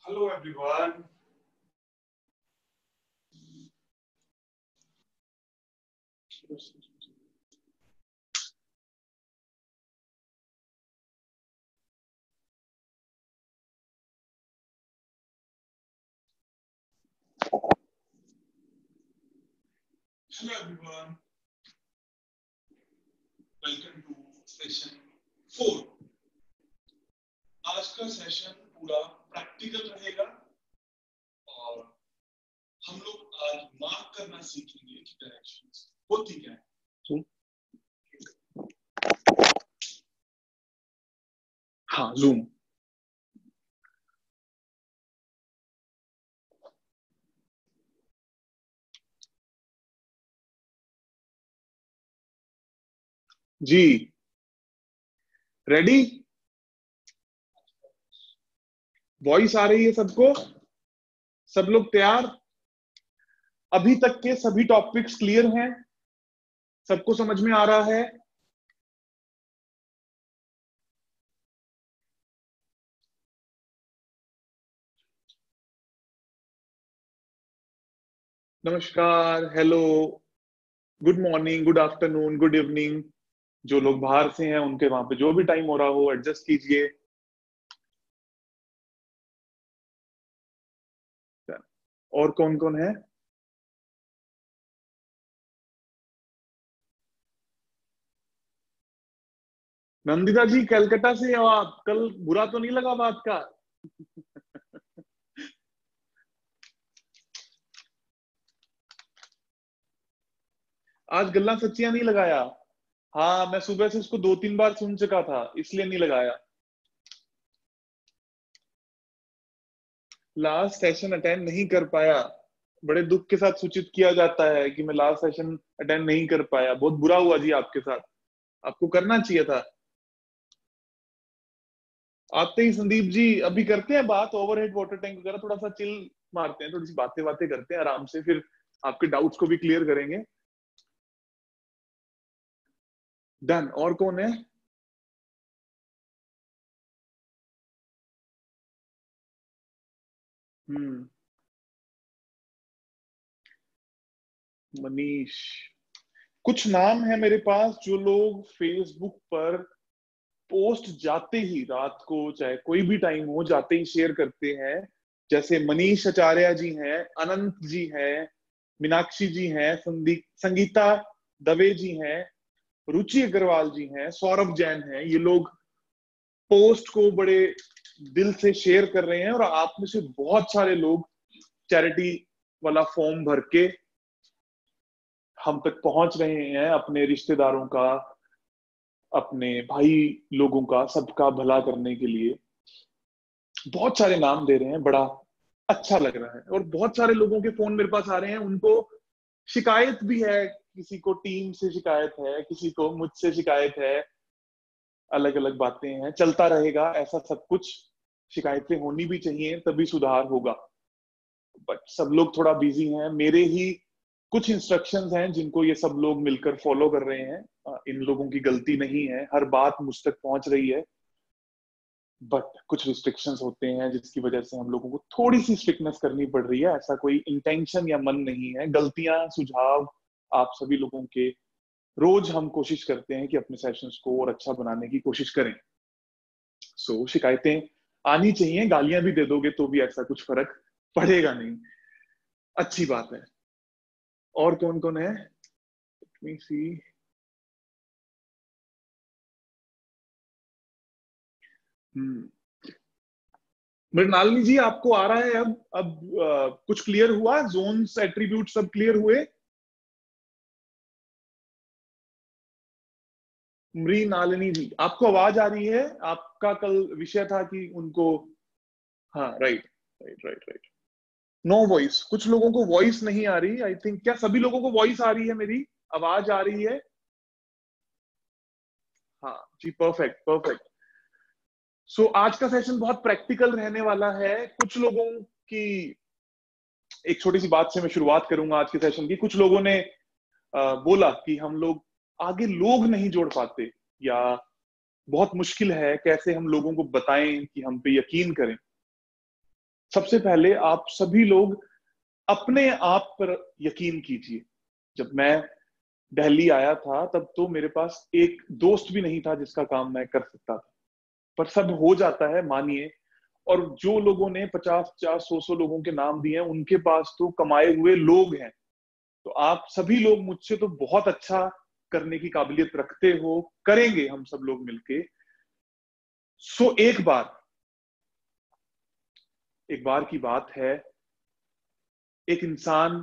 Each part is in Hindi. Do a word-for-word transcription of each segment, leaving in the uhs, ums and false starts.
Hello everyone. Hello everyone. Welcome to session four. आज का सेशन पूरा प्रैक्टिकल रहेगा और हम लोग आज मार्क करना सीखेंगे कि डायरेक्शंस होती क्या है. हाँ, जूम. जी, रेडी? वॉइस आ रही है सबको? सब लोग तैयार? अभी तक के सभी टॉपिक्स क्लियर हैं? सबको समझ में आ रहा है? नमस्कार, hello, good morning, good afternoon, good evening. जो लोग बाहर से हैं उनके वहां पे जो भी टाइम हो रहा हो एडजस्ट कीजिए. और कौन कौन है? नंदिता जी कलकत्ता से हो आप? कल बुरा तो नहीं लगा बात का? आज गल्ला सच्चियां नहीं लगाया? हाँ, मैं सुबह से उसको दो तीन बार सुन चुका था, इसलिए नहीं लगाया. लास्ट सेशन अटेंड नहीं कर पाया. बड़े दुख के साथ सूचित किया जाता है कि मैं लास्ट सेशन अटेंड नहीं कर पाया. बहुत बुरा हुआ जी आपके साथ. आपको करना चाहिए था. आते ही संदीप जी अभी करते हैं बात ओवरहेड वाटर टैंक वगैरह, थोड़ा सा चिल मारते हैं, थोड़ी सी बातें बातें करते हैं आराम से, फिर आपके डाउट्स को भी क्लियर करेंगे. डन. और कौन है? हम्म. मनीष. कुछ नाम है मेरे पास जो लोग फेसबुक पर पोस्ट जाते ही, रात को चाहे कोई भी टाइम हो, जाते ही शेयर करते हैं. जैसे मनीष आचार्य जी हैं, अनंत जी हैं, मीनाक्षी जी हैं, संदीप संगीता दवे जी हैं, रुचि अग्रवाल जी हैं, सौरभ जैन हैं. ये लोग पोस्ट को बड़े दिल से शेयर कर रहे हैं और आप में से बहुत सारे लोग चैरिटी वाला फॉर्म भर के हम तक पहुंच रहे हैं, अपने रिश्तेदारों का, अपने भाई लोगों का, सबका भला करने के लिए. बहुत सारे नाम दे रहे हैं, बड़ा अच्छा लग रहा है. और बहुत सारे लोगों के फोन मेरे पास आ रहे हैं, उनको शिकायत भी है. किसी को टीम से शिकायत है, किसी को मुझसे शिकायत है. अलग अलग बातें हैं, चलता रहेगा ऐसा सब कुछ. शिकायतें होनी भी चाहिए, तभी सुधार होगा. बट सब लोग थोड़ा बिजी हैं. मेरे ही कुछ इंस्ट्रक्शंस हैं जिनको ये सब लोग मिलकर फॉलो कर रहे हैं. अ, इन लोगों की गलती नहीं है, हर बात मुझ तक पहुंच रही है. बट कुछ रिस्ट्रिक्शंस होते हैं जिसकी वजह से हम लोगों को थोड़ी सी स्ट्रिक्टनेस करनी पड़ रही है. ऐसा कोई इंटेंशन या मन नहीं है. गलतियां, सुझाव आप सभी लोगों के. रोज हम कोशिश करते हैं कि अपने सेशंस को और अच्छा बनाने की कोशिश करें. सो so, शिकायतें आनी चाहिए. गालियां भी दे दोगे तो भी ऐसा कुछ फर्क पड़ेगा नहीं. अच्छी बात है. और कौन कौन है? Let me see. हम्म. मृणालिनी जी आपको आ रहा है अब? अब आ, कुछ क्लियर हुआ? जोन्स, एट्रीब्यूट सब क्लियर हुए? मृणालिनी जी आपको आवाज आ रही है? आपका कल विषय था कि उनको. हाँ, right right right right. No voice. कुछ लोगों को वॉइस नहीं आ रही. आई थिंक क्या सभी लोगों को वॉइस आ रही है? मेरी आवाज आ रही है? हाँ जी, परफेक्ट परफेक्ट. सो so, आज का सेशन बहुत प्रैक्टिकल रहने वाला है. कुछ लोगों की एक छोटी सी बात से मैं शुरुआत करूंगा आज के सेशन की. कुछ लोगों ने आ, बोला कि हम लोग आगे लोग नहीं जोड़ पाते, या बहुत मुश्किल है, कैसे हम लोगों को बताएं कि हम पे यकीन करें. सबसे पहले आप सभी लोग अपने आप पर यकीन कीजिए। जब मैं दिल्ली आया था तब तो मेरे पास एक दोस्त भी नहीं था जिसका काम मैं कर सकता था, पर सब हो जाता है मानिए। और जो लोगों ने पचास पचास सौ सौ लोगों के नाम दिए हैं उनके पास तो कमाए हुए लोग हैं। तो आप सभी लोग मुझसे तो बहुत अच्छा करने की काबिलियत रखते हो, करेंगे हम सब लोग मिलके। सो एक बार एक बार की बात है, एक इंसान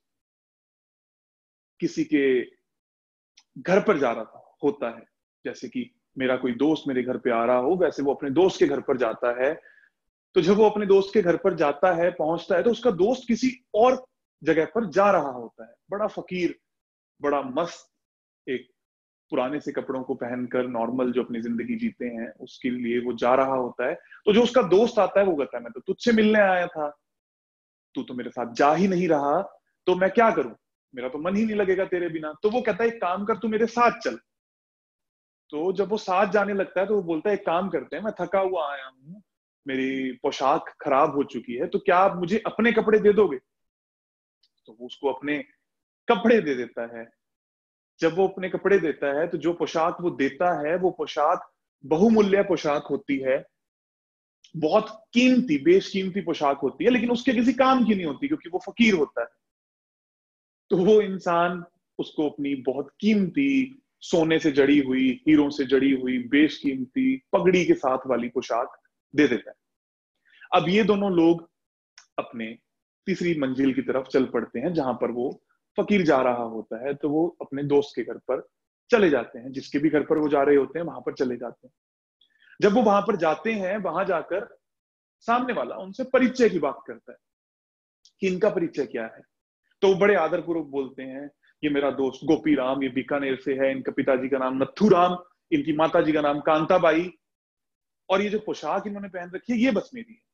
किसी के घर पर जा रहा था। होता है जैसे कि मेरा कोई दोस्त मेरे घर पे आ रहा हो, वैसे वो अपने दोस्त के घर पर जाता है। तो जब वो अपने दोस्त के घर पर जाता है, पहुंचता है, तो उसका दोस्त किसी और जगह पर जा रहा होता है। बड़ा फकीर, बड़ा मस्त, एक पुराने से कपड़ों को पहनकर नॉर्मल जो अपनी जिंदगी जीते हैं उसके लिए वो जा रहा होता है। तो जो उसका दोस्त आता है वो कहता है मैं तो तुझसे मिलने आया था, तू तो मेरे साथ जा ही नहीं रहा, तो मैं क्या करूं, मेरा तो मन ही नहीं लगेगा तेरे बिना। तो वो कहता है एक काम कर, तू मेरे साथ चल। तो जब वो साथ जाने लगता है तो वो बोलता है एक काम करते हैं, मैं थका हुआ आया हूँ, मेरी पोशाक खराब हो चुकी है, तो क्या आप मुझे अपने कपड़े दे दोगे? तो वो उसको अपने कपड़े दे देता है। जब वो अपने कपड़े देता है तो जो पोशाक वो देता है वो पोशाक बहुमूल्य पोशाक होती है, बहुत कीमती बेशकीमती पोशाक होती है, लेकिन उसके किसी काम की नहीं होती क्योंकि वो फकीर होता है। तो वो इंसान उसको अपनी बहुत कीमती, सोने से जड़ी हुई, हीरों से जड़ी हुई, बेशकीमती पगड़ी के साथ वाली पोशाक दे देता है। अब ये दोनों लोग अपने तीसरी मंजिल की तरफ चल पड़ते हैं जहां पर वो फकीर जा रहा होता है। तो वो अपने दोस्त के घर पर चले जाते हैं, जिसके भी घर पर वो जा रहे होते हैं वहां पर चले जाते हैं। जब वो वहां पर जाते हैं, वहां जाकर सामने वाला उनसे परिचय की बात करता है कि इनका परिचय क्या है। तो वो बड़े आदरपूर्वक बोलते हैं ये मेरा दोस्त गोपी राम, ये बीकानेर से है, इनका पिताजी का नाम नथु राम, इनकी माता जी का नाम कांताबाई, और ये जो पोशाक इन्होंने पहन रखी है ये बस मेरी है।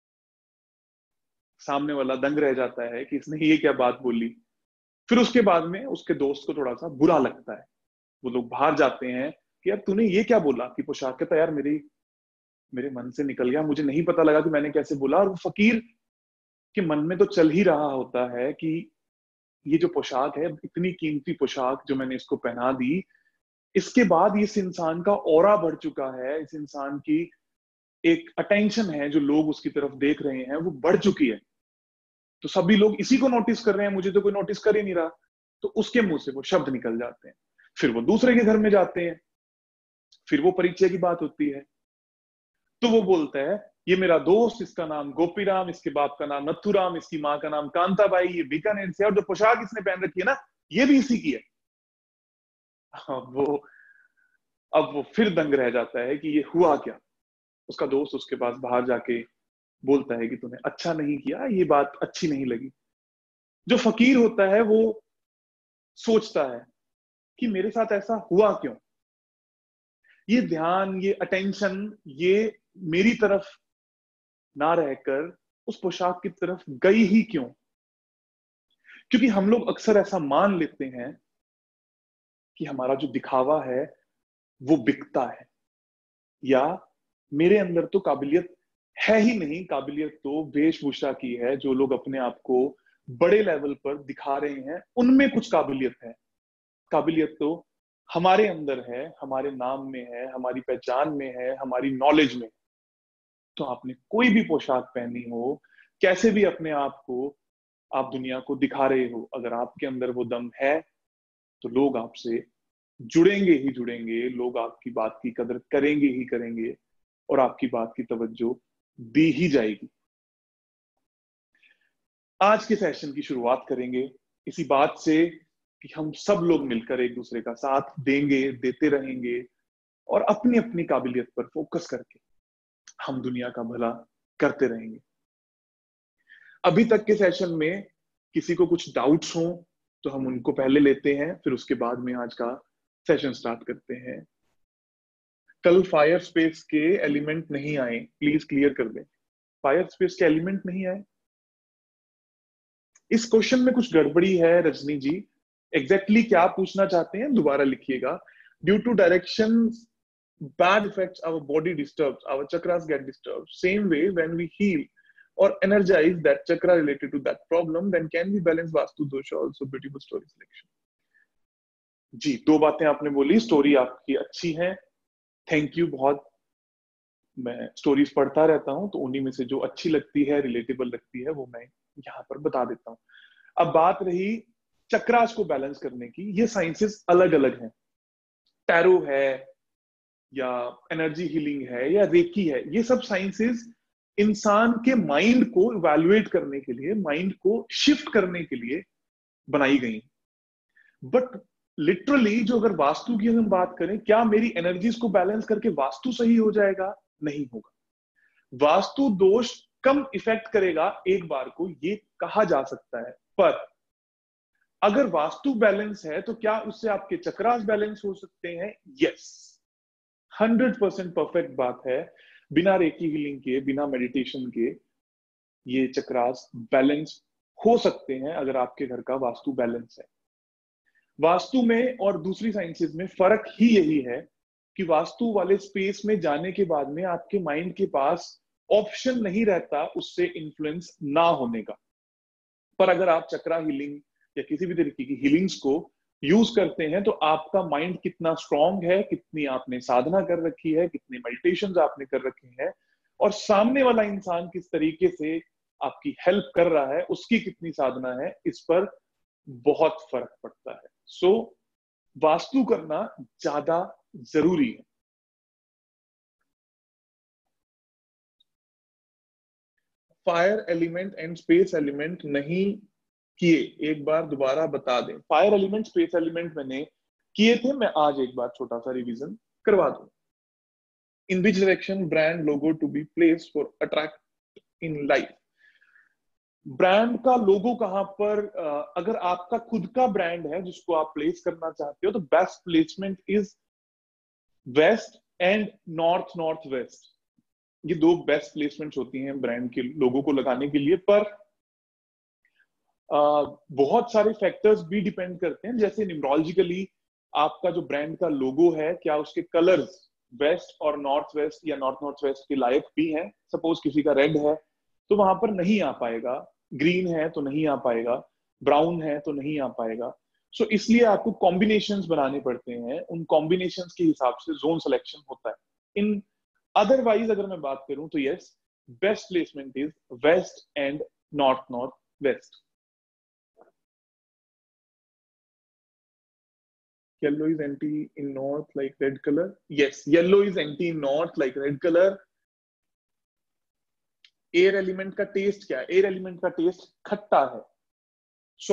सामने वाला दंग रह जाता है कि इसने ये क्या बात बोली। फिर उसके बाद में उसके दोस्त को थोड़ा सा बुरा लगता है। वो लोग बाहर जाते हैं कि यार तूने ये क्या बोला कि पोशाक, कहता यार मेरी मेरे मन से निकल गया, मुझे नहीं पता लगा कि मैंने कैसे बोला। और वो फकीर के मन में तो चल ही रहा होता है कि ये जो पोशाक है, इतनी कीमती पोशाक जो मैंने इसको पहना दी, इसके बाद इस इंसान का ऑरा बढ़ चुका है, इस इंसान की एक अटेंशन है जो लोग उसकी तरफ देख रहे हैं वो बढ़ चुकी है। तो सभी लोग इसी को नोटिस कर रहे हैं, मुझे तो कोई नोटिस कर ही नहीं रहा। तो उसके मुंह से वो शब्द निकल जाते हैं। फिर वो दूसरे के घर में जाते हैं, फिर वो परिचय की बात होती है। तो वो बोलता है ये मेरा दोस्त, इसका नाम गोपी राम, इसके बाप का नाम नथु राम, इसकी माँ का नाम कांताबाई, ये बीकानेर से, और जो पोशाक इसने पहन रखी है ना ये भी इसी की है। अब वो अब वो फिर दंग रह जाता है कि ये हुआ क्या। उसका दोस्त उसके पास बाहर जाके बोलता है कि तूने अच्छा नहीं किया, ये बात अच्छी नहीं लगी। जो फकीर होता है वो सोचता है कि मेरे साथ ऐसा हुआ क्यों, ये ध्यान, ये अटेंशन, ये मेरी तरफ ना रहकर उस पोशाक की तरफ गई ही क्यों। क्योंकि हम लोग अक्सर ऐसा मान लेते हैं कि हमारा जो दिखावा है वो बिकता है, या मेरे अंदर तो काबिलियत है ही नहीं, काबिलियत तो वेशभूषा की है। जो लोग अपने आप को बड़े लेवल पर दिखा रहे हैं उनमें कुछ काबिलियत है। काबिलियत तो हमारे अंदर है, हमारे नाम में है, हमारी पहचान में है, हमारी नॉलेज में। तो आपने कोई भी पोशाक पहनी हो, कैसे भी अपने आप को आप दुनिया को दिखा रहे हो, अगर आपके अंदर वो दम है तो लोग आपसे जुड़ेंगे ही जुड़ेंगे, लोग आपकी बात की कदर करेंगे ही करेंगे, और आपकी बात की तवज्जो दी ही जाएगी। आज के सेशन की शुरुआत करेंगे इसी बात से कि हम सब लोग मिलकर एक दूसरे का साथ देंगे, देते रहेंगे, और अपनी अपनी काबिलियत पर फोकस करके हम दुनिया का भला करते रहेंगे। अभी तक के सेशन में किसी को कुछ डाउट्स हो तो हम उनको पहले लेते हैं, फिर उसके बाद में आज का सेशन स्टार्ट करते हैं। कल फायर स्पेस के एलिमेंट नहीं आए, प्लीज क्लियर कर दें। फायर स्पेस के एलिमेंट नहीं आए, इस क्वेश्चन में कुछ गड़बड़ी है रजनी जी। एग्जैक्टली exactly क्या पूछना चाहते हैं दोबारा लिखिएगा। Due to direction bad effects our body disturbs, our chakras get disturbed, same way when we heal or energize that chakra related to that problem, then can we balance vastu dosha also? Beautiful story selection. जी, दो बातें आपने बोली, स्टोरी आपकी अच्छी है, थैंक यू बहुत। मैं स्टोरीज पढ़ता रहता हूं, तो उन्हीं में से जो अच्छी लगती है, रिलेटेबल लगती है, वो मैं यहाँ पर बता देता हूं। अब बात रही चक्रास को बैलेंस करने की, ये साइंसेस अलग अलग हैं। टैरो है या एनर्जी हीलिंग है या रेकी है, ये सब साइंसेस इंसान के माइंड को इवैल्यूएट करने के लिए, माइंड को शिफ्ट करने के लिए बनाई गई। बट लिटरली जो अगर वास्तु की हम बात करें, क्या मेरी एनर्जीज को बैलेंस करके वास्तु सही हो जाएगा? नहीं होगा। वास्तु दोष कम इफेक्ट करेगा एक बार को, ये कहा जा सकता है, पर अगर वास्तु बैलेंस है तो क्या उससे आपके चक्रास बैलेंस हो सकते हैं? यस, हंड्रेड परसेंट परफेक्ट बात है। बिना रेकी हीलिंग के, बिना मेडिटेशन के ये चक्रास बैलेंस हो सकते हैं अगर आपके घर का वास्तु बैलेंस है। वास्तु में और दूसरी साइंसेस में फर्क ही यही है कि वास्तु वाले स्पेस में जाने के बाद में आपके माइंड के पास ऑप्शन नहीं रहता उससे इन्फ्लुएंस ना होने का। पर अगर आप चक्रा हीलिंग या किसी भी तरीके की हीलिंग्स को यूज करते हैं, तो आपका माइंड कितना स्ट्रांग है, कितनी आपने साधना कर रखी है, कितने मेडिटेशंस आपने कर रखे हैं, और सामने वाला इंसान किस तरीके से आपकी हेल्प कर रहा है, उसकी कितनी साधना है, इस पर बहुत फर्क पड़ता है। सो so, वास्तु करना ज्यादा जरूरी है। Fire element and space element नहीं किए, एक बार दोबारा बता दें। फायर एलिमेंट, स्पेस एलिमेंट मैंने किए थे, मैं आज एक बार छोटा सा रिवीजन करवा दूं। In which direction brand logo to be place for attract in life? Brand का लोगो कहां पर, अगर आपका खुद का ब्रांड है जिसको आप प्लेस करना चाहते हो, तो best placement is west and north north west. ये दो बेस्ट प्लेसमेंट्स होती हैं ब्रांड के लोगो को लगाने के लिए। पर आ, बहुत सारे फैक्टर्स भी डिपेंड करते हैं, जैसे न्यूमरोलॉजिकली आपका जो ब्रांड का लोगो है, क्या उसके कलर्स वेस्ट और नॉर्थ वेस्ट या नॉर्थ नॉर्थ वेस्ट के लायक भी हैं। सपोज किसी का रेड है तो वहां पर नहीं आ पाएगा, ग्रीन है तो नहीं आ पाएगा, ब्राउन है तो नहीं आ पाएगा। सो so, इसलिए आपको कॉम्बिनेशंस बनाने पड़ते हैं, उन कॉम्बिनेशंस के हिसाब से जोन सिलेक्शन होता है। इन अदरवाइज अगर मैं बात करूं तो yes, best placement is west and north north west. Yellow is anti in north like red color. Yes, yellow is anti in north like red color. Air element का टेस्ट क्या है? एयर एलिमेंट का टेस्ट खट्टा है। So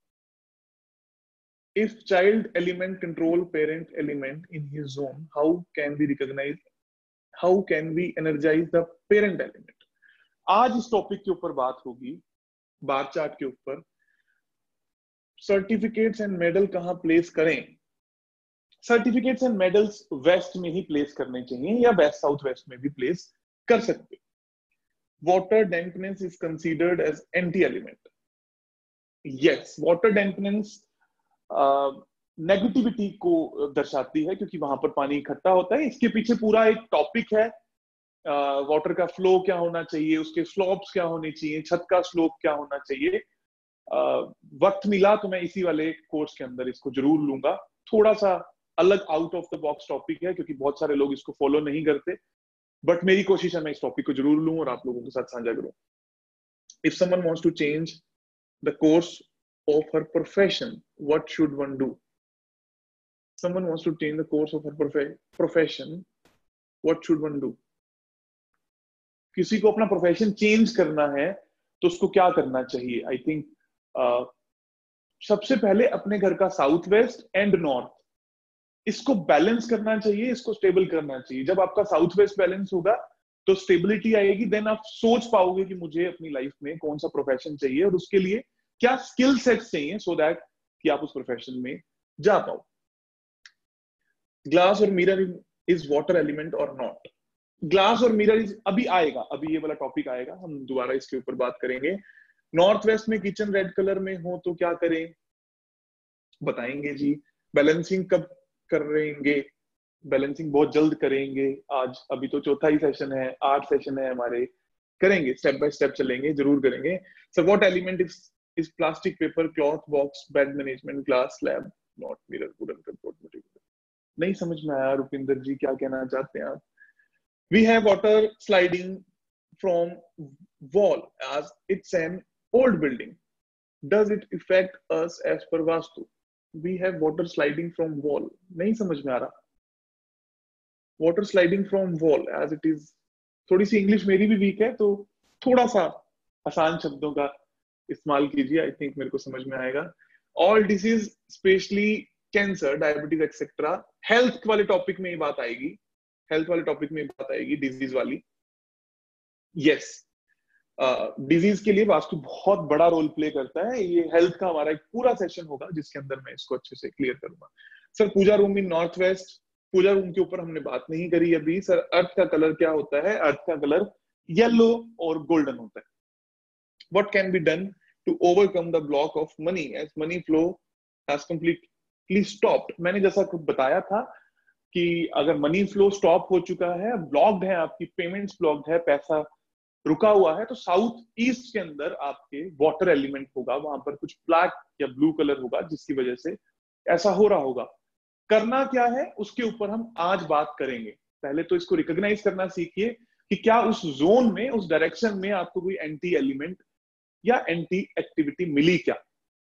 if child element control parent element in his zone, how can we recognise, how can we energise the parent element? आज इस टॉपिक के ऊपर बात होगी, बार चार्ट के ऊपर। सर्टिफिकेट्स एंड मेडल कहां प्लेस करें? सर्टिफिकेट्स एंड मेडल्स वेस्ट में ही प्लेस करने चाहिए, या वेस्ट साउथ वेस्ट में भी प्लेस कर सकते। Water dampness is considered as anti-element. Yes, water dampness negativity uh, को दर्शाती है, क्योंकि वहां पर पानी इकट्ठा होता है। इसके पीछे पूरा एक टॉपिक है, वाटर uh, का फ्लो क्या होना चाहिए, उसके स्लोप्स क्या होने चाहिए, छत का स्लोप क्या होना चाहिए। uh, वक्त मिला तो मैं इसी वाले कोर्स के अंदर इसको जरूर लूंगा। थोड़ा सा अलग out of the box topic है, क्योंकि बहुत सारे लोग इसको फॉलो नहीं करते, बट मेरी कोशिश है मैं इस टॉपिक को जरूर लूं और आप लोगों के साथ साझा करूं। If someone wants to change the course of her profession, what should one do? Someone wants to change the course of her profession, what should one do? किसी को अपना प्रोफेशन चेंज करना है तो उसको क्या करना चाहिए? आई थिंक uh, सबसे पहले अपने घर का साउथ वेस्ट एंड नॉर्थ, इसको बैलेंस करना चाहिए, इसको स्टेबल करना चाहिए। जब आपका साउथ वेस्ट बैलेंस होगा तो स्टेबिलिटी आएगी, देन आप सोच पाओगे कि मुझे अपनी लाइफ में कौन सा प्रोफेशन चाहिए और उसके लिए क्या स्किल सेट्स चाहिए, सो दैट कि आप उस प्रोफेशन में जा पाओ। ग्लास और मिरर इज वाटर एलिमेंट और नॉट? ग्लास और मिरर इज, अभी आएगा, अभी ये वाला टॉपिक आएगा, हम दोबारा इसके ऊपर बात करेंगे। नॉर्थ वेस्ट में किचन रेड कलर में हो तो क्या करें? बताएंगे जी। बैलेंसिंग कब करेंगे? बैलेंसिंग बहुत जल्द करेंगे आज, अभी तो चौथा ही सेशन है, आठ सेशन है हमारे। करेंगे, स्टेप बाय स्टेप चलेंगे, जरूर करेंगे। Sir what element is is plastic, paper, cloth, box, bed management, glass, slab, not, mirror, wooden, cardboard material. नहीं समझ में आया रुपिंदर जी, क्या कहना चाहते हैं आप? We have water sliding from wall as it's an old building. Does it affect us as per Vastu? We have water sliding from wall. नहीं समझ में आ रहा। Water sliding from wall as it is. थोड़ी सी इंग्लिश मेरी भी वीक है, तो थोड़ा सा आसान शब्दों का इस्तेमाल कीजिए, आई थिंक मेरे को समझ में आएगा। All disease specially cancer, diabetes etcetera, health वाले टॉपिक में ये बात आएगी, हेल्थ वाले टॉपिक में बात आएगी डिजीज वाली। यस, डिजीज के लिए वास्तु बहुत बड़ा रोल प्ले करता है। ये हेल्थ का हमारा एक पूरा सेशन होगा जिसके अंदर मैं इसको अच्छे से क्लियर करूंगा। Sir puja room in north west, puja room के ऊपर हमने बात नहीं करी अभी। सर अर्थ का कलर क्या होता है? अर्थ का कलर येलो और गोल्डन होता है। What can be done to overcome the block of money as money flow has completely stopped? मैंने जैसा कुछ बताया था कि अगर मनी फ्लो स्टॉप हो चुका है, ब्लॉक्ड है, आपकी पेमेंट्स ब्लॉक्ड है, पैसा रुका हुआ है, तो साउथ ईस्ट के अंदर आपके वाटर एलिमेंट होगा, वहां पर कुछ ब्लैक या ब्लू कलर होगा जिसकी वजह से ऐसा हो रहा होगा। करना क्या है उसके ऊपर हम आज बात करेंगे। पहले तो इसको रिकॉग्नाइज करना सीखिए कि क्या उस जोन में, उस डायरेक्शन में आपको कोई एंटी एलिमेंट या एंटी एक्टिविटी मिली क्या?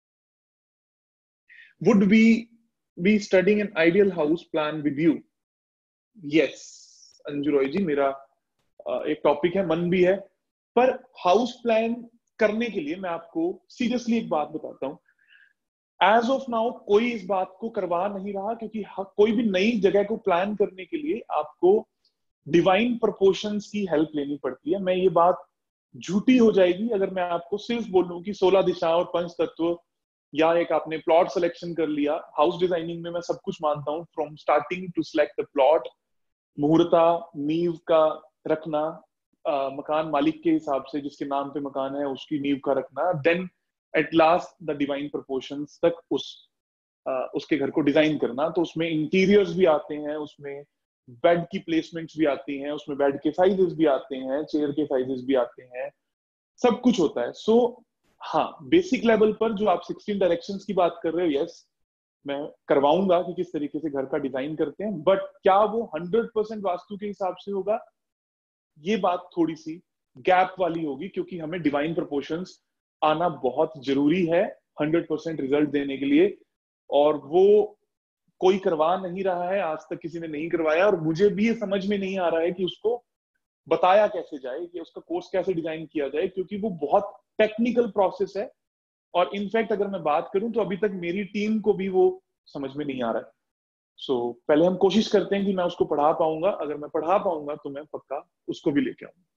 Would be be studying an ideal house plan with you? Yes Anju Roy ji, मेरा एक टॉपिक है, मन भी है। पर हाउस प्लान करने के लिए मैं आपको सीरियसली एक बात बताता हूं। एज ऑफ नाउ कोई इस बात को करवा नहीं रहा, क्योंकि कोई भी नई जगह को प्लान करने के लिए आपको डिवाइन प्रपोर्शंस की हेल्प लेनी पड़ती है। मैं ये बात झूठी हो जाएगी अगर मैं आपको सिर्फ बोलूं कि सोलह दिशाएं और पंच तत्व, या एक आपने प्लॉट सिलेक्शन कर लिया। हाउस डिजाइनिंग में मैं सब कुछ मानता हूं, from starting to select the plot, मुहूर्ता, नींव का रखना, आ, मकान मालिक के हिसाब से जिसके नाम पे मकान है उसकी नींव का रखना, then at last the divine proportions तक उस आ, उसके घर को डिजाइन करना। तो उसमें इंटीरियर्स भी आते हैं, उसमें बेड की प्लेसमेंट्स भी आती हैं, उसमें बेड के साइजेस भी आते हैं, चेयर के साइजेस भी आते हैं, सब कुछ होता है। सो so, हाँ, बेसिक लेवल पर जो आप सिक्सटीन डायरेक्शंस की बात कर रहे हो, यस मैं करवाऊंगा कि किस तरीके से घर का डिजाइन करते हैं, बट क्या वो हंड्रेड परसेंट वास्तु के हिसाब से होगा? ये बात थोड़ी सी गैप वाली होगी, क्योंकि हमें डिवाइन प्रोपोर्शंस आना बहुत जरूरी है हंड्रेड परसेंट रिजल्ट देने के लिए, और वो कोई करवा नहीं रहा है, आज तक किसी ने नहीं करवाया, और मुझे भी ये समझ में नहीं आ रहा है कि उसको बताया कैसे जाए, कि उसका कोर्स कैसे डिजाइन किया जाए, क्योंकि वो बहुत टेक्निकल प्रोसेस है। और इनफैक्ट अगर मैं बात करूं तो अभी तक मेरी टीम को भी वो समझ में नहीं आ रहा है। सो so, पहले हम कोशिश करते हैं कि मैं उसको पढ़ा पाऊंगा, अगर मैं पढ़ा पाऊंगा तो मैं पक्का उसको भी लेके आऊंगा।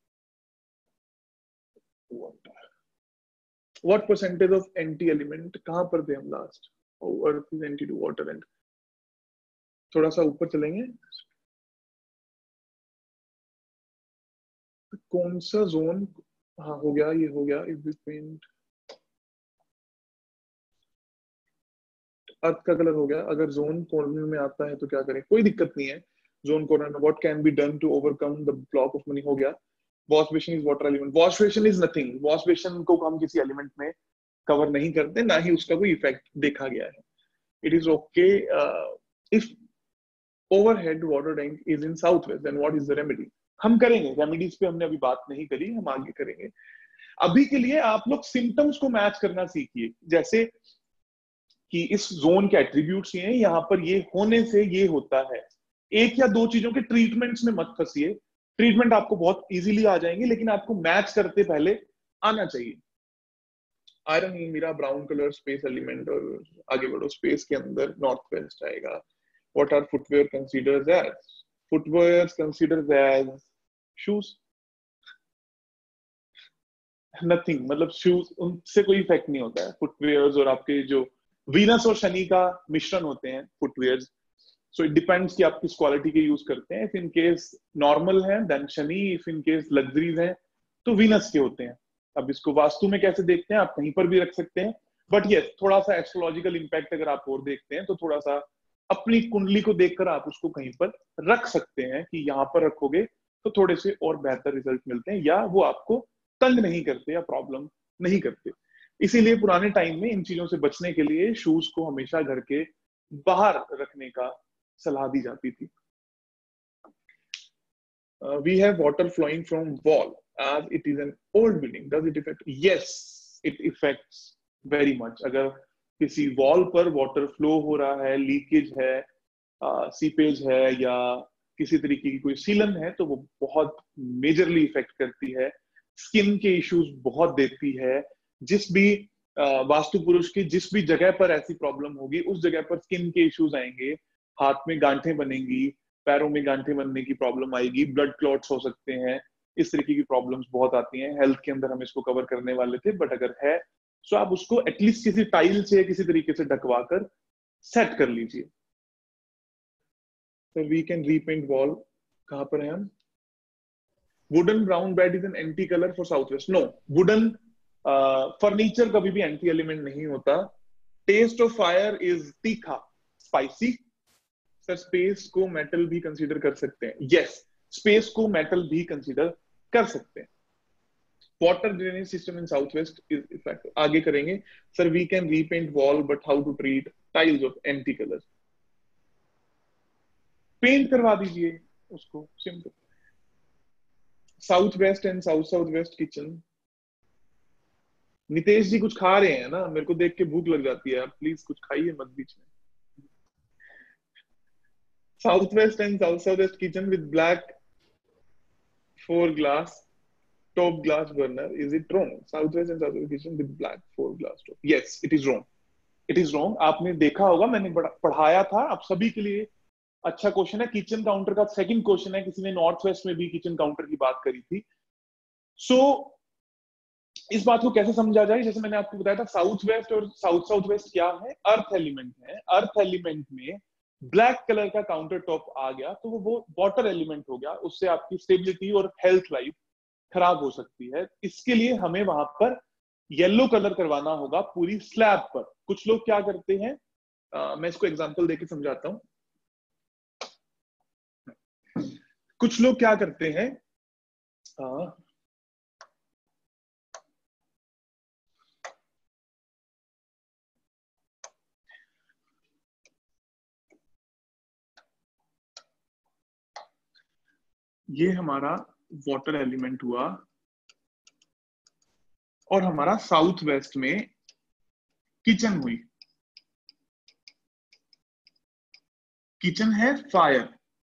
What percentage of anti element, कहां पर थे हम लास्ट? Earth is anti to water and, थोड़ा सा ऊपर चलेंगे। कौन सा जोन? हाँ हो गया, ये हो गया। इफ वी पेंट, अर्थ का कलर हो गया। अगर जोन कॉर्नर में आता है तो क्या करें? कोई दिक्कत नहीं है जोन कॉर्नर में। What can be done to overcome the block of money, हो गया। Wash basin is water element, wash basin is nothing. Wash basin को हम किसी एलिमेंट में कवर नहीं करते, ना ही उसका कोई इफेक्ट देखा गया है। It is okay if overhead water tank is in south west, then what is the remedy? हम करेंगे, रेमेडीज पे हमने अभी बात नहीं करी, हम आगे करेंगे। अभी के लिए आप लोग सिम्टम्स को मैच करना सीखिए, जैसे कि इस जोन के एट्रीब्यूट्स ये हैं, यहाँ पर ये होने से ये होता है। एक या दो चीजों के ट्रीटमेंट्स में मत फंसिए, ट्रीटमेंट आपको बहुत इजीली आ जाएंगे, लेकिन आपको मैच करते पहले आना चाहिए। आयरन, मीरा, ब्राउन कलर, स्पेस एलिमेंट, और आगे बढ़ो। स्पेस के अंदर नॉर्थ वेस्ट आएगा। What are footwear considered as? Footwear considered as shoes, nothing, मतलब शूज उनसे कोई इफेक्ट नहीं होता है। फुटवेयर्स और आपके जो वीनस और शनि का मिश्रण होते हैं फुटवेयर्स, सो इट डिपेंड्स कि आप किस क्वालिटी के यूज करते हैं। इफ इन केस नॉर्मल है then Shani, if in case luxuries है तो वीनस के होते हैं। अब इसको वास्तु में कैसे देखते हैं, आप कहीं पर भी रख सकते हैं, बट यस थोड़ा सा एस्ट्रोलॉजिकल इंपैक्ट अगर आप और देखते हैं तो थोड़ा सा अपनी कुंडली को देखकर आप उसको कहीं पर रख सकते हैं कि यहाँ पर रखोगे तो थोड़े से और बेहतर रिजल्ट मिलते हैं, या वो आपको तंग नहीं करते या प्रॉब्लम नहीं करते। इसीलिए पुराने टाइम में इन चीजों से बचने के लिए शूज को हमेशा घर के बाहर रखने का सलाह दी जाती थी। We have water flowing from wall as it is an old building, does it affect? Yes, it affects very much. अगर किसी वॉल पर वाटर फ्लो हो रहा है, लीकेज है, सीपेज uh, है, या किसी तरीके की कोई सीलन है, तो वो बहुत मेजरली इफेक्ट करती है। स्किन के इश्यूज बहुत देती है। जिस भी वास्तु पुरुष की जिस भी जगह पर ऐसी प्रॉब्लम होगी, उस जगह पर स्किन के इश्यूज आएंगे, हाथ में गांठें बनेंगी, पैरों में गांठें बनने की प्रॉब्लम आएगी, ब्लड क्लॉट्स हो सकते हैं, इस तरीके की प्रॉब्लम्स बहुत आती हैं। हेल्थ के अंदर हम इसको कवर करने वाले थे, बट अगर है तो आप उसको एटलीस्ट किसी टाइल से किसी तरीके से ढकवा कर सेट कर लीजिए। तो वी कैन रीपेंट वॉल, कहां पर है हम? Wooden brown bed is an anti colour for south west. No, wooden furniture कभी भी एंटी एलिमेंट नहीं होता। टेस्ट ऑफ फायर इज तीखा, स्पाइसी। सर स्पेस को मेटल भी कंसीडर कर सकते हैं? यस, स्पेस को मेटल भी कंसीडर कर सकते हैं। Water drainage system in south west is effective. आगे करेंगे। Sir we can repaint wall but how to treat tiles of anti colour? Paint करवा दीजिए उसको, simple. South west and south south west kitchen. Nitesh ji कुछ खा रहे हैं ना, मेरे को देख के भूख लग जाती है, आप प्लीज कुछ खाइए मत बीच में। South west and south south west kitchen with black four glass top glass burner, is it wrong? Southwest and southwest kitchen with black four glass top. Yes, it is wrong. It is wrong. आपने देखा होगा, मैंने पढ़ाया था आप सभी के लिए। अच्छा क्वेश्चन है। किचन काउंटर का सेकंड क्वेश्चन है, किसी ने नॉर्थ वेस्ट में भी किचन काउंटर की बात करी थी। सो so, इस बात को कैसे समझा जाए? जैसे मैंने आपको बताया था, साउथ वेस्ट और साउथ साउथ वेस्ट क्या है? अर्थ एलिमेंट है। अर्थ एलिमेंट में ब्लैक कलर का काउंटर टॉप आ गया तो वो वाटर एलिमेंट हो गया, उससे आपकी स्टेबिलिटी और हेल्थ लाइफ खराब हो सकती है। इसके लिए हमें वहां पर येलो कलर करवाना होगा पूरी स्लैब पर। कुछ लोग क्या करते हैं, आ, मैं इसको एग्जांपल देके समझाता हूं। कुछ लोग क्या करते हैं, आ, ये हमारा वाटर एलिमेंट हुआ और हमारा साउथ वेस्ट में किचन हुई। किचन है फायर।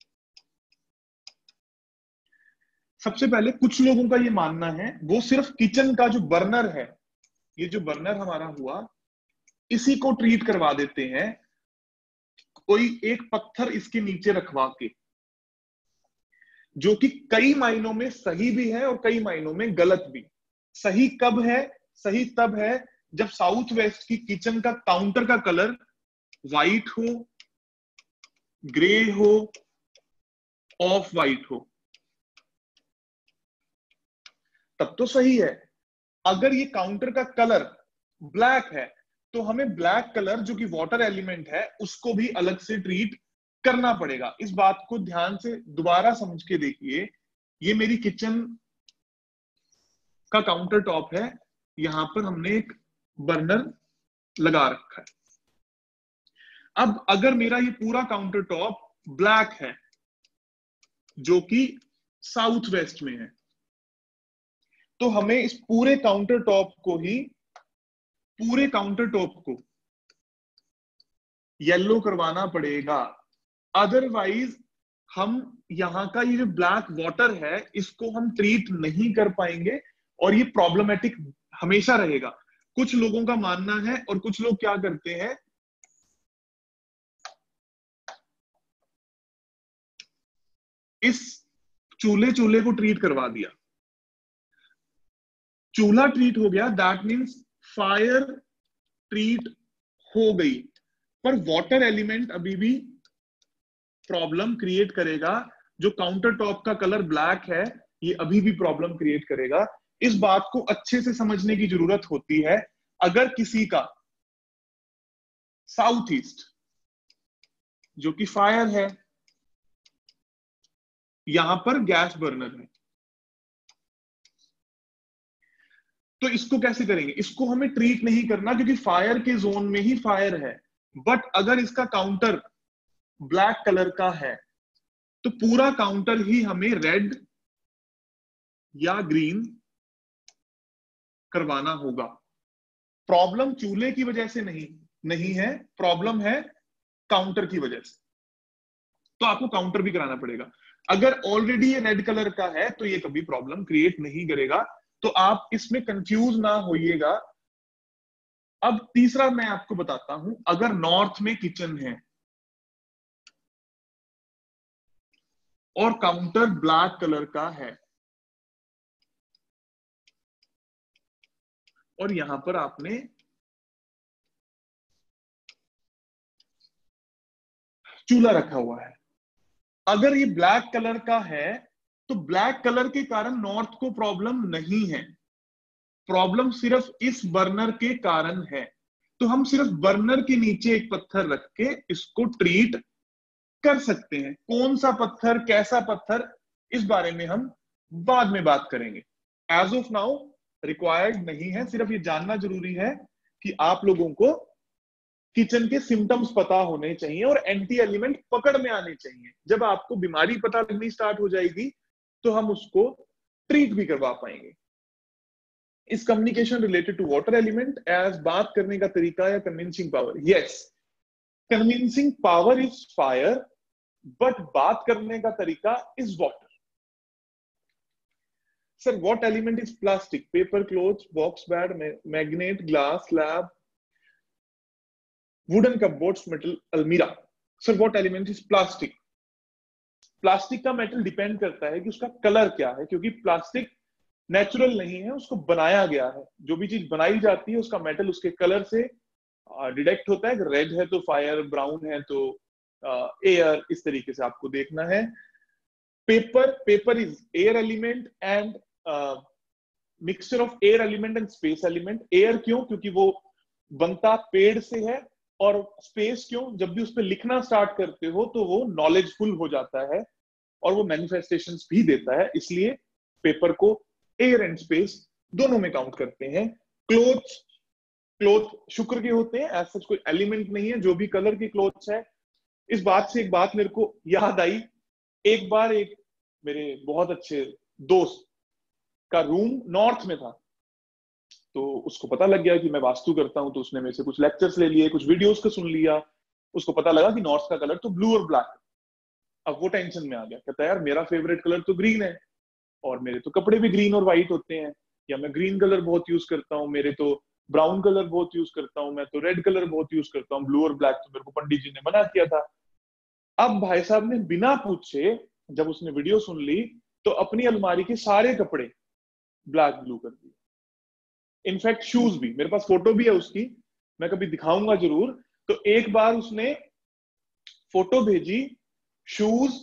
सबसे पहले कुछ लोगों का ये मानना है, वो सिर्फ किचन का जो बर्नर है, ये जो बर्नर हमारा हुआ, इसी को ट्रीट करवा देते हैं कोई एक पत्थर इसके नीचे रखवा के, जो कि कई मायनों में सही भी है और कई मायनों में गलत भी। सही कब है? सही तब है जब साउथ वेस्ट की किचन का काउंटर का कलर व्हाइट हो, ग्रे हो, ऑफ व्हाइट हो, तब तो सही है। अगर ये काउंटर का कलर ब्लैक है तो हमें ब्लैक कलर जो कि वाटर एलिमेंट है उसको भी अलग से ट्रीट करना पड़ेगा। इस बात को ध्यान से दोबारा समझ के देखिए। ये मेरी किचन का काउंटर टॉप है, यहां पर हमने एक बर्नर लगा रखा है। अब अगर मेरा ये पूरा काउंटर टॉप ब्लैक है जो कि साउथ वेस्ट में है, तो हमें इस पूरे काउंटर टॉप को ही पूरे काउंटर टॉप को येलो करवाना पड़ेगा। अदरवाइज हम यहां का ये जो ब्लैक वाटर है इसको हम ट्रीट नहीं कर पाएंगे और ये प्रॉब्लमेटिक हमेशा रहेगा। कुछ लोगों का मानना है, और कुछ लोग क्या करते हैं, इस चूल्हे चूल्हे को ट्रीट करवा दिया, चूल्हा ट्रीट हो गया, दैट मीन्स फायर ट्रीट हो गई, पर वाटर एलिमेंट अभी भी प्रॉब्लम क्रिएट करेगा। जो काउंटर टॉप का कलर ब्लैक है ये अभी भी प्रॉब्लम क्रिएट करेगा। इस बात को अच्छे से समझने की जरूरत होती है। अगर किसी का साउथ ईस्ट जो कि फायर है, यहां पर गैस बर्नर है। तो इसको कैसे करेंगे? इसको हमें ट्रीट नहीं करना क्योंकि फायर के जोन में ही फायर है। बट अगर इसका काउंटर ब्लैक कलर का है तो पूरा काउंटर ही हमें रेड या ग्रीन करवाना होगा। प्रॉब्लम चूल्हे की वजह से नहीं नहीं है, प्रॉब्लम है काउंटर की वजह से। तो आपको काउंटर भी कराना पड़ेगा। अगर ऑलरेडी ये रेड कलर का है तो ये कभी प्रॉब्लम क्रिएट नहीं करेगा। तो आप इसमें कंफ्यूज ना होइएगा। अब तीसरा मैं आपको बताता हूं, अगर नॉर्थ में किचन है और काउंटर ब्लैक कलर का है और यहां पर आपने चूल्हा रखा हुआ है, अगर ये ब्लैक कलर का है तो ब्लैक कलर के कारण नॉर्थ को प्रॉब्लम नहीं है, प्रॉब्लम सिर्फ इस बर्नर के कारण है। तो हम सिर्फ बर्नर के नीचे एक पत्थर रख के इसको ट्रीट कर सकते हैं। कौन सा पत्थर, कैसा पत्थर, इस बारे में हम बाद में बात करेंगे। एज ऑफ नाउ रिक्वायर्ड नहीं है, सिर्फ ये जानना जरूरी है कि आप लोगों को किचन के सिम्टम्स पता होने चाहिए और एंटी एलिमेंट पकड़ में आने चाहिए। जब आपको बीमारी पता लगनी स्टार्ट हो जाएगी तो हम उसको ट्रीट भी करवा पाएंगे। इस communication related to water element as बात करने का तरीका या convincing power? Yes, convincing power is fire, but बात करने का तरीका is water. Sir what element is plastic? Paper, cloth, box bed, magnet, glass, slab, wooden cupboards, metal, अलमीरा। Sir what element is plastic? Plastic का मेटल डिपेंड करता है कि उसका कलर क्या है, क्योंकि प्लास्टिक नेचुरल नहीं है, उसको बनाया गया है। जो भी चीज बनाई जाती है उसका मेटल उसके कलर से डिटेक्ट होता है। रेड है तो फायर, ब्राउन है तो एयर, इस तरीके से आपको देखना है। Paper, paper is air element and mixture of air element and space element. Air क्यों? क्योंकि वो बनता पेड़ से है। और स्पेस क्यों? जब भी उस पर लिखना स्टार्ट करते हो तो वो नॉलेजफुल हो जाता है और वो मैनिफेस्टेशंस भी देता है, इसलिए पेपर को एयर एंड स्पेस दोनों में काउंट करते हैं। क्लोथ, क्लोथ शुक्र के होते हैं, ऐसा कोई एलिमेंट नहीं है। जो भी कलर की क्लोथ्स है, इस बात से एक बात मेरे को याद आई। एक बार एक मेरे बहुत अच्छे दोस्त का रूम नॉर्थ में था, तो उसको पता लग गया कि मैं वास्तु करता हूं, तो उसने मेरे से कुछ लेक्चर्स ले लिए, कुछ वीडियोस का सुन लिया। उसको पता लगा कि नॉर्थ का कलर तो ब्लू और ब्लैक। अब वो टेंशन में आ गया, कहता है यार मेरा फेवरेट कलर तो ग्रीन है और मेरे तो कपड़े भी ग्रीन और व्हाइट होते हैं, या मैं ग्रीन कलर बहुत यूज करता हूँ, मेरे तो ब्राउन कलर बहुत यूज करता हूँ, मैं तो रेड कलर बहुत यूज करता हूँ, ब्लू और ब्लैक तो मेरे को पंडित जी ने मना किया था। अब भाई साहब ने बिना पूछे, जब उसने वीडियो सुन ली, तो अपनी अलमारी के सारे कपड़े ब्लैक ब्लू कर दिए। इनफैक्ट शूज भी, मेरे पास फोटो भी है उसकी, मैं कभी दिखाऊंगा जरूर। तो एक बार उसने फोटो भेजी, शूज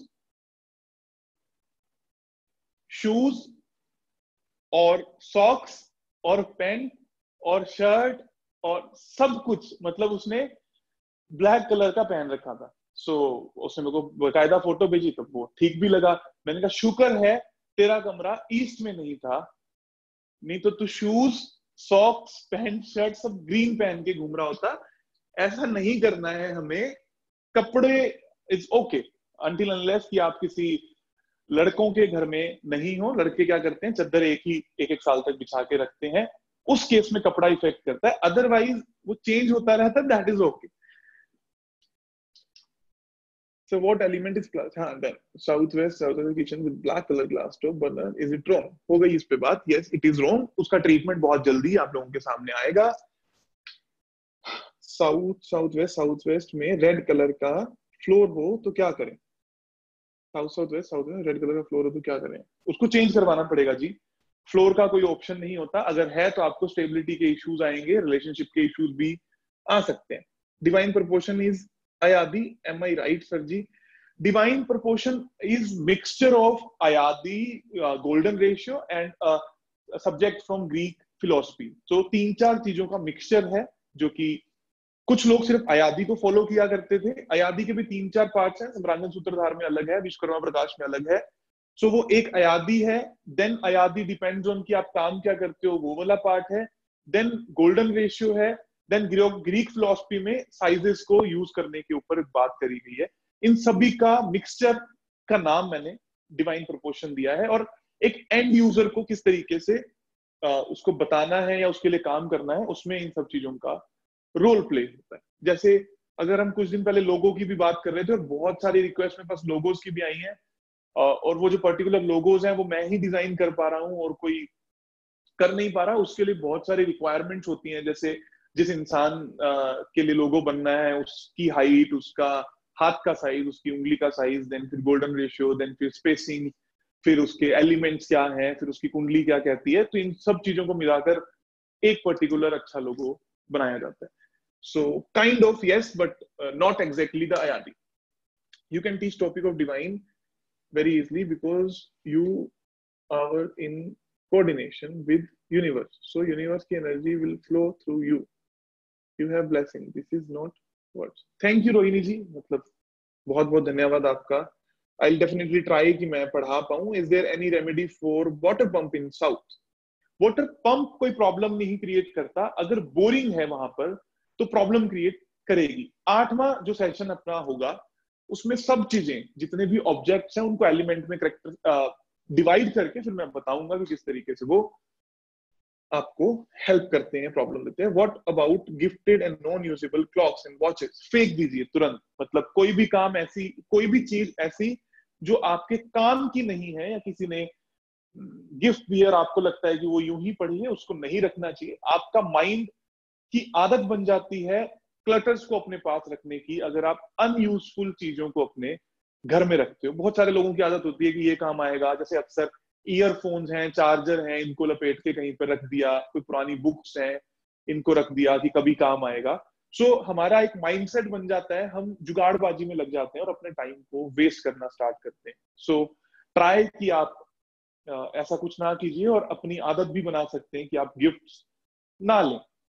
शूज और सॉक्स और पैंट और शर्ट और सब कुछ, मतलब उसने ब्लैक कलर का पहन रखा था। सो so, उसने मेरे को बकायदा फोटो भेजी, तो वो ठीक भी लगा। मैंने कहा शुक्र है तेरा कमरा ईस्ट में नहीं था, नहीं तो तू शूज, सॉक्स, पैंट, शर्ट सब ग्रीन पहन के घूम रहा होता। ऐसा नहीं करना है हमें। कपड़े इट्स ओके अनटिल अनलेस कि आप किसी लड़कों के घर में नहीं हो। लड़के क्या करते हैं, चादर एक ही एक एक साल तक बिछा के रखते हैं, उस केस में कपड़ा इफेक्ट करता है, अदरवाइज वो चेंज होता रहता है, that is okay. So what element is plus? हाँ, then southwest southwest kitchen with black color glass top burner, is it wrong? हो गई इस पे बात। yes it is wrong। उसका ट्रीटमेंट बहुत जल्दी आप लोगों के सामने आएगा। South south west south west में रेड कलर का फ्लोर हो तो क्या करें? साउथ साउथ वेस्ट साउथ में रेड कलर का फ्लोर हो तो क्या करें? उसको चेंज करवाना पड़ेगा जी। फ्लोर का कोई ऑप्शन नहीं होता, अगर है तो आपको स्टेबिलिटी के इश्यूज आएंगे, रिलेशनशिप के इश्यूज भी आ सकते हैं। डिवाइन प्रोपोर्शन इज अयादी, एम आई राइट सर जी? Divine proportion is mixture of अयादी, golden ratio and subject from Greek philosophy. तो तीन चार चीजों का मिक्सचर है, जो कि कुछ लोग सिर्फ अयादी को फॉलो किया करते थे। अयादी के भी तीन चार पार्ट्स हैं, सम्रांगण सूत्रधार में अलग है, विश्वकर्मा प्रकाश में अलग है। सो so, वो एक अयादी है, देन अयादी डिपेंड्स ऑन कि आप काम क्या करते हो, वो वाला पार्ट है, देन गोल्डन रेशियो है, देन ग्रीक फिलोसफी में साइजेस को यूज करने के ऊपर बात करी गई है। इन सभी का मिक्सचर का नाम मैंने डिवाइन प्रोपोर्शन दिया है, और एक एंड यूजर को किस तरीके से आ, उसको बताना है या उसके लिए काम करना है, उसमें इन सब चीजों का रोल प्ले होता है। जैसे अगर हम कुछ दिन पहले लोगो की भी बात कर रहे थे, और बहुत सारी रिक्वेस्ट मेरे पास लोगोज की भी आई हैं, और वो जो पर्टिकुलर लोगोज हैं वो मैं ही डिजाइन कर पा रहा हूँ और कोई कर नहीं पा रहा, उसके लिए बहुत सारी रिक्वायरमेंट्स होती हैं। जैसे जिस इंसान के लिए लोगो बनना है, उसकी हाइट, उसका हाथ का साइज, उसकी उंगली का साइज, देन फिर गोल्डन रेशियो, देन फिर स्पेसिंग, फिर उसके एलिमेंट्स क्या हैं, फिर उसकी कुंडली क्या कहती है, तो इन सब चीजों को मिलाकर एक पर्टिकुलर अच्छा लोगो बनाया जाता है। So kind of yes, but not exactly the अयादी। You can teach topic of divine very easily because you are in coordination with universe, so universe की energy will flow through you, you have blessing, this is not words। thank you Rohini ji, मतलब बहुत बहुत धन्यवाद आपका। I'll definitely try कि मैं पढ़ा पाऊं। is there any remedy for water pump in south? Water pump कोई प्रॉब्लम नहीं क्रिएट करता, अगर बोरिंग है वहां पर तो प्रॉब्लम क्रिएट करेगी। आठवां जो सेशन अपना होगा उसमें सब चीजें, जितने भी ऑब्जेक्ट्स हैं, उनको एलिमेंट में करेक्टर डिवाइड करके फिर मैं बताऊंगा कि किस तरीके से वो आपको हेल्प करते हैं, प्रॉब्लम देते हैं। What about gifted and non usable clocks and watches? फेंक दीजिए तुरंत। मतलब कोई भी काम ऐसी, कोई भी चीज ऐसी जो आपके काम की नहीं है, या किसी ने गिफ्ट दिया आपको लगता है कि वो यूं ही पड़ी है, उसको नहीं रखना चाहिए। आपका माइंड की आदत बन जाती है क्लटर्स को अपने पास रखने की, अगर आप अनयूजफुल चीजों को अपने घर में रखते हो। बहुत सारे लोगों की आदत होती है कि ये काम आएगा, जैसे अक्सर ईयरफोन्स हैं, चार्जर हैं, इनको लपेट के कहीं पर रख दिया, कोई पुरानी बुक्स हैं, इनको रख दिया कि कभी काम आएगा। सो so, हमारा एक माइंडसेट बन जाता है, हम जुगाड़बाजी में लग जाते हैं और अपने टाइम को वेस्ट करना स्टार्ट करते हैं। सो so, ट्राई कि आप ऐसा कुछ ना कीजिए, और अपनी आदत भी बना सकते हैं कि आप गिफ्ट्स ना लें।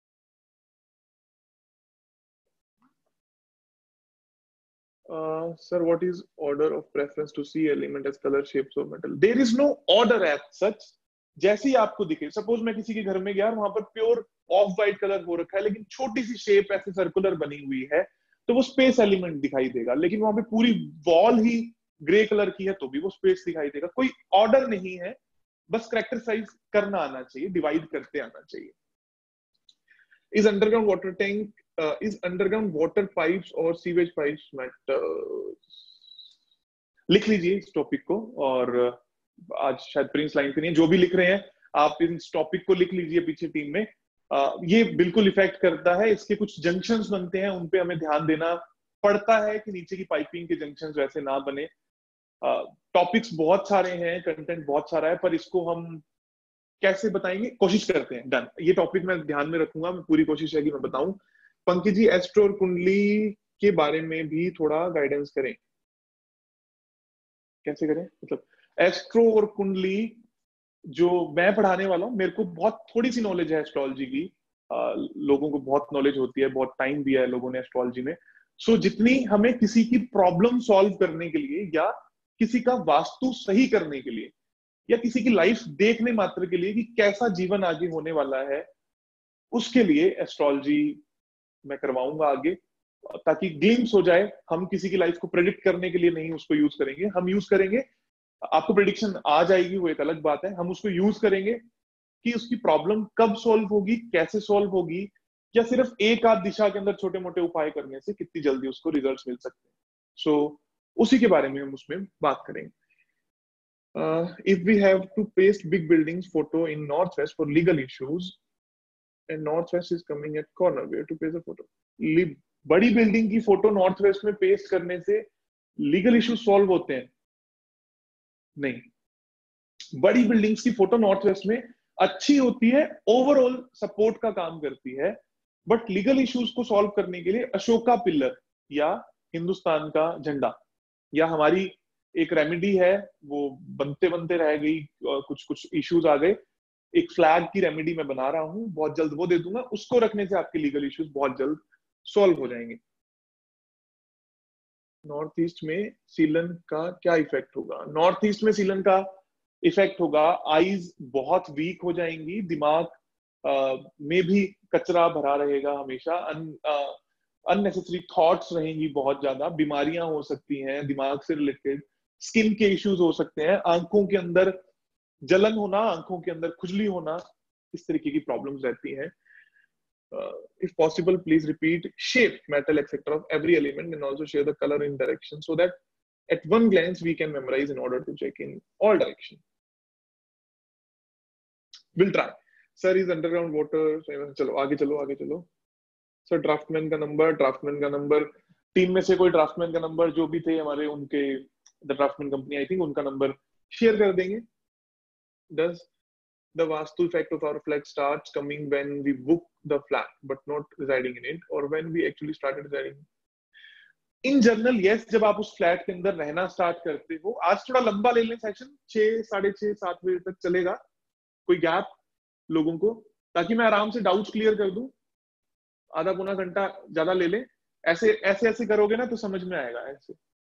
Uh, sir, what is order of preference to see element as color, shapes of metal? There is no order as such. जैसे ही आपको दिखे, सपोज मैं किसी के घर में गया, वहां पर प्योर ऑफ वाइट कलर हो रखा है, लेकिन छोटी सी शेप ऐसे सर्कुलर बनी हुई है, तो वो स्पेस एलिमेंट दिखाई देगा। लेकिन वहां पे पूरी वॉल ही ग्रे कलर की है तो भी वो स्पेस दिखाई देगा। कोई ऑर्डर नहीं है, बस कैरेक्टराइज करना आना चाहिए, डिवाइड करते आना चाहिए। Is underground water tank Uh, is underground water pipes or sewage pipes matters? लिख लीजिए इस टॉपिक को, और आज शायद प्रिंस लाइन पे नहीं, जो भी लिख रहे हैं आप इस टॉपिक को लिख लीजिए पीछे टीम में। uh, ये बिल्कुल इफेक्ट करता है, इसके कुछ जंक्शंस बनते हैं, उन पे हमें ध्यान देना पड़ता है कि नीचे की पाइपिंग के जंक्शंस वैसे ना बने। टॉपिक्स uh, बहुत सारे हैं, कंटेंट बहुत सारा है, पर इसको हम कैसे बताएंगे, कोशिश करते हैं। डन, ये टॉपिक मैं ध्यान में रखूंगा, मैं पूरी कोशिश है कि मैं बताऊं। पंकज जी, एस्ट्रो और कुंडली के बारे में भी थोड़ा गाइडेंस करें। कैसे करें मतलब? एस्ट्रो और कुंडली जो मैं पढ़ाने वाला हूँ, मेरे को बहुत थोड़ी सी नॉलेज है एस्ट्रोलॉजी की, आ, लोगों को बहुत नॉलेज होती है, बहुत टाइम दिया है लोगों ने एस्ट्रोलॉजी में। सो जितनी हमें किसी की प्रॉब्लम सॉल्व करने के लिए, या किसी का वास्तु सही करने के लिए, या किसी की लाइफ देखने मात्र के लिए कि कैसा जीवन आगे होने वाला है, उसके लिए एस्ट्रोलॉजी मैं करवाऊंगा आगे, ताकि ग्लिम्स हो जाए। हम किसी की लाइफ को प्रेडिक्ट करने के लिए नहीं उसको यूज करेंगे, हम यूज करेंगे, आपको प्रेडिक्शन आ जाएगी वो एक अलग बात है, हम उसको यूज करेंगे कि उसकी प्रॉब्लम कब सॉल्व होगी, कैसे सॉल्व होगी, या सिर्फ एक आध दिशा के अंदर छोटे मोटे उपाय करने से कितनी जल्दी उसको रिजल्ट्स मिल सकते हैं। सो so, उसी के बारे में हम उसमें बात करेंगे। If we have to paste big buildings photo in north west for legal issues and northwest is coming at corner, where to paste the photo? बड़ी बिल्डिंग की फोटो नॉर्थ वेस्ट में पेस्ट करने से लीगल इश्यू सॉल्व होते हैं? नहीं। बड़ी बिल्डिंग्स की फोटो नॉर्थ वेस्ट में अच्छी होती है, ओवरऑल सपोर्ट का काम करती है, बट लीगल इश्यूज को सॉल्व करने के लिए अशोका पिलर या हिंदुस्तान का झंडा, या हमारी एक रेमेडी है, वो बनते बनते रह गई, कुछ कुछ इश्यूज आ गए, एक फ्लैग की रेमेडी मैं बना रहा हूं, बहुत जल्द वो दे दूंगा, उसको रखने से आपके लीगल इश्यूज बहुत जल्द सॉल्व हो जाएंगे। नॉर्थ ईस्ट में सीलन का क्या इफेक्ट होगा? नॉर्थ ईस्ट में सीलन का इफेक्ट होगा, आईज बहुत वीक हो जाएंगी, दिमाग आ, में भी कचरा भरा रहेगा हमेशा, अननेसेसरी थॉट्स रहेंगी, बहुत ज्यादा बीमारियां हो सकती हैं दिमाग से रिलेटेड, स्किन के इश्यूज हो सकते हैं, आंखों के अंदर जलन होना, आंखों के अंदर खुजली होना, इस तरीके की प्रॉब्लम्स रहती हैं। Uh, if possible, please repeat shape, metal, et cetera of every element and also share the color in direction so that at one glance we can memorize in order to check in all direction. We'll try. Sir is underground water. चलो आगे चलो आगे चलो. Sir ड्राफ्टमैन का नंबर, ड्राफ्टमैन का नंबर, टीम में से कोई ड्राफ्टमैन का नंबर जो भी थे हमारे, उनके the draftman company I think, उनका नंबर शेयर कर देंगे. Does the vastu effect of our flat starts coming when we book the flat but not residing in it, or when we actually started residing in general? Yes, जब आप उस फ्लैट के अंदर रहना स्टार्ट करते हो. आज थोड़ा लंबा ले लें सेशन, छह साढ़े छह सात बजे तक चलेगा, कोई गैप लोगों को, ताकि मैं आराम से डाउट्स क्लियर कर दूं. आधा पौना घंटा ज्यादा ले लें. ऐसे ऐसे ऐसे करोगे ना तो समझ में आएगा. ऐसे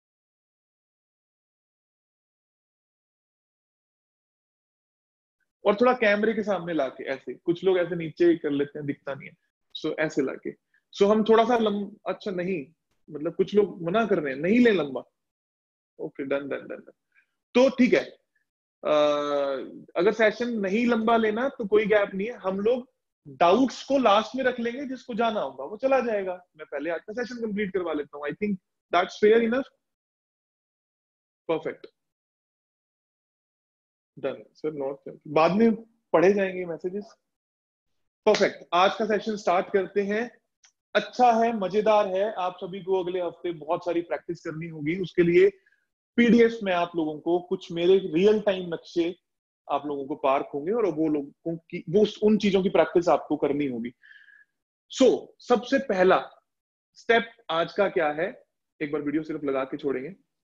और थोड़ा कैमरे के सामने लाके, ऐसे कुछ लोग ऐसे नीचे कर लेते हैं, दिखता नहीं है, सो so, ऐसे लाके. सो so, हम थोड़ा सा लंब अच्छा नहीं, मतलब कुछ लोग मना कर रहे हैं नहीं ले लंबा. Okay, done done done. तो ठीक है, uh, अगर सेशन नहीं लंबा लेना तो कोई गैप नहीं है. हम लोग डाउट्स को लास्ट में रख लेंगे, जिसको जाना होगा वो चला जाएगा. मैं पहले आज का सेशन कंप्लीट करवा लेता हूँ. I think that's fair enough. Perfect, done sir. Note बाद में पढ़े जाएंगे मैसेजेस. परफेक्ट. आज का सेशन स्टार्ट करते हैं. अच्छा है, मजेदार है. आप सभी को अगले हफ्ते बहुत सारी प्रैक्टिस करनी होगी. उसके लिए पीडीएफ में आप लोगों को कुछ मेरे रियल टाइम नक्शे आप लोगों को पार्क होंगे, और वो लोगों की वो उन चीजों की प्रैक्टिस आपको करनी होगी. सो so, सबसे पहला स्टेप आज का क्या है? एक बार वीडियो सिर्फ लगा के छोड़ेंगे.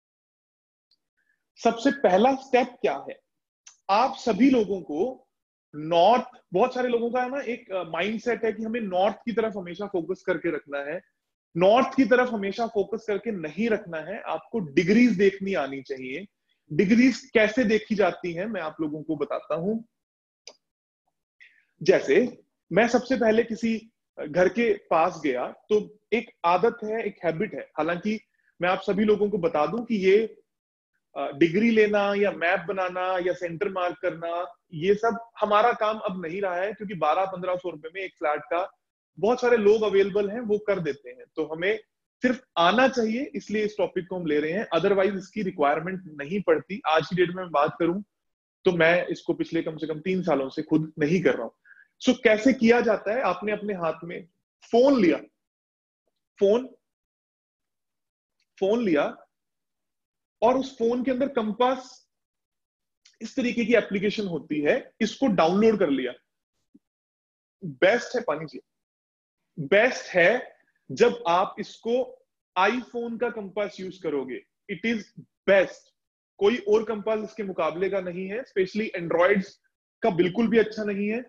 सबसे पहला स्टेप क्या है? आप सभी लोगों को नॉर्थ, बहुत सारे लोगों का है ना एक माइंडसेट है कि हमें नॉर्थ की तरफ हमेशा फोकस करके रखना है. नॉर्थ की तरफ हमेशा फोकस करके नहीं रखना है. आपको डिग्रीज देखनी आनी चाहिए. डिग्रीज कैसे देखी जाती हैं मैं आप लोगों को बताता हूं. जैसे मैं सबसे पहले किसी घर के पास गया तो एक आदत है, एक हैबिट है. हालांकि मैं आप सभी लोगों को बता दूं कि ये डिग्री लेना या मैप बनाना या सेंटर मार्क करना, ये सब हमारा काम अब नहीं रहा है, क्योंकि बारह पंद्रह सौ रुपए में एक फ्लैट का बहुत सारे लोग अवेलेबल हैं, वो कर देते हैं. तो हमें सिर्फ आना चाहिए, इसलिए इस टॉपिक को हम ले रहे हैं. अदरवाइज इसकी रिक्वायरमेंट नहीं पड़ती. आज की डेट में मैं बात करूं तो मैं इसको पिछले कम से कम तीन सालों से खुद नहीं कर रहा हूं. सो so, कैसे किया जाता है? आपने अपने हाथ में फोन लिया, फोन फोन लिया और उस फोन के अंदर कंपास, इस तरीके की एप्लीकेशन होती है, इसको डाउनलोड कर लिया. बेस्ट है, पानी चाहिए. बेस्ट है जब आप इसको आईफोन का कंपास यूज करोगे. It is best. कोई और कंपास इसके मुकाबले का नहीं है. स्पेशली एंड्रॉइड्स का बिल्कुल भी अच्छा नहीं है.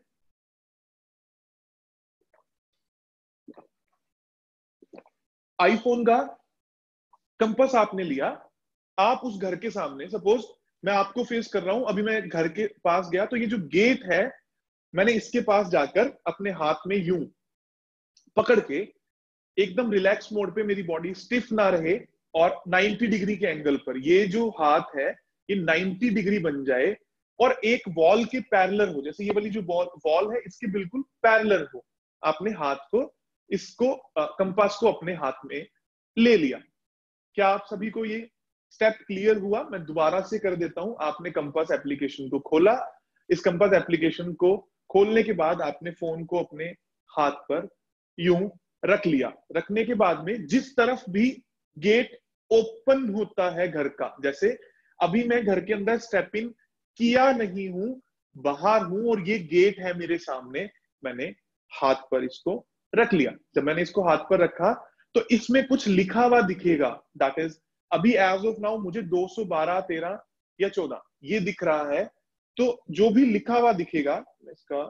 आईफोन का कंपास आपने लिया, आप उस घर के सामने, सपोज मैं आपको फेस कर रहा हूं, अभी मैं घर के पास गया तो ये जो गेट है, मैंने इसके पास जाकर अपने हाथ में यूं पकड़ के एकदम रिलैक्स मोड पे, मेरी बॉडी स्टिफ ना रहे और नब्बे डिग्री के एंगल पर ये जो हाथ है ये नब्बे डिग्री बन जाए और एक वॉल के पैरेलल हो. जैसे ये वाली जो वॉल है इसके बिल्कुल पैरेलल हो. आपने हाथ को, इसको कंपास को अपने हाथ में ले लिया. क्या आप सभी को ये स्टेप क्लियर हुआ? मैं दोबारा से कर देता हूं. आपने कंपास एप्लीकेशन को खोला. इस कंपास एप्लीकेशन को खोलने के बाद आपने फोन को अपने हाथ पर यूं रख लिया. रखने के बाद में जिस तरफ भी गेट ओपन होता है घर का, जैसे अभी मैं घर के अंदर स्टेप इन किया नहीं हूं, बाहर हूं और ये गेट है मेरे सामने, मैंने हाथ पर इसको रख लिया. जब मैंने इसको हाथ पर रखा तो इसमें कुछ लिखा हुआ दिखेगा. दैट इज अभी एज ऑफ नाउ मुझे दो सौ बारह, तेरह या चौदह ये दिख रहा है. तो जो भी लिखा हुआ दिखेगा, इसका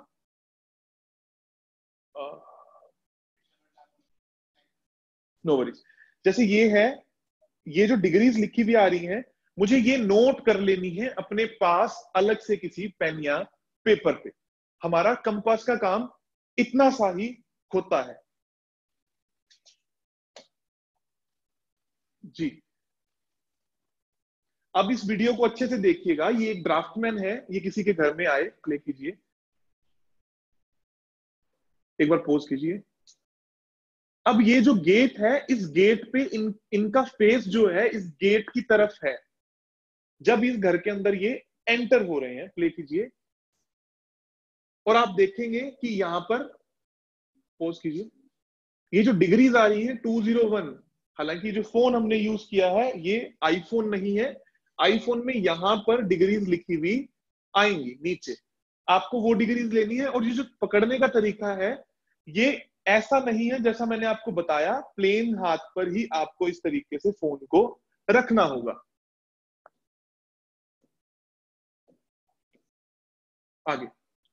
नो वरीज, जैसे ये है ये जो डिग्रीज लिखी हुई आ रही हैं, मुझे ये नोट कर लेनी है अपने पास अलग से किसी पेन या पेपर पे। हमारा कंपास का काम इतना सा ही होता है जी। अब इस वीडियो को अच्छे से देखिएगा, ये एक ड्राफ्टमैन है, ये किसी के घर में आए, प्ले कीजिए, एक बार पोज कीजिए। अब ये जो गेट है, इस गेट पे इन इनका फेस जो है इस गेट की तरफ है जब इस घर के अंदर ये एंटर हो रहे हैं। प्ले कीजिए और आप देखेंगे कि यहां पर, पोज कीजिए, ये जो डिग्रीज आ रही है टू ज़ीरो वन, हालांकि जो फोन हमने यूज किया है ये आईफोन नहीं है, आईफोन में यहां पर डिग्रीज लिखी हुई आएंगी नीचे, आपको वो डिग्रीज लेनी है। और ये जो पकड़ने का तरीका है ये ऐसा नहीं है जैसा मैंने आपको बताया, प्लेन हाथ पर ही आपको इस तरीके से फोन को रखना होगा। आगे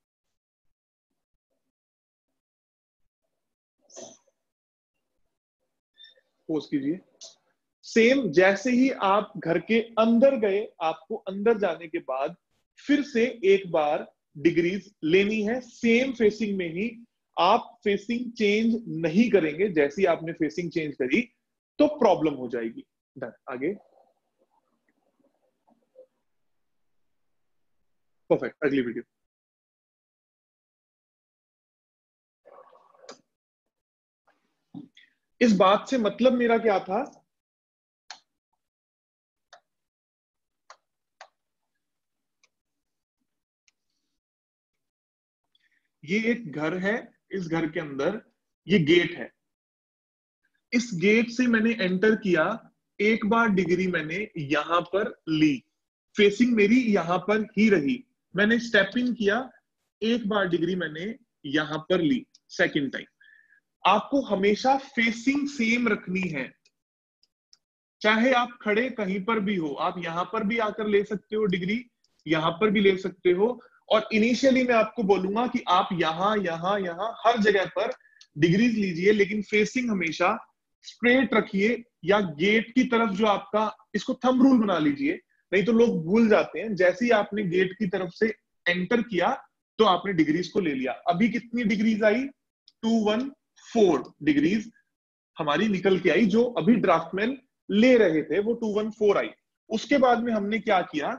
पोज कीजिए। सेम जैसे ही आप घर के अंदर गए, आपको अंदर जाने के बाद फिर से एक बार डिग्रीज लेनी है, सेम फेसिंग में ही। आप फेसिंग चेंज नहीं करेंगे, जैसी आपने फेसिंग चेंज करी तो प्रॉब्लम हो जाएगी। डन, आगे, परफेक्ट, अगली वीडियो। इस बात से मतलब मेरा क्या था, ये एक घर है, इस घर के अंदर ये गेट है, इस गेट से मैंने एंटर किया, एक बार डिग्री मैंने यहां पर ली, फेसिंग मेरी यहां पर ही रही, मैंने स्टेप इन किया, एक बार डिग्री मैंने यहां पर ली सेकंड टाइम। आपको हमेशा फेसिंग सेम रखनी है, चाहे आप खड़े कहीं पर भी हो, आप यहां पर भी आकर ले सकते हो डिग्री, यहां पर भी ले सकते हो। और इनिशियली मैं आपको बोलूंगा कि आप यहां यहां यहां हर जगह पर डिग्रीज लीजिए, लेकिन फेसिंग हमेशा स्ट्रेट रखिए, या गेट की तरफ जो आपका, इसको थंब रूल बना लीजिए, नहीं तो लोग भूल जाते हैं। जैसे ही आपने गेट की तरफ से एंटर किया तो आपने डिग्रीज को ले लिया। अभी कितनी डिग्रीज आई, टू वन फोर डिग्रीज हमारी निकल के आई, जो अभी ड्राफ्टमैन ले रहे थे वो टू वन फोर आई। उसके बाद में हमने क्या किया,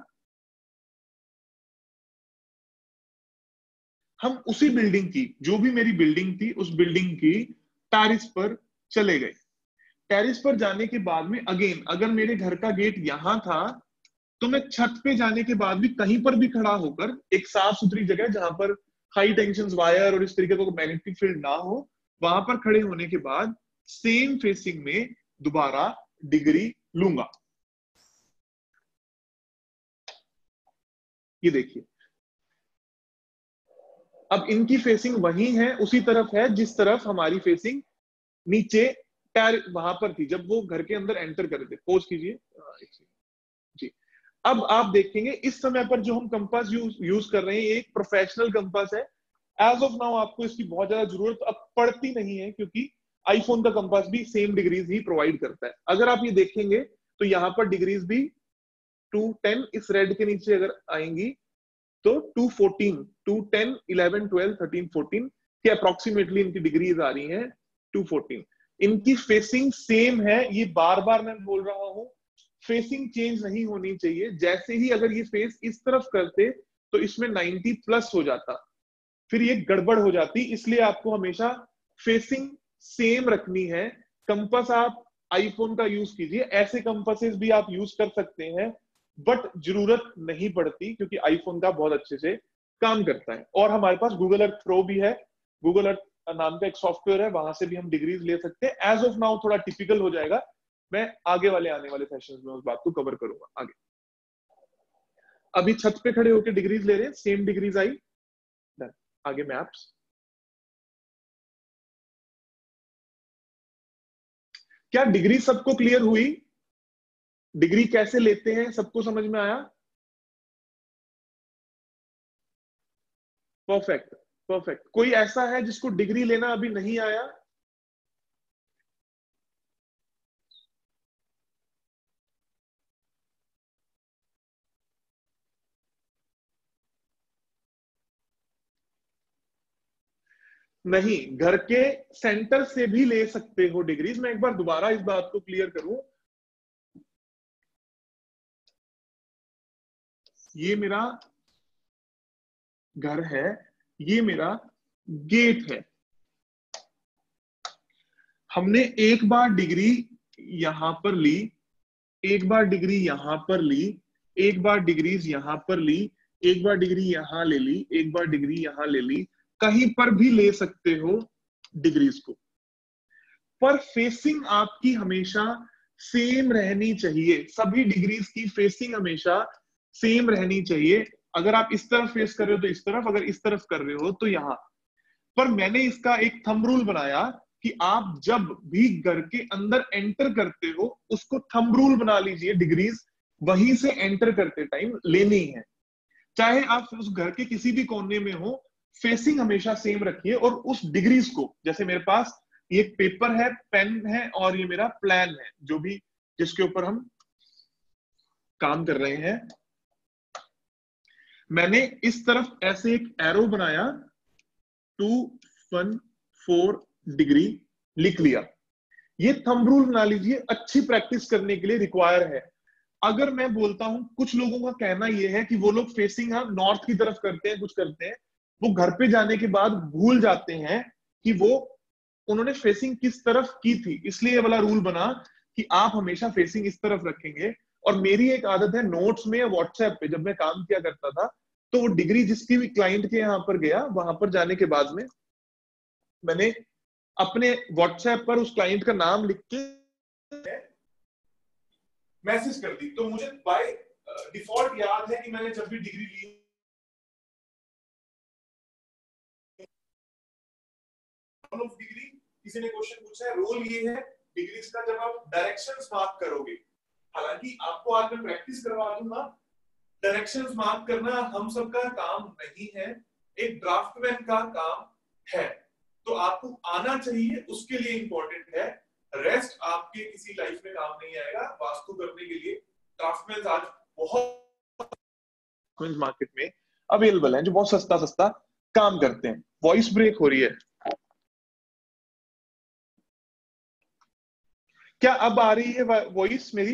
हम उसी बिल्डिंग की, जो भी मेरी बिल्डिंग थी उस बिल्डिंग की टेरिस पर चले गए। टेरिस पर जाने के बाद में अगेन, अगर मेरे घर का गेट यहां था तो मैं छत पे जाने के बाद भी कहीं पर भी खड़ा होकर, एक साफ सुथरी जगह जहां पर हाई टेंशन वायर और इस तरीके का मैग्नेटिक फील्ड ना हो, वहां पर खड़े होने के बाद सेम फेसिंग में दोबारा डिग्री लूंगा। ये देखिए, अब इनकी फेसिंग वही है, उसी तरफ है जिस तरफ हमारी फेसिंग नीचे पैर वहां पर थी जब वो घर के अंदर एंटर कर रहे थे। पोज कीजिए जी। अब आप देखेंगे इस समय पर जो हम कंपास यूज यूज कर रहे हैं, एक प्रोफेशनल कंपास है। एज ऑफ नाउ आपको इसकी बहुत ज्यादा जरूरत अब पड़ती नहीं है, क्योंकि आईफोन का कंपास भी सेम डिग्रीज ही प्रोवाइड करता है। अगर आप ये देखेंगे तो यहाँ पर डिग्रीज भी टू टेन, इस रेड के नीचे अगर आएंगी तो two fourteen, two ten, eleven, twelve, thirteen, fourteen के अप्रोक्सीमेटली इनकी डिग्रीज आ रही हैं, टू फोर्टीन। इनकी फेसिंग सेम है, ये बार बार मैं बोल रहा हूं, फेसिंग चेंज नहीं होनी चाहिए। जैसे ही अगर ये फेस इस तरफ करते तो इसमें नाइंटी प्लस हो जाता, फिर ये गड़बड़ हो जाती। इसलिए आपको हमेशा फेसिंग सेम रखनी है। कंपास आप आईफोन का यूज कीजिए, ऐसे कंपासेस भी आप यूज कर सकते हैं, बट जरूरत नहीं पड़ती, क्योंकि आईफोन का बहुत अच्छे से काम करता है। और हमारे पास गूगल अर्थ प्रो भी है, गूगल अर्थ नाम का एक सॉफ्टवेयर है, वहां से भी हम डिग्रीज ले सकते हैं। एज ऑफ नाउ थोड़ा टिपिकल हो जाएगा, मैं आगे वाले आने वाले सेशंस में उस बात को कवर करूंगा आगे। अभी छत पे खड़े होकर डिग्रीज ले रहे हैं, सेम डिग्रीज आई। आगे मैप्स, क्या डिग्री सबको क्लियर हुई? डिग्री कैसे लेते हैं सबको समझ में आया? Perfect, perfect. कोई ऐसा है जिसको डिग्री लेना अभी नहीं आया? नहीं, घर के सेंटर से भी ले सकते हो डिग्रीज। मैं एक बार दोबारा इस बात को क्लियर करूं, ये मेरा घर है, ये मेरा गेट है। हमने एक बार डिग्री यहां पर ली, एक बार डिग्री यहां पर ली, एक बार डिग्रीज यहां पर ली, एक बार डिग्री यहां ले ली, एक बार डिग्री यहां ले ली, कहीं पर भी ले सकते हो डिग्रीज को, पर फेसिंग आपकी हमेशा सेम रहनी चाहिए। सभी डिग्रीज की फेसिंग हमेशा सेम रहनी चाहिए। अगर आप इस तरफ फेस कर रहे हो तो इस तरफ, अगर इस तरफ कर रहे हो तो यहां। पर मैंने इसका एक थंब रूल बनाया कि आप जब भी घर के अंदर एंटर करते हो उसको थंब रूल बना लीजिए, डिग्रीज वहीं से एंटर करते टाइम लेनी है। चाहे आप उस घर के किसी भी कोने में हो, फेसिंग हमेशा सेम रखिए। और उस डिग्रीज को, जैसे मेरे पास ये पेपर है, पेन है और ये मेरा प्लान है जो भी जिसके ऊपर हम काम कर रहे हैं, मैंने इस तरफ ऐसे एक एरो बनाया, टू वन फोर डिग्री लिख लिया। ये थंब रूल बना लीजिए, अच्छी प्रैक्टिस करने के लिए रिक्वायर है। अगर मैं बोलता हूं, कुछ लोगों का कहना यह है कि वो लोग फेसिंग हाँ नॉर्थ की तरफ करते हैं, कुछ करते हैं, वो घर पे जाने के बाद भूल जाते हैं कि वो उन्होंने फेसिंग किस तरफ की थी। इसलिए ये वाला रूल बना कि आप हमेशा फेसिंग इस तरफ रखेंगे। और मेरी एक आदत है, नोट्स में या व्हाट्सएप पे जब मैं काम किया करता था, तो वो डिग्री जिसकी भी क्लाइंट के यहाँ पर गया, वहां पर जाने के बाद में मैंने अपने व्हाट्सएप पर उस क्लाइंट का नाम लिख के मैसेज कर दी। तो मुझे बाय डिफॉल्ट याद है कि मैंने जब भी डिग्री ली, ऑफ डिग्री, किसी ने क्वेश्चन पूछा है, रोल ये है डिग्रीज का, जब आप डायरेक्शंस मार्क करोगे, हालांकि आपको आज मैं प्रैक्टिस करवा दूंगा, डायरेक्शंस मार्क करना हम सबका काम नहीं है, एक ड्राफ्टमैन का काम है। तो आपको आना चाहिए, उसके लिए इंपॉर्टेंट है। रेस्ट आपके किसी लाइफ में काम नहीं आएगा। वास्तु करने के लिए ड्राफ्टमैन आज बहुत मार्केट में अवेलेबल हैं जो बहुत सस्ता सस्ता काम करते हैं। वॉइस ब्रेक हो रही है क्या? अब आ रही है वॉइस मेरी?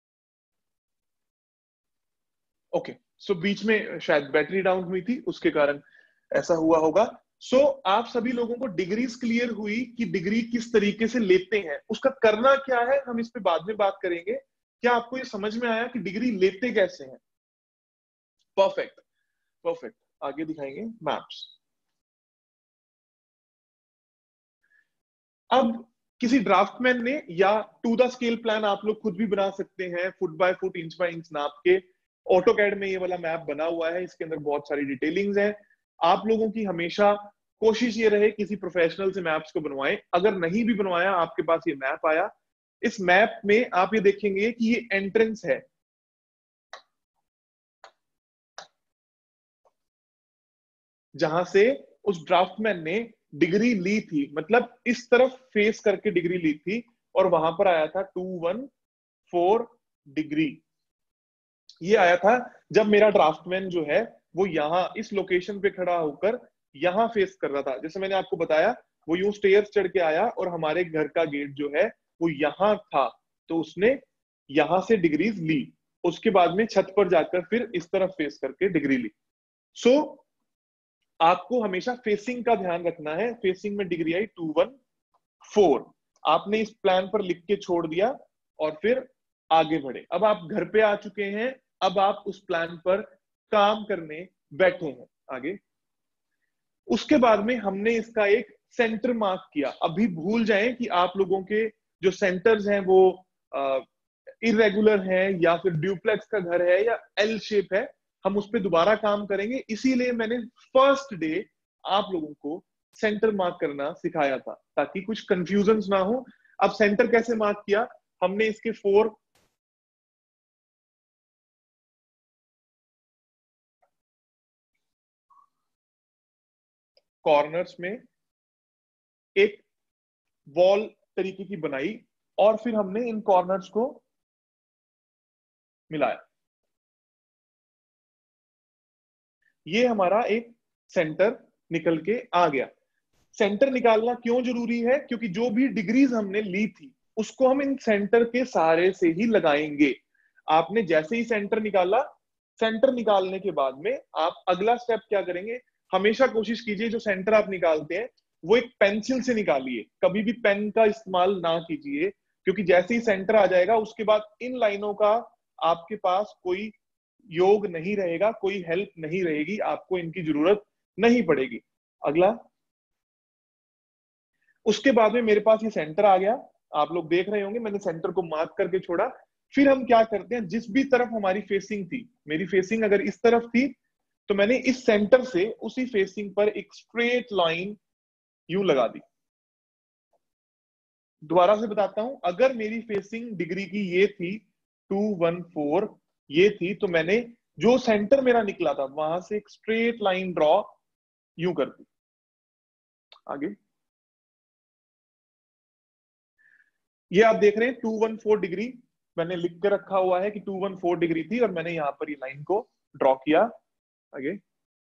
ओके, सो बीच में शायद बैटरी डाउन हुई थी, उसके कारण ऐसा हुआ होगा। सो so, आप सभी लोगों को डिग्रीज क्लियर हुई कि डिग्री किस तरीके से लेते हैं, उसका करना क्या है हम इस पे बाद में बात करेंगे। क्या आपको ये समझ में आया कि डिग्री लेते कैसे हैं? Perfect, perfect. आगे दिखाएंगे मैप्स। अब किसी ड्राफ्टमैन ने, या टू द स्केल प्लान आप लोग खुद भी बना सकते हैं, foot by foot, inch by inch नाप के। ऑटो कैड में ये वाला मैप बना हुआ है, इसके अंदर बहुत सारी डिटेलिंग्स हैं। आप लोगों की हमेशा कोशिश ये रहे किसी प्रोफेशनल से मैप्स को बनवाएं। अगर नहीं भी बनवाया, आपके पास ये मैप आया, इस मैप में आप ये देखेंगे कि ये एंट्रेंस है, जहां से उस ड्राफ्टमैन ने डिग्री ली थी, मतलब इस तरफ फेस करके डिग्री ली थी, और वहां पर आया था टू वन फोर डिग्री। ये आया था जब मेरा ड्राफ्टमैन जो है वो यहाँ इस लोकेशन पे खड़ा होकर यहाँ फेस कर रहा था। जैसे मैंने आपको बताया, वो यूं स्टेयर्स चढ़ के आया और हमारे घर का गेट जो है वो यहाँ था, तो उसने यहां से डिग्रीज ली। उसके बाद में छत पर जाकर फिर इस तरफ फेस करके डिग्री ली। सो so, आपको हमेशा फेसिंग का ध्यान रखना है। फेसिंग में डिग्री आई टू वन फोर, आपने इस प्लान पर लिख के छोड़ दिया और फिर आगे बढ़े। अब आप घर पे आ चुके हैं, अब आप उस प्लान पर काम करने बैठे हैं। आगे उसके बाद में हमने इसका एक सेंटर मार्क किया। अभी भूल जाएं कि आप लोगों के जो सेंटर्स हैं वो इरेगुलर हैं, या फिर ड्यूप्लेक्स का घर है, या एल शेप है, हम उस पर दोबारा काम करेंगे। इसीलिए मैंने फर्स्ट डे आप लोगों को सेंटर मार्क करना सिखाया था, ताकि कुछ कंफ्यूजन ना हो। अब सेंटर कैसे मार्क किया? हमने इसके फोर कॉर्नर्स में एक वॉल तरीके की बनाई, और फिर हमने इन कॉर्नर्स को मिलाया। ये हमारा एक सेंटर निकल के आ गया। सेंटर निकालना क्यों जरूरी है? क्योंकि जो भी डिग्रीज हमने ली थी उसको हम इन सेंटर के सहारे से ही लगाएंगे। आपने जैसे ही सेंटर निकाला, सेंटर निकालने के बाद में आप अगला स्टेप क्या करेंगे? हमेशा कोशिश कीजिए जो सेंटर आप निकालते हैं वो एक पेंसिल से निकालिए, कभी भी पेन का इस्तेमाल ना कीजिए, क्योंकि जैसे ही सेंटर आ जाएगा उसके बाद इन लाइनों का आपके पास कोई योग नहीं रहेगा, कोई हेल्प नहीं रहेगी, आपको इनकी जरूरत नहीं पड़ेगी। अगला, उसके बाद में मेरे पास ये सेंटर आ गया, आप लोग देख रहे होंगे मैंने सेंटर को मार्क करके छोड़ा। फिर हम क्या करते हैं, जिस भी तरफ हमारी फेसिंग थी, मेरी फेसिंग अगर इस तरफ थी तो मैंने इस सेंटर से उसी फेसिंग पर एक स्ट्रेट लाइन यूं लगा दी। दोबारा से बताता हूं, अगर मेरी फेसिंग डिग्री की ये थी टू वन फोर, ये थी, तो मैंने जो सेंटर मेरा निकला था वहां से एक स्ट्रेट लाइन ड्रॉ यूं कर दी। आगे ये आप देख रहे हैं टू वन फोर डिग्री, मैंने लिख के रखा हुआ है कि टू वन फोर डिग्री थी और मैंने यहां पर ये लाइन को ड्रॉ किया। आगे,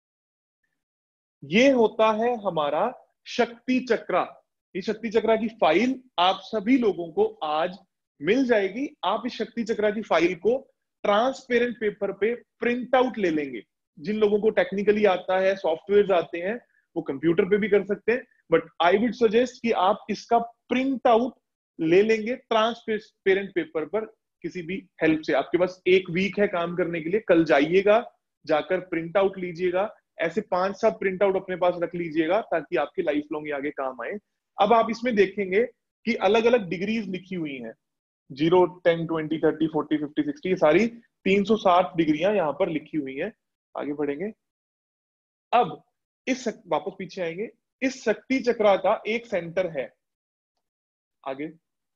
ये होता है हमारा शक्ति चक्रा। ये शक्ति चक्रा की फाइल आप सभी लोगों को आज मिल जाएगी। आप इस शक्ति चक्रा की फाइल को ट्रांसपेरेंट पेपर पे प्रिंट आउट ले लेंगे। जिन लोगों को टेक्निकली आता है, सॉफ्टवेयर आते हैं, वो कंप्यूटर पे भी कर सकते हैं, बट आई वुड सजेस्ट कि आप इसका प्रिंट आउट ले लेंगे ट्रांसपेरेंट पेपर पर किसी भी हेल्प से। आपके पास एक वीक है काम करने के लिए, कल जाइएगा, जाकर प्रिंट आउट लीजिएगा, ऐसे पांच सात प्रिंट आउट अपने पास रख लीजिएगा ताकि आपके लाइफ लॉन्ग आगे काम आए। अब आप इसमें देखेंगे कि अलग अलग डिग्रीज लिखी हुई हैं, zero ten twenty thirty forty fifty sixty, ये सारी तीन सौ साठ डिग्रियां यहाँ पर लिखी हुई हैं। आगे बढ़ेंगे, अब इस वापस पीछे आएंगे, इस शक्ति चक्रा का एक सेंटर है। आगे,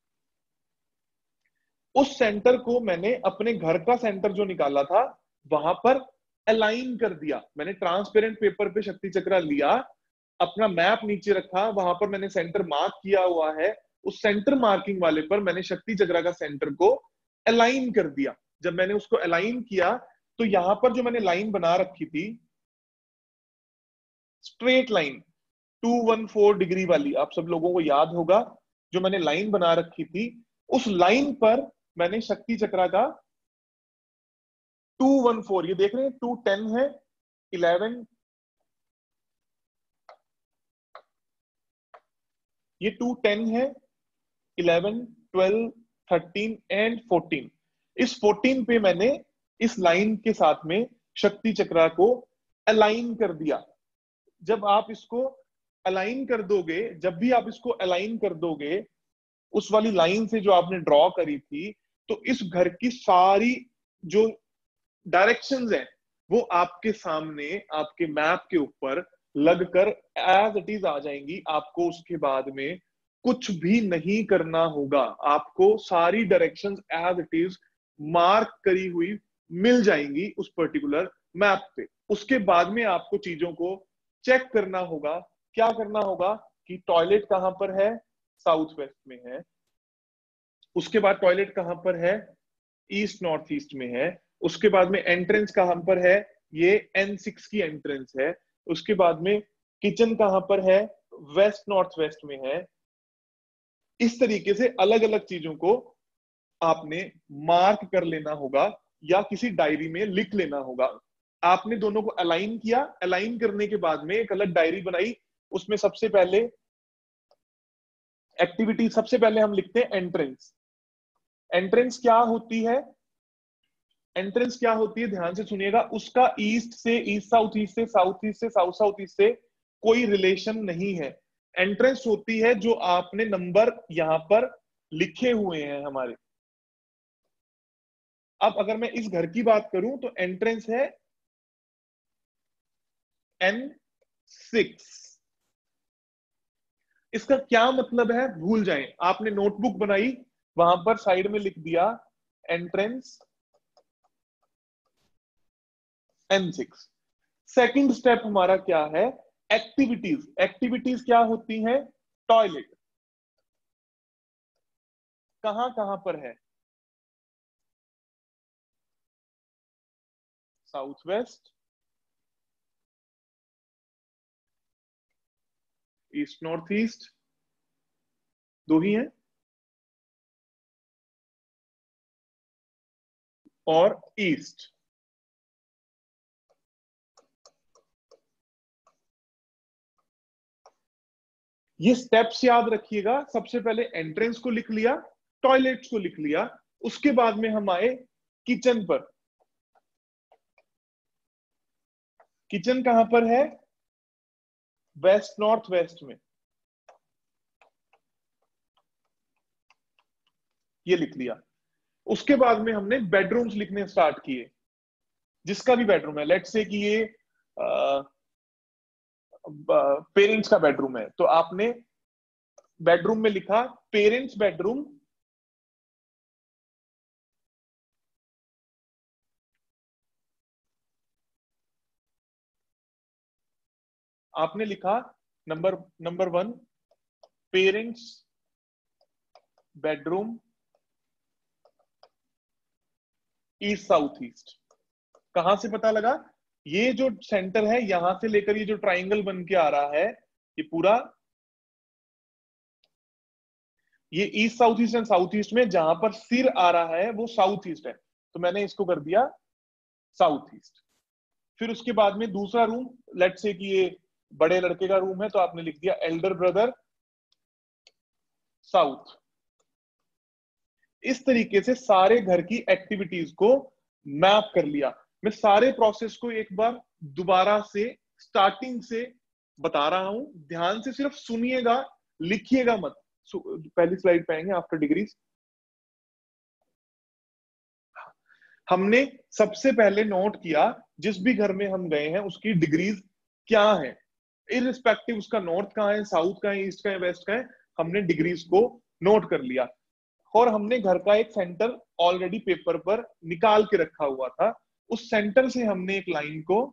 उस सेंटर को मैंने अपने घर का सेंटर जो निकाला था वहां पर अलाइन कर दिया। मैंने ट्रांसपेरेंट पेपर पे शक्ति चक्रा लिया, अपना मैप नीचे रखा, वहां पर मैंने सेंटर मार्क किया हुआ है, उस सेंटर मार्किंग वाले पर मैंने शक्ति चक्रा का सेंटर को अलाइन कर दिया। जब मैंने उसको अलाइन किया तो यहां पर जो मैंने लाइन बना रखी थी straight line two one four degree वाली, आप सब लोगों को याद होगा, जो मैंने लाइन बना रखी थी उस लाइन पर मैंने शक्ति चक्रा का टू वन फोर, ये देख रहे हैं टू टेन है, इलेवन, ये टू टेन है, eleven, twelve, thirteen and fourteen. इस फोर्टीन पे मैंने इस लाइन के साथ में शक्ति चक्रा को अलाइन कर दिया। जब आप इसको अलाइन कर दोगे, जब भी आप इसको अलाइन कर दोगे उस वाली लाइन से जो आपने ड्रॉ करी थी, तो इस घर की सारी जो डायरेक्शंस हैं वो आपके सामने आपके मैप के ऊपर लगकर एज इट इज आ जाएंगी। आपको उसके बाद में कुछ भी नहीं करना होगा, आपको सारी directions as it is mark करी हुई मिल जाएंगी उस पर्टिकुलर मैप पे। उसके बाद में आपको चीजों को चेक करना होगा। क्या करना होगा कि टॉयलेट कहां पर है, साउथ वेस्ट में है, उसके बाद टॉयलेट कहां पर है, ईस्ट नॉर्थ ईस्ट में है, उसके बाद में एंट्रेंस कहां पर है, ये एन सिक्स की एंट्रेंस है, उसके बाद में किचन कहां पर है, वेस्ट नॉर्थ वेस्ट में है। इस तरीके से अलग अलग चीजों को आपने मार्क कर लेना होगा या किसी डायरी में लिख लेना होगा। आपने दोनों को अलाइन किया, अलाइन करने के बाद में एक अलग डायरी बनाई, उसमें सबसे पहले एक्टिविटी, सबसे पहले हम लिखते हैं एंट्रेंस। एंट्रेंस क्या होती है? एंट्रेंस क्या होती है, ध्यान से सुनिएगा, उसका ईस्ट से, ईस्ट साउथ ईस्ट से, साउथ ईस्ट से, साउथ साउथ ईस्ट से कोई रिलेशन नहीं है। एंट्रेंस होती है जो आपने नंबर यहां पर लिखे हुए हैं हमारे। अब अगर मैं इस घर की बात करूं तो एंट्रेंस है एन सिक्स। इसका क्या मतलब है भूल जाएं, आपने नोटबुक बनाई, वहां पर साइड में लिख दिया entrance N six. Second step हमारा क्या है, एक्टिविटीज। एक्टिविटीज क्या होती हैं? टॉयलेट कहां कहां पर है, south west, east north east दो ही हैं, और ईस्ट। ये स्टेप्स याद रखिएगा। सबसे पहले एंट्रेंस को लिख लिया, टॉयलेट्स को लिख लिया, उसके बाद में हम आए किचन पर। किचन कहां पर है? वेस्ट नॉर्थ वेस्ट में, ये लिख लिया। उसके बाद में हमने बेडरूम्स लिखने स्टार्ट किए, जिसका भी बेडरूम है। लेट्स से कि ये पेरेंट्स का बेडरूम है, तो आपने बेडरूम में लिखा पेरेंट्स बेडरूम, आपने लिखा number number one parents bedroom east south east. कहां से पता लगा? ये जो सेंटर है यहां से लेकर ये जो ट्राइंगल बन के आ रहा है, ये पूरा ये east south east and south east में जहां पर सिर आ रहा है वो साउथ ईस्ट है, तो मैंने इसको कर दिया साउथ ईस्ट। फिर उसके बाद में दूसरा रूम, लेट से कि ये बड़े लड़के का रूम है, तो आपने लिख दिया एल्डर ब्रदर साउथ। इस तरीके से सारे घर की एक्टिविटीज को मैप कर लिया। मैं सारे प्रोसेस को एक बार दोबारा से स्टार्टिंग से बता रहा हूं, ध्यान से सिर्फ सुनिएगा, लिखिएगा मत। पहली स्लाइड पे आएंगे, आफ्टर डिग्रीज। हमने सबसे पहले नोट किया जिस भी घर में हम गए हैं उसकी डिग्रीज क्या है, इररिस्पेक्टिव उसका नॉर्थ कहाँ है, साउथ कहाँ है, ईस्ट कहाँ है, वेस्ट कहाँ है, हमने डिग्रीज को नोट कर लिया। और हमने घर का एक सेंटर ऑलरेडी पेपर पर निकाल के रखा हुआ था, उस सेंटर से हमने एक लाइन को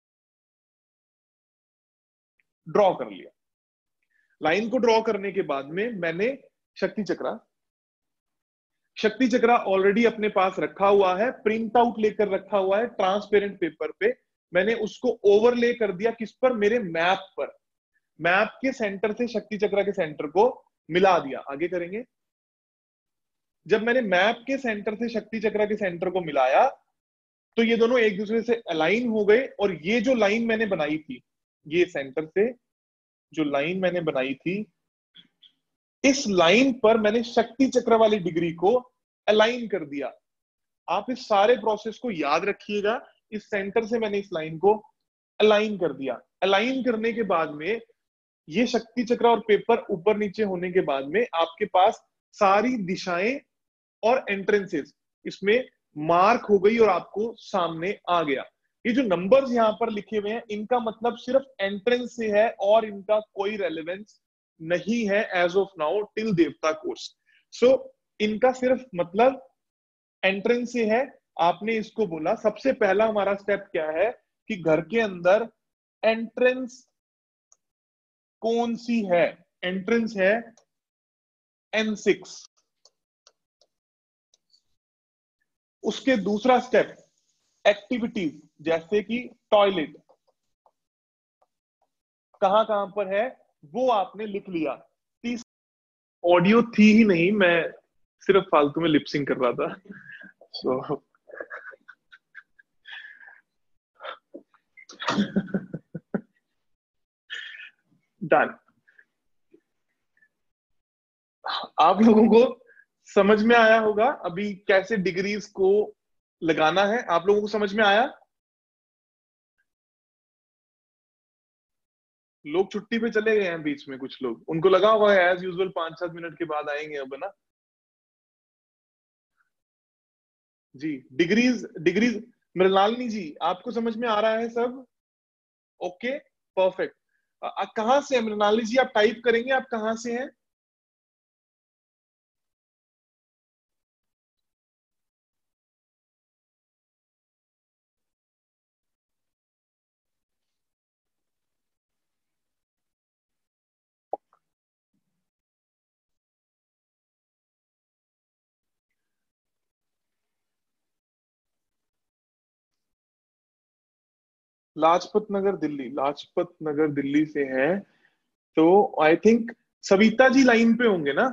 ड्रॉ कर लिया। लाइन को ड्रॉ करने के बाद में मैंने शक्ति चक्रा शक्ति चक्रा ऑलरेडी अपने पास रखा हुआ है, प्रिंट आउट लेकर रखा हुआ है ट्रांसपेरेंट पेपर पे। मैंने उसको ओवरले कर दिया किस पर? मेरे मैप पर। मैप के सेंटर से शक्ति चक्रा के सेंटर को मिला दिया। आगे करेंगे। जब मैंने मैप के सेंटर से शक्ति चक्रा के सेंटर को मिलाया तो ये दोनों एक दूसरे से अलाइन हो गए, और ये जो लाइन मैंने बनाई थी, ये सेंटर से जो लाइन मैंने बनाई थी, इस लाइन पर मैंने शक्ति चक्र वाली डिग्री को अलाइन कर दिया। आप इस सारे प्रोसेस को याद रखिएगा। इस सेंटर से मैंने इस लाइन को अलाइन कर दिया। अलाइन करने के बाद में ये शक्ति चक्र और पेपर ऊपर नीचे होने के बाद में आपके पास सारी दिशाएं और एंट्रेंसेस इसमें मार्क हो गई और आपको सामने आ गया। ये जो नंबर्स यहां पर लिखे हुए हैं इनका मतलब सिर्फ एंट्रेंस से है और इनका कोई रेलेवेंस नहीं है एज ऑफ नाउ टिल देवता कोर्स। सो इनका सिर्फ मतलब एंट्रेंस से है। आपने इसको बोला, सबसे पहला हमारा स्टेप क्या है कि घर के अंदर एंट्रेंस कौन सी है? एंट्रेंस है एन सिक्स। उसके दूसरा स्टेप एक्टिविटीज, जैसे कि टॉयलेट कहां कहां पर है वो आपने लिख लिया। तीस ऑडियो थी ही नहीं, मैं सिर्फ फालतू में लिपसिंग कर रहा था। So done. आप लोगों को समझ में आया होगा अभी कैसे डिग्रीज को लगाना है? आप लोगों को समझ में आया? लोग छुट्टी पे चले गए हैं बीच में, कुछ लोग, उनको लगा हुआ है एज यूजुअल पांच सात मिनट के बाद आएंगे अब ना। जी, डिग्रीज डिग्रीज मृणालिनी जी आपको समझ में आ रहा है सब? Okay, perfect. कहां से है मृणालिनी जी? आप टाइप करेंगे, आप कहां से हैं? लाजपत नगर दिल्ली। लाजपत नगर दिल्ली से है। तो I think Savita ji line पे होंगे ना?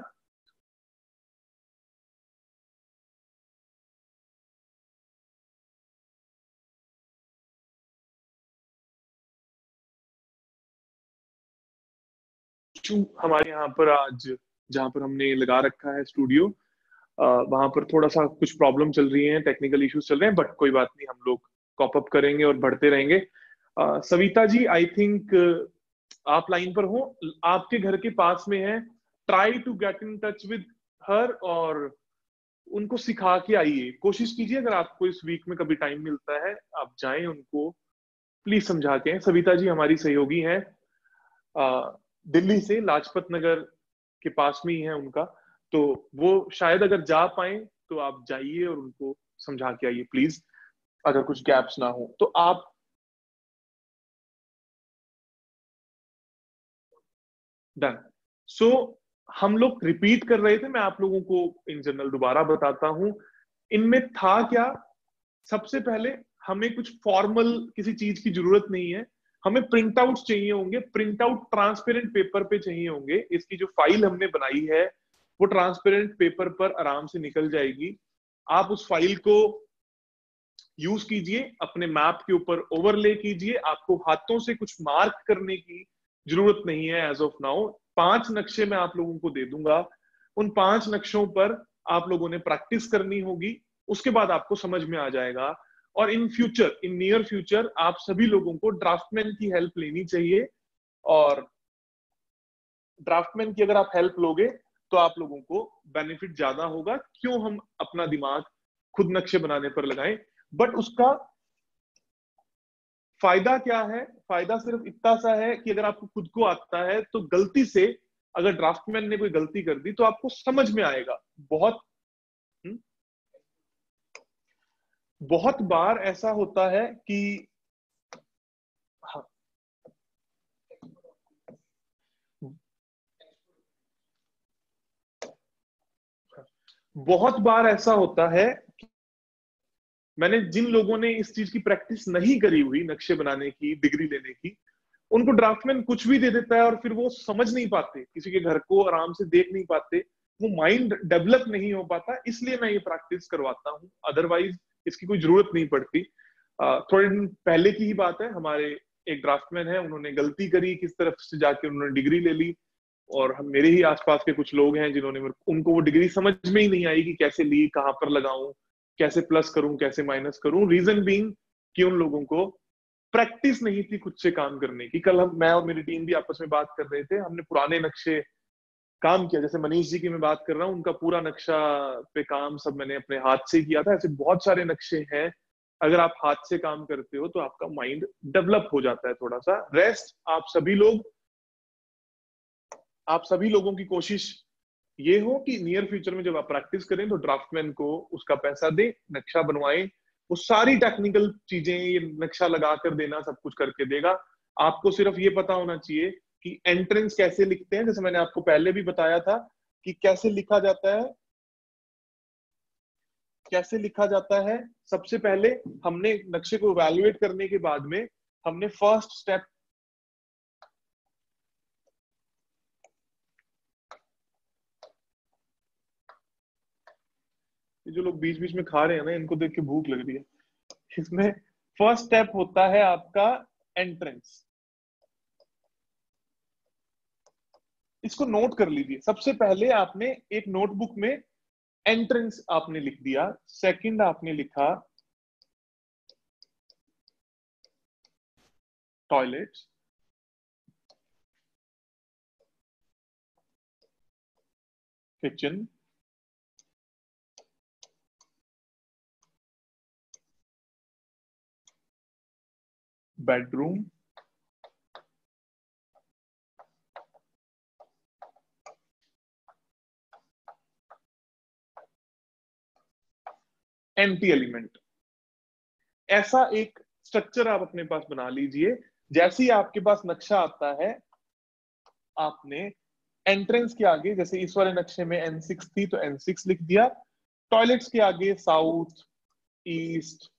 हमारे यहाँ पर आज जहाँ पर हमने लगा रखा है स्टूडियो, वहां पर थोड़ा सा कुछ प्रॉब्लम चल रही है, टेक्निकल इश्यूज चल रहे हैं, बट कोई बात नहीं, हम लोग कॉप अप करेंगे और बढ़ते रहेंगे। अ, सविता जी, आई थिंक आप लाइन पर हो, आपके घर के पास में है, try to get in touch with her और उनको सिखा के आइए, कोशिश कीजिए। अगर आपको इस वीक में कभी टाइम मिलता है, आप जाएं, उनको प्लीज समझा के। सविता जी हमारी सहयोगी हैं, दिल्ली से, लाजपत नगर के पास में ही है उनका, तो वो शायद अगर जा पाए तो आप जाइए और उनको समझा के आइए प्लीज, अगर कुछ गैप्स ना हो तो। आप डन। सो so, हम लोग रिपीट कर रहे थे, मैं आप लोगों को इन जनरल दोबारा बताता हूं इनमें था क्या। सबसे पहले हमें कुछ फॉर्मल किसी चीज की जरूरत नहीं है, हमें प्रिंट आउट चाहिए होंगे, प्रिंट आउट ट्रांसपेरेंट पेपर पे चाहिए होंगे। इसकी जो फाइल हमने बनाई है वो ट्रांसपेरेंट पेपर पर आराम से निकल जाएगी। आप उस फाइल को यूज कीजिए, अपने मैप के ऊपर ओवरले कीजिए, आपको हाथों से कुछ मार्क करने की जरूरत नहीं है एज ऑफ नाउ। पांच नक्शे मैं आप लोगों को दे दूंगा, उन पांच नक्शों पर आप लोगों ने प्रैक्टिस करनी होगी, उसके बाद आपको समझ में आ जाएगा। और in future, in near future, आप सभी लोगों को ड्राफ्टमैन की हेल्प लेनी चाहिए, और ड्राफ्टमैन की अगर आप हेल्प लोगे तो आप लोगों को बेनिफिट ज्यादा होगा। क्यों हम अपना दिमाग खुद नक्शे बनाने पर लगाएं? बट उसका फायदा क्या है? फायदा सिर्फ इतना सा है कि अगर आपको खुद को आता है तो गलती से अगर ड्राफ्टमैन ने कोई गलती कर दी तो आपको समझ में आएगा। बहुत हुँ? बहुत बार ऐसा होता है कि हाँ, बहुत बार ऐसा होता है, मैंने जिन लोगों ने इस चीज की प्रैक्टिस नहीं करी हुई, नक्शे बनाने की, डिग्री लेने की, उनको ड्राफ्टमैन कुछ भी दे देता है और फिर वो समझ नहीं पाते, किसी के घर को आराम से देख नहीं पाते, वो माइंड डेवलप नहीं हो पाता। इसलिए मैं ये प्रैक्टिस करवाता हूँ, अदरवाइज इसकी कोई जरूरत नहीं पड़ती। अ, थोड़े दिन पहले की ही बात है, हमारे एक ड्राफ्टमैन है, उन्होंने गलती करी, किस तरफ से जाके उन्होंने डिग्री ले ली, और हम मेरे ही आसपास के कुछ लोग हैं जिन्होंने, उनको वो डिग्री समझ में ही नहीं आई कि कैसे ली, कहाँ पर लगाऊं, कैसे प्लस करूं, कैसे माइनस करूं। रीजन बीइंग कि उन लोगों को प्रैक्टिस नहीं थी खुद से काम करने की। कल हम, मैं और मेरी टीम भी आपस में बात कर रहे थे, हमने पुराने नक्शे काम किया, जैसे मनीष जी की मैं बात कर रहा हूँ, उनका पूरा नक्शा पे काम सब मैंने अपने हाथ से किया था। ऐसे बहुत सारे नक्शे हैं, अगर आप हाथ से काम करते हो तो आपका माइंड डेवलप हो जाता है थोड़ा सा। रेस्ट आप सभी लोग, आप सभी लोगों की कोशिश ये हो कि नियर फ्यूचर में जब आप प्रैक्टिस करें तो ड्राफ्टमैन को उसका पैसा दे, नक्शा बनवाएं, वो सारी टेक्निकल चीजें, ये नक्शा लगा कर देना, सब कुछ करके देगा। आपको सिर्फ ये पता होना चाहिए कि एंट्रेंस कैसे लिखते हैं, जैसे मैंने आपको पहले भी बताया था कि कैसे लिखा जाता है, कैसे लिखा जाता है। सबसे पहले हमने नक्शे को इवैल्यूएट करने के बाद में हमने फर्स्ट स्टेप, जो लोग बीच बीच में खा रहे हैं ना, इनको देख के भूख लग रही है। इसमें फर्स्ट स्टेप होता है आपका एंट्रेंस, इसको नोट कर लीजिए। सबसे पहले आपने एक नोटबुक में एंट्रेंस आपने लिख दिया, सेकंड आपने लिखा toilets, kitchen, bedroom, empty element. ऐसा एक स्ट्रक्चर आप अपने पास बना लीजिए। जैसे ही आपके पास नक्शा आता है, आपने एंट्रेंस के आगे, जैसे इस वाले नक्शे में एन सिक्स थी तो एन सिक्स लिख दिया, टॉयलेट्स के आगे साउथ, ईस्ट,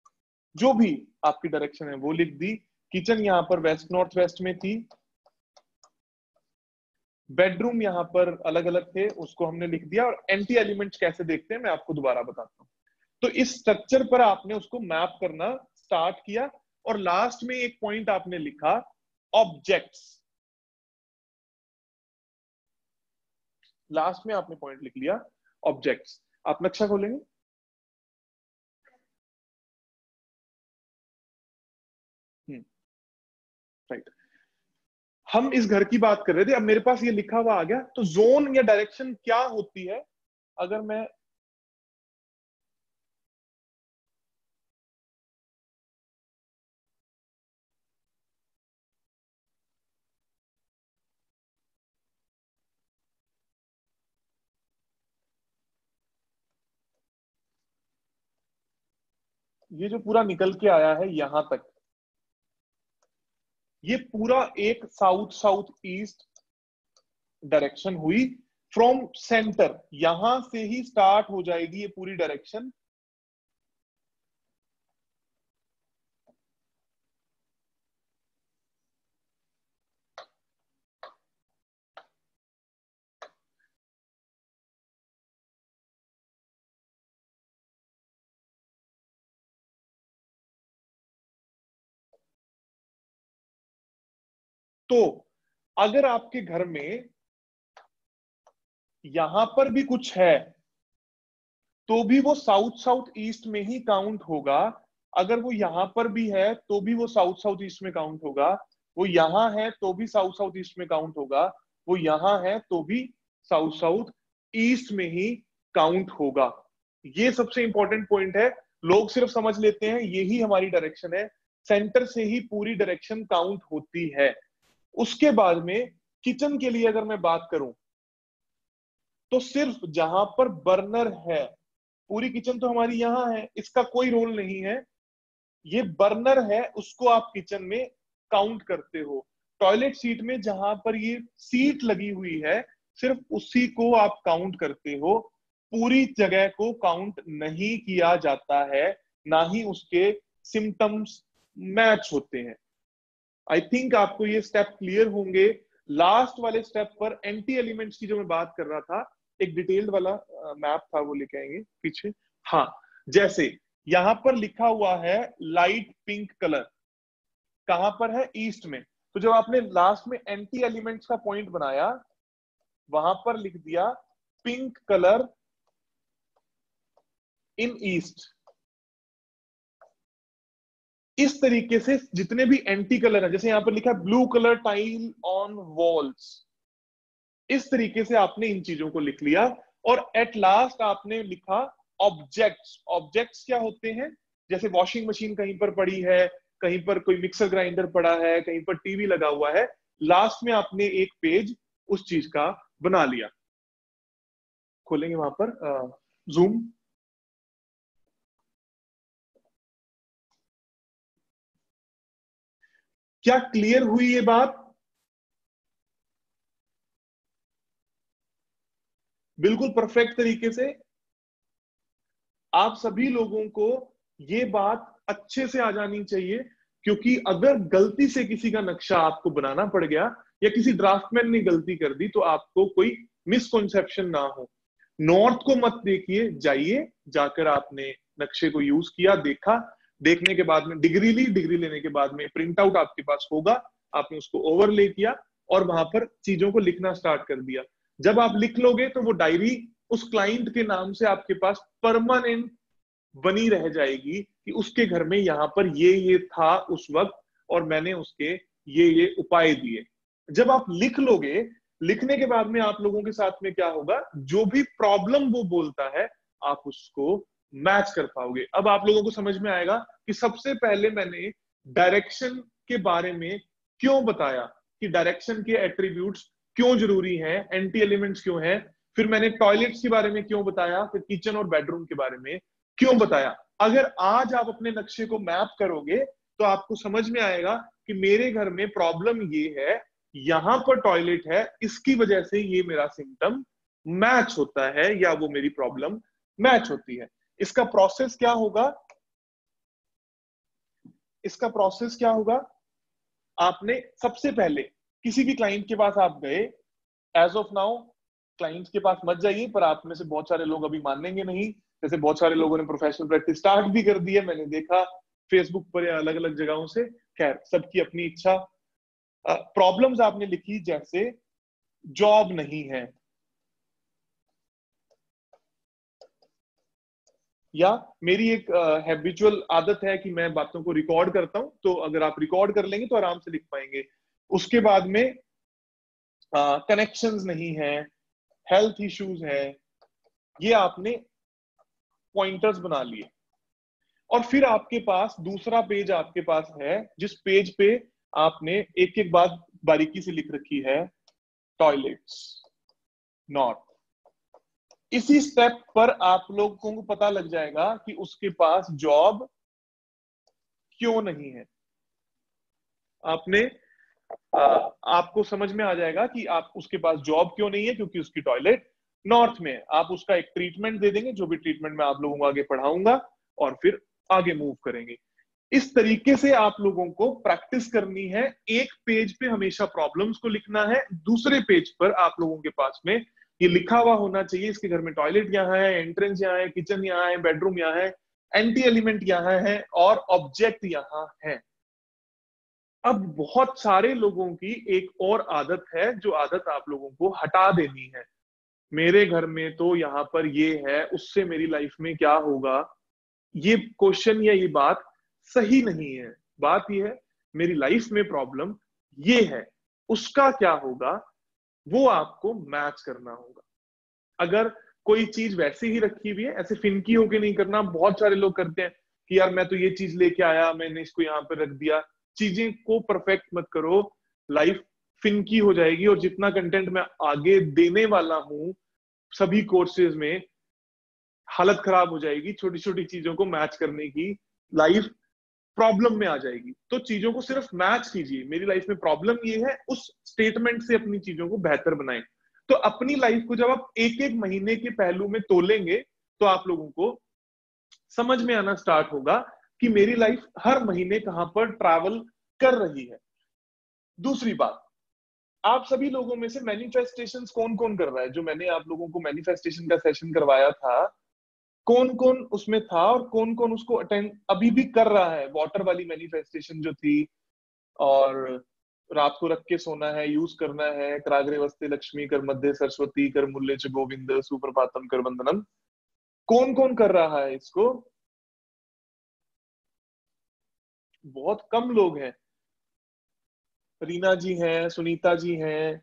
जो भी आपकी डायरेक्शन है वो लिख दी। किचन यहाँ पर वेस्ट नॉर्थ वेस्ट में थी, बेडरूम यहाँ पर अलग अलग थे, उसको हमने लिख दिया। और एंटी एलिमेंट्स कैसे देखते हैं मैं आपको दोबारा बताता हूँ। तो इस स्ट्रक्चर पर आपने उसको मैप करना स्टार्ट किया, और लास्ट में एक पॉइंट आपने लिखा ऑब्जेक्ट्स। लास्ट में आपने पॉइंट लिख लिया ऑब्जेक्ट्स। आप नक्शा खोलेंगे। Hmm, right. हम इस घर की बात कर रहे थे, अब मेरे पास ये लिखा हुआ आ गया। तो जोन या डायरेक्शन क्या होती है? अगर मैं ये जो पूरा निकल के आया है यहां तक, ये पूरा एक साउथ साउथ ईस्ट डायरेक्शन हुई। फ्रॉम सेंटर यहां से ही स्टार्ट हो जाएगी ये पूरी डायरेक्शन। तो अगर आपके घर में यहां पर भी कुछ है तो भी वो साउथ साउथ ईस्ट में ही काउंट होगा। अगर वो यहां पर भी है तो भी वो साउथ साउथ ईस्ट में काउंट होगा। वो यहां है तो भी साउथ साउथ ईस्ट में काउंट होगा। वो यहां है तो भी साउथ साउथ ईस्ट में ही काउंट होगा। ये सबसे इंपॉर्टेंट पॉइंट है। लोग सिर्फ समझ लेते हैं यही हमारी डायरेक्शन है, सेंटर से ही पूरी डायरेक्शन काउंट होती है। उसके बाद में किचन के लिए अगर मैं बात करूं तो सिर्फ जहां पर बर्नर है, पूरी किचन तो हमारी यहां है, इसका कोई रोल नहीं है। ये बर्नर है उसको आप किचन में काउंट करते हो। टॉयलेट सीट में जहां पर ये सीट लगी हुई है सिर्फ उसी को आप काउंट करते हो। पूरी जगह को काउंट नहीं किया जाता है, ना ही उसके सिम्टम्स मैच होते हैं। आई थिंक आपको ये स्टेप क्लियर होंगे। लास्ट वाले स्टेप पर एंटी एलिमेंट्स की जो मैं बात कर रहा था, एक डिटेल्ड वाला मैप था वो लेके आएंगे पीछे। हाँ, जैसे यहां पर लिखा हुआ है लाइट पिंक कलर, कहां पर है? ईस्ट में। तो जब आपने लास्ट में एंटी एलिमेंट्स का पॉइंट बनाया, वहां पर लिख दिया पिंक कलर इन ईस्ट। इस तरीके से जितने भी एंटी कलर है, जैसे यहां पर लिखा है blue colour tile on walls, इस तरीके से आपने इन चीजों को लिख लिया। और एट लास्ट आपने लिखा ऑब्जेक्ट्स। ऑब्जेक्ट्स क्या होते हैं? जैसे वॉशिंग मशीन कहीं पर पड़ी है, कहीं पर कोई मिक्सर ग्राइंडर पड़ा है, कहीं पर टीवी लगा हुआ है। लास्ट में आपने एक पेज उस चीज का बना लिया। खोलेंगे वहां पर जूम। क्या क्लियर हुई ये बात? बिल्कुल परफेक्ट तरीके से। आप सभी लोगों को ये बात अच्छे से आ जानी चाहिए, क्योंकि अगर गलती से किसी का नक्शा आपको बनाना पड़ गया या किसी ड्राफ्टमैन ने गलती कर दी तो आपको कोई मिसकॉन्सेप्शन ना हो। नॉर्थ को मत देखिए, जाइए, जाकर आपने नक्शे को यूज किया, देखा, देखने के बाद में डिग्री ली, डिग्री लेने के बाद में प्रिंट आउट आपके पास होगा, आपने उसको ओवरले किया और वहां पर चीजों को लिखना स्टार्ट कर दिया। जब आप लिख लोगे तो वो डायरी उस क्लाइंट के नाम से आपके पास परमानेंट बनी रह जाएगी कि उसके घर में यहाँ पर ये ये था उस वक्त और मैंने उसके ये ये उपाय दिए। जब आप लिख लोगे, लिखने के बाद में आप लोगों के साथ में क्या होगा, जो भी प्रॉब्लम वो बोलता है आप उसको मैच कर पाओगे। अब आप लोगों को समझ में आएगा कि सबसे पहले मैंने डायरेक्शन के बारे में क्यों बताया, कि डायरेक्शन के एट्रीब्यूट्स क्यों जरूरी हैं, एंटी एलिमेंट्स क्यों हैं। फिर मैंने टॉयलेट्स के बारे में क्यों बताया, फिर किचन और बेडरूम के बारे में क्यों बताया। अगर आज आप अपने नक्शे को मैप करोगे तो आपको समझ में आएगा कि मेरे घर में प्रॉब्लम ये है, यहां पर टॉयलेट है, इसकी वजह से ये मेरा सिम्टम मैच होता है या वो मेरी प्रॉब्लम मैच होती है। इसका प्रोसेस क्या होगा? इसका प्रोसेस क्या होगा? आपने सबसे पहले किसी भी क्लाइंट के पास आप गए, एज ऑफ नाउ क्लाइंट्स के पास मत जाइए, पर आप में से बहुत सारे लोग अभी मानेंगे नहीं, जैसे बहुत सारे लोगों ने प्रोफेशनल प्रैक्टिस स्टार्ट भी कर दी है, मैंने देखा फेसबुक पर या अलग अलग जगहों से। खैर, सबकी अपनी इच्छा। प्रॉब्लम्स uh, आपने लिखी, जैसे जॉब नहीं है, या मेरी एक हैबिचुअल uh, आदत है कि मैं बातों को रिकॉर्ड करता हूं, तो अगर आप रिकॉर्ड कर लेंगे तो आराम से लिख पाएंगे। उसके बाद में कनेक्शंस uh, नहीं है, हेल्थ इश्यूज है, ये आपने पॉइंटर्स बना लिए। और फिर आपके पास दूसरा पेज आपके पास है, जिस पेज पे आपने एक एक बात बारीकी से लिख रखी है, टॉयलेट्स नॉट। इसी स्टेप पर आप लोगों को पता लग जाएगा कि उसके पास जॉब क्यों नहीं है। आपने आ, आपको समझ में आ जाएगा कि आप उसके पास जॉब क्यों नहीं है, क्योंकि उसकी टॉयलेट नॉर्थ में है। आप उसका एक ट्रीटमेंट दे देंगे, जो भी ट्रीटमेंट मैं आप लोगों को आगे पढ़ाऊंगा, और फिर आगे मूव करेंगे। इस तरीके से आप लोगों को प्रैक्टिस करनी है। एक पेज पे हमेशा प्रॉब्लम्स को लिखना है, दूसरे पेज पर आप लोगों के पास में ये लिखा हुआ होना चाहिए, इसके घर में टॉयलेट यहाँ है, एंट्रेंस यहाँ है, किचन यहाँ है, बेडरूम यहाँ है, एंटी एलिमेंट यहाँ है, और ऑब्जेक्ट यहाँ है। अब बहुत सारे लोगों की एक और आदत है, जो आदत आप लोगों को हटा देनी है। मेरे घर में तो यहाँ पर ये है, उससे मेरी लाइफ में क्या होगा? ये क्वेश्चन या ये बात सही नहीं है। बात ये है, मेरी लाइफ में प्रॉब्लम ये है, उसका क्या होगा, वो आपको मैच करना होगा। अगर कोई चीज वैसे ही रखी हुई है, ऐसे फिनकी होके नहीं करना। बहुत सारे लोग करते हैं कि यार मैं तो ये चीज लेके आया, मैंने इसको यहाँ पे रख दिया। चीजें को परफेक्ट मत करो, लाइफ फिनकी हो जाएगी। और जितना कंटेंट मैं आगे देने वाला हूं सभी कोर्सेज में, हालत खराब हो जाएगी। छोटी छोटी चीजों को मैच करने की लाइफ प्रॉब्लम में आ जाएगी। तो चीजों को सिर्फ मैच कीजिए। मेरी लाइफ में प्रॉब्लम ये है, उस स्टेटमेंट से अपनी चीजों को बेहतर बनाएं। तो अपनी लाइफ को जब आप एक एक महीने के पहलू में तोलेंगे, तो आप लोगों को समझ में आना स्टार्ट होगा कि मेरी लाइफ हर महीने कहां पर ट्रैवल कर रही है। दूसरी बात, आप सभी लोगों में से मैनिफेस्टेशंस कौन कौन कर रहा है? जो मैंने आप लोगों को मैनिफेस्टेशन का सेशन करवाया था, कौन कौन उसमें था और कौन कौन उसको अटेंड अभी भी कर रहा है? वाटर वाली मैनिफेस्टेशन जो थी, और रात को रख के सोना है, यूज करना है, कराग्रे वस्ते लक्ष्मी कर मध्य सरस्वती कर मूल्य च गोविंद सुप्रभातम कर वंदनम। कौन कौन कर रहा है इसको? बहुत कम लोग हैं। रीना जी हैं, सुनीता जी हैं,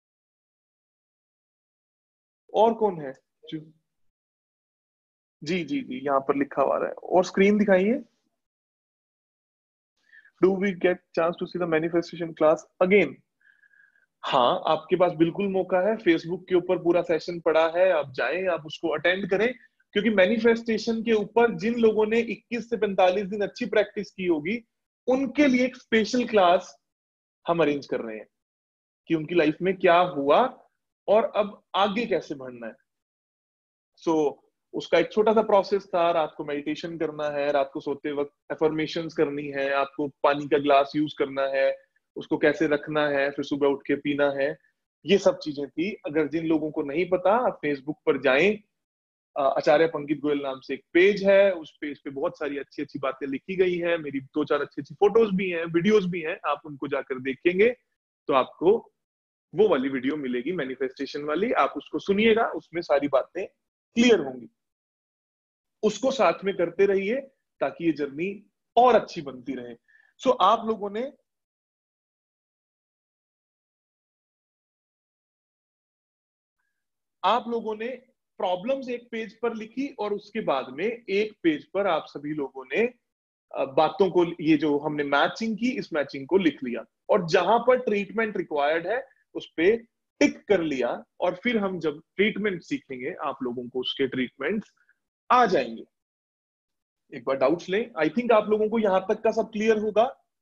और कौन है? जी जी जी, यहाँ पर लिखा हुआ है। और स्क्रीन दिखाइए। Do we get chance to see the manifestation class again? हाँ, आपके पास बिल्कुल मौका है। फेसबुक के ऊपर पूरा सेशन पड़ा है, आप जाएं, आप उसको अटेंड करें। क्योंकि मैनिफेस्टेशन के ऊपर जिन लोगों ने इक्कीस से पैंतालीस दिन अच्छी प्रैक्टिस की होगी, उनके लिए एक स्पेशल क्लास हम अरेंज कर रहे हैं कि उनकी लाइफ में क्या हुआ और अब आगे कैसे बढ़ना है। सो so, उसका एक छोटा सा प्रोसेस था। रात को मेडिटेशन करना है, रात को सोते वक्त एफर्मेशंस करनी है, आपको पानी का ग्लास यूज करना है, उसको कैसे रखना है, फिर सुबह उठ के पीना है। ये सब चीजें थी। अगर जिन लोगों को नहीं पता, आप फेसबुक पर जाएं, आचार्य पंकित गोयल नाम से एक पेज है, उस पेज पे बहुत सारी अच्छी अच्छी बातें लिखी गई हैं। मेरी दो चार अच्छी अच्छी फोटोज भी हैं, वीडियोस भी हैं। आप उनको जाकर देखेंगे तो आपको वो वाली वीडियो मिलेगी, मैनिफेस्टेशन वाली। आप उसको सुनिएगा, उसमें सारी बातें क्लियर होंगी। उसको साथ में करते रहिए ताकि ये जर्नी और अच्छी बनती रहे। सो so, आप लोगों ने आप लोगों ने प्रॉब्लम्स एक पेज पर लिखी, और उसके बाद में एक पेज पर आप सभी लोगों ने बातों को, ये जो हमने मैचिंग की, इस मैचिंग को लिख लिया, और जहां पर ट्रीटमेंट रिक्वायर्ड है उस पे टिक कर लिया। और फिर हम जब ट्रीटमेंट सीखेंगे, आप लोगों को उसके ट्रीटमेंट्स आ जाएंगे। एक बार डाउट्स लें। आई थिंक आप लोगों को यहां तक का सब क्लियर होगा।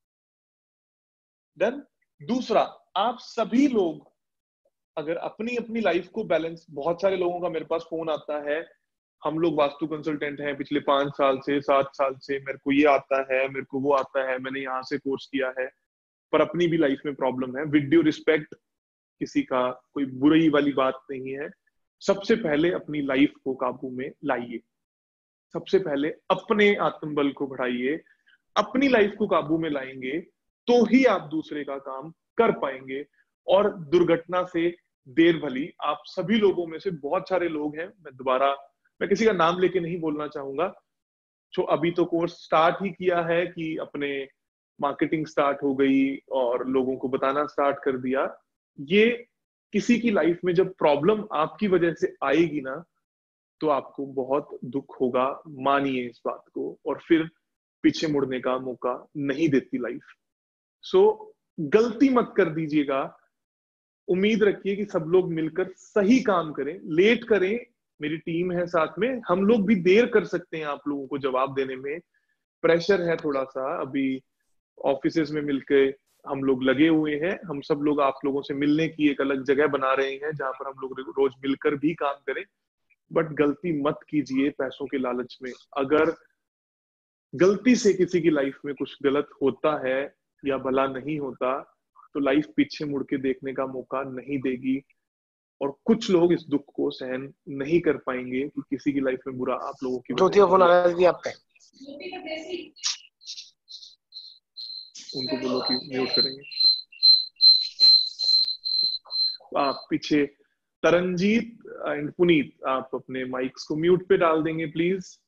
डन। दूसरा, आप सभी लोग अगर अपनी अपनी लाइफ को बैलेंस, बहुत सारे लोगों का मेरे पास फोन आता है, हम लोग वास्तु कंसल्टेंट हैं पिछले पांच साल से, सात साल से, मेरे को ये आता है, मेरे को वो आता है, मैंने यहाँ से कोर्स किया है, पर अपनी भी लाइफ में प्रॉब्लम है। विद ड्यू रिस्पेक्ट, किसी का कोई बुराई वाली बात नहीं है। सबसे पहले अपनी लाइफ को काबू में लाइए, सबसे पहले अपने आत्मबल को बढ़ाइए। अपनी लाइफ को काबू में लाएंगे तो ही आप दूसरे का काम कर पाएंगे। और दुर्घटना से देर भली, आप सभी लोगों में से बहुत सारे लोग हैं, मैं दोबारा मैं किसी का नाम लेके नहीं बोलना चाहूंगा, जो अभी तो कोर्स स्टार्ट ही किया है कि अपने मार्केटिंग स्टार्ट हो गई और लोगों को बताना स्टार्ट कर दिया। ये किसी की लाइफ में जब प्रॉब्लम आपकी वजह से आएगी ना, तो आपको बहुत दुख होगा, मानिए इस बात को, और फिर पीछे मुड़ने का मौका नहीं देती लाइफ। सो गलती मत कर दीजिएगा। उम्मीद रखिए कि सब लोग मिलकर सही काम करें, लेट करें, मेरी टीम है साथ में, हम लोग भी देर कर सकते हैं आप लोगों को जवाब देने में। प्रेशर है थोड़ा सा, अभी ऑफिसेज में मिलके हम लोग लगे हुए हैं, हम सब लोग आप लोगों से मिलने की एक अलग जगह बना रहे हैं जहां पर हम लोग रोज मिलकर भी काम करें। बट गलती मत कीजिए पैसों के लालच में। अगर गलती से किसी की लाइफ में कुछ गलत होता है या भला नहीं होता, तो लाइफ पीछे मुड़ के देखने का मौका नहीं देगी। और कुछ लोग इस दुख को सहन नहीं कर पाएंगे कि किसी की लाइफ में बुरा आप लोगों की वजह से। फोन आ रहा है आप पे, उनको बोलो कि म्यूट करेंगे। आप पीछे तरनजीत एंड पुनीत, आप अपने माइक्स को म्यूट पे डाल देंगे प्लीज।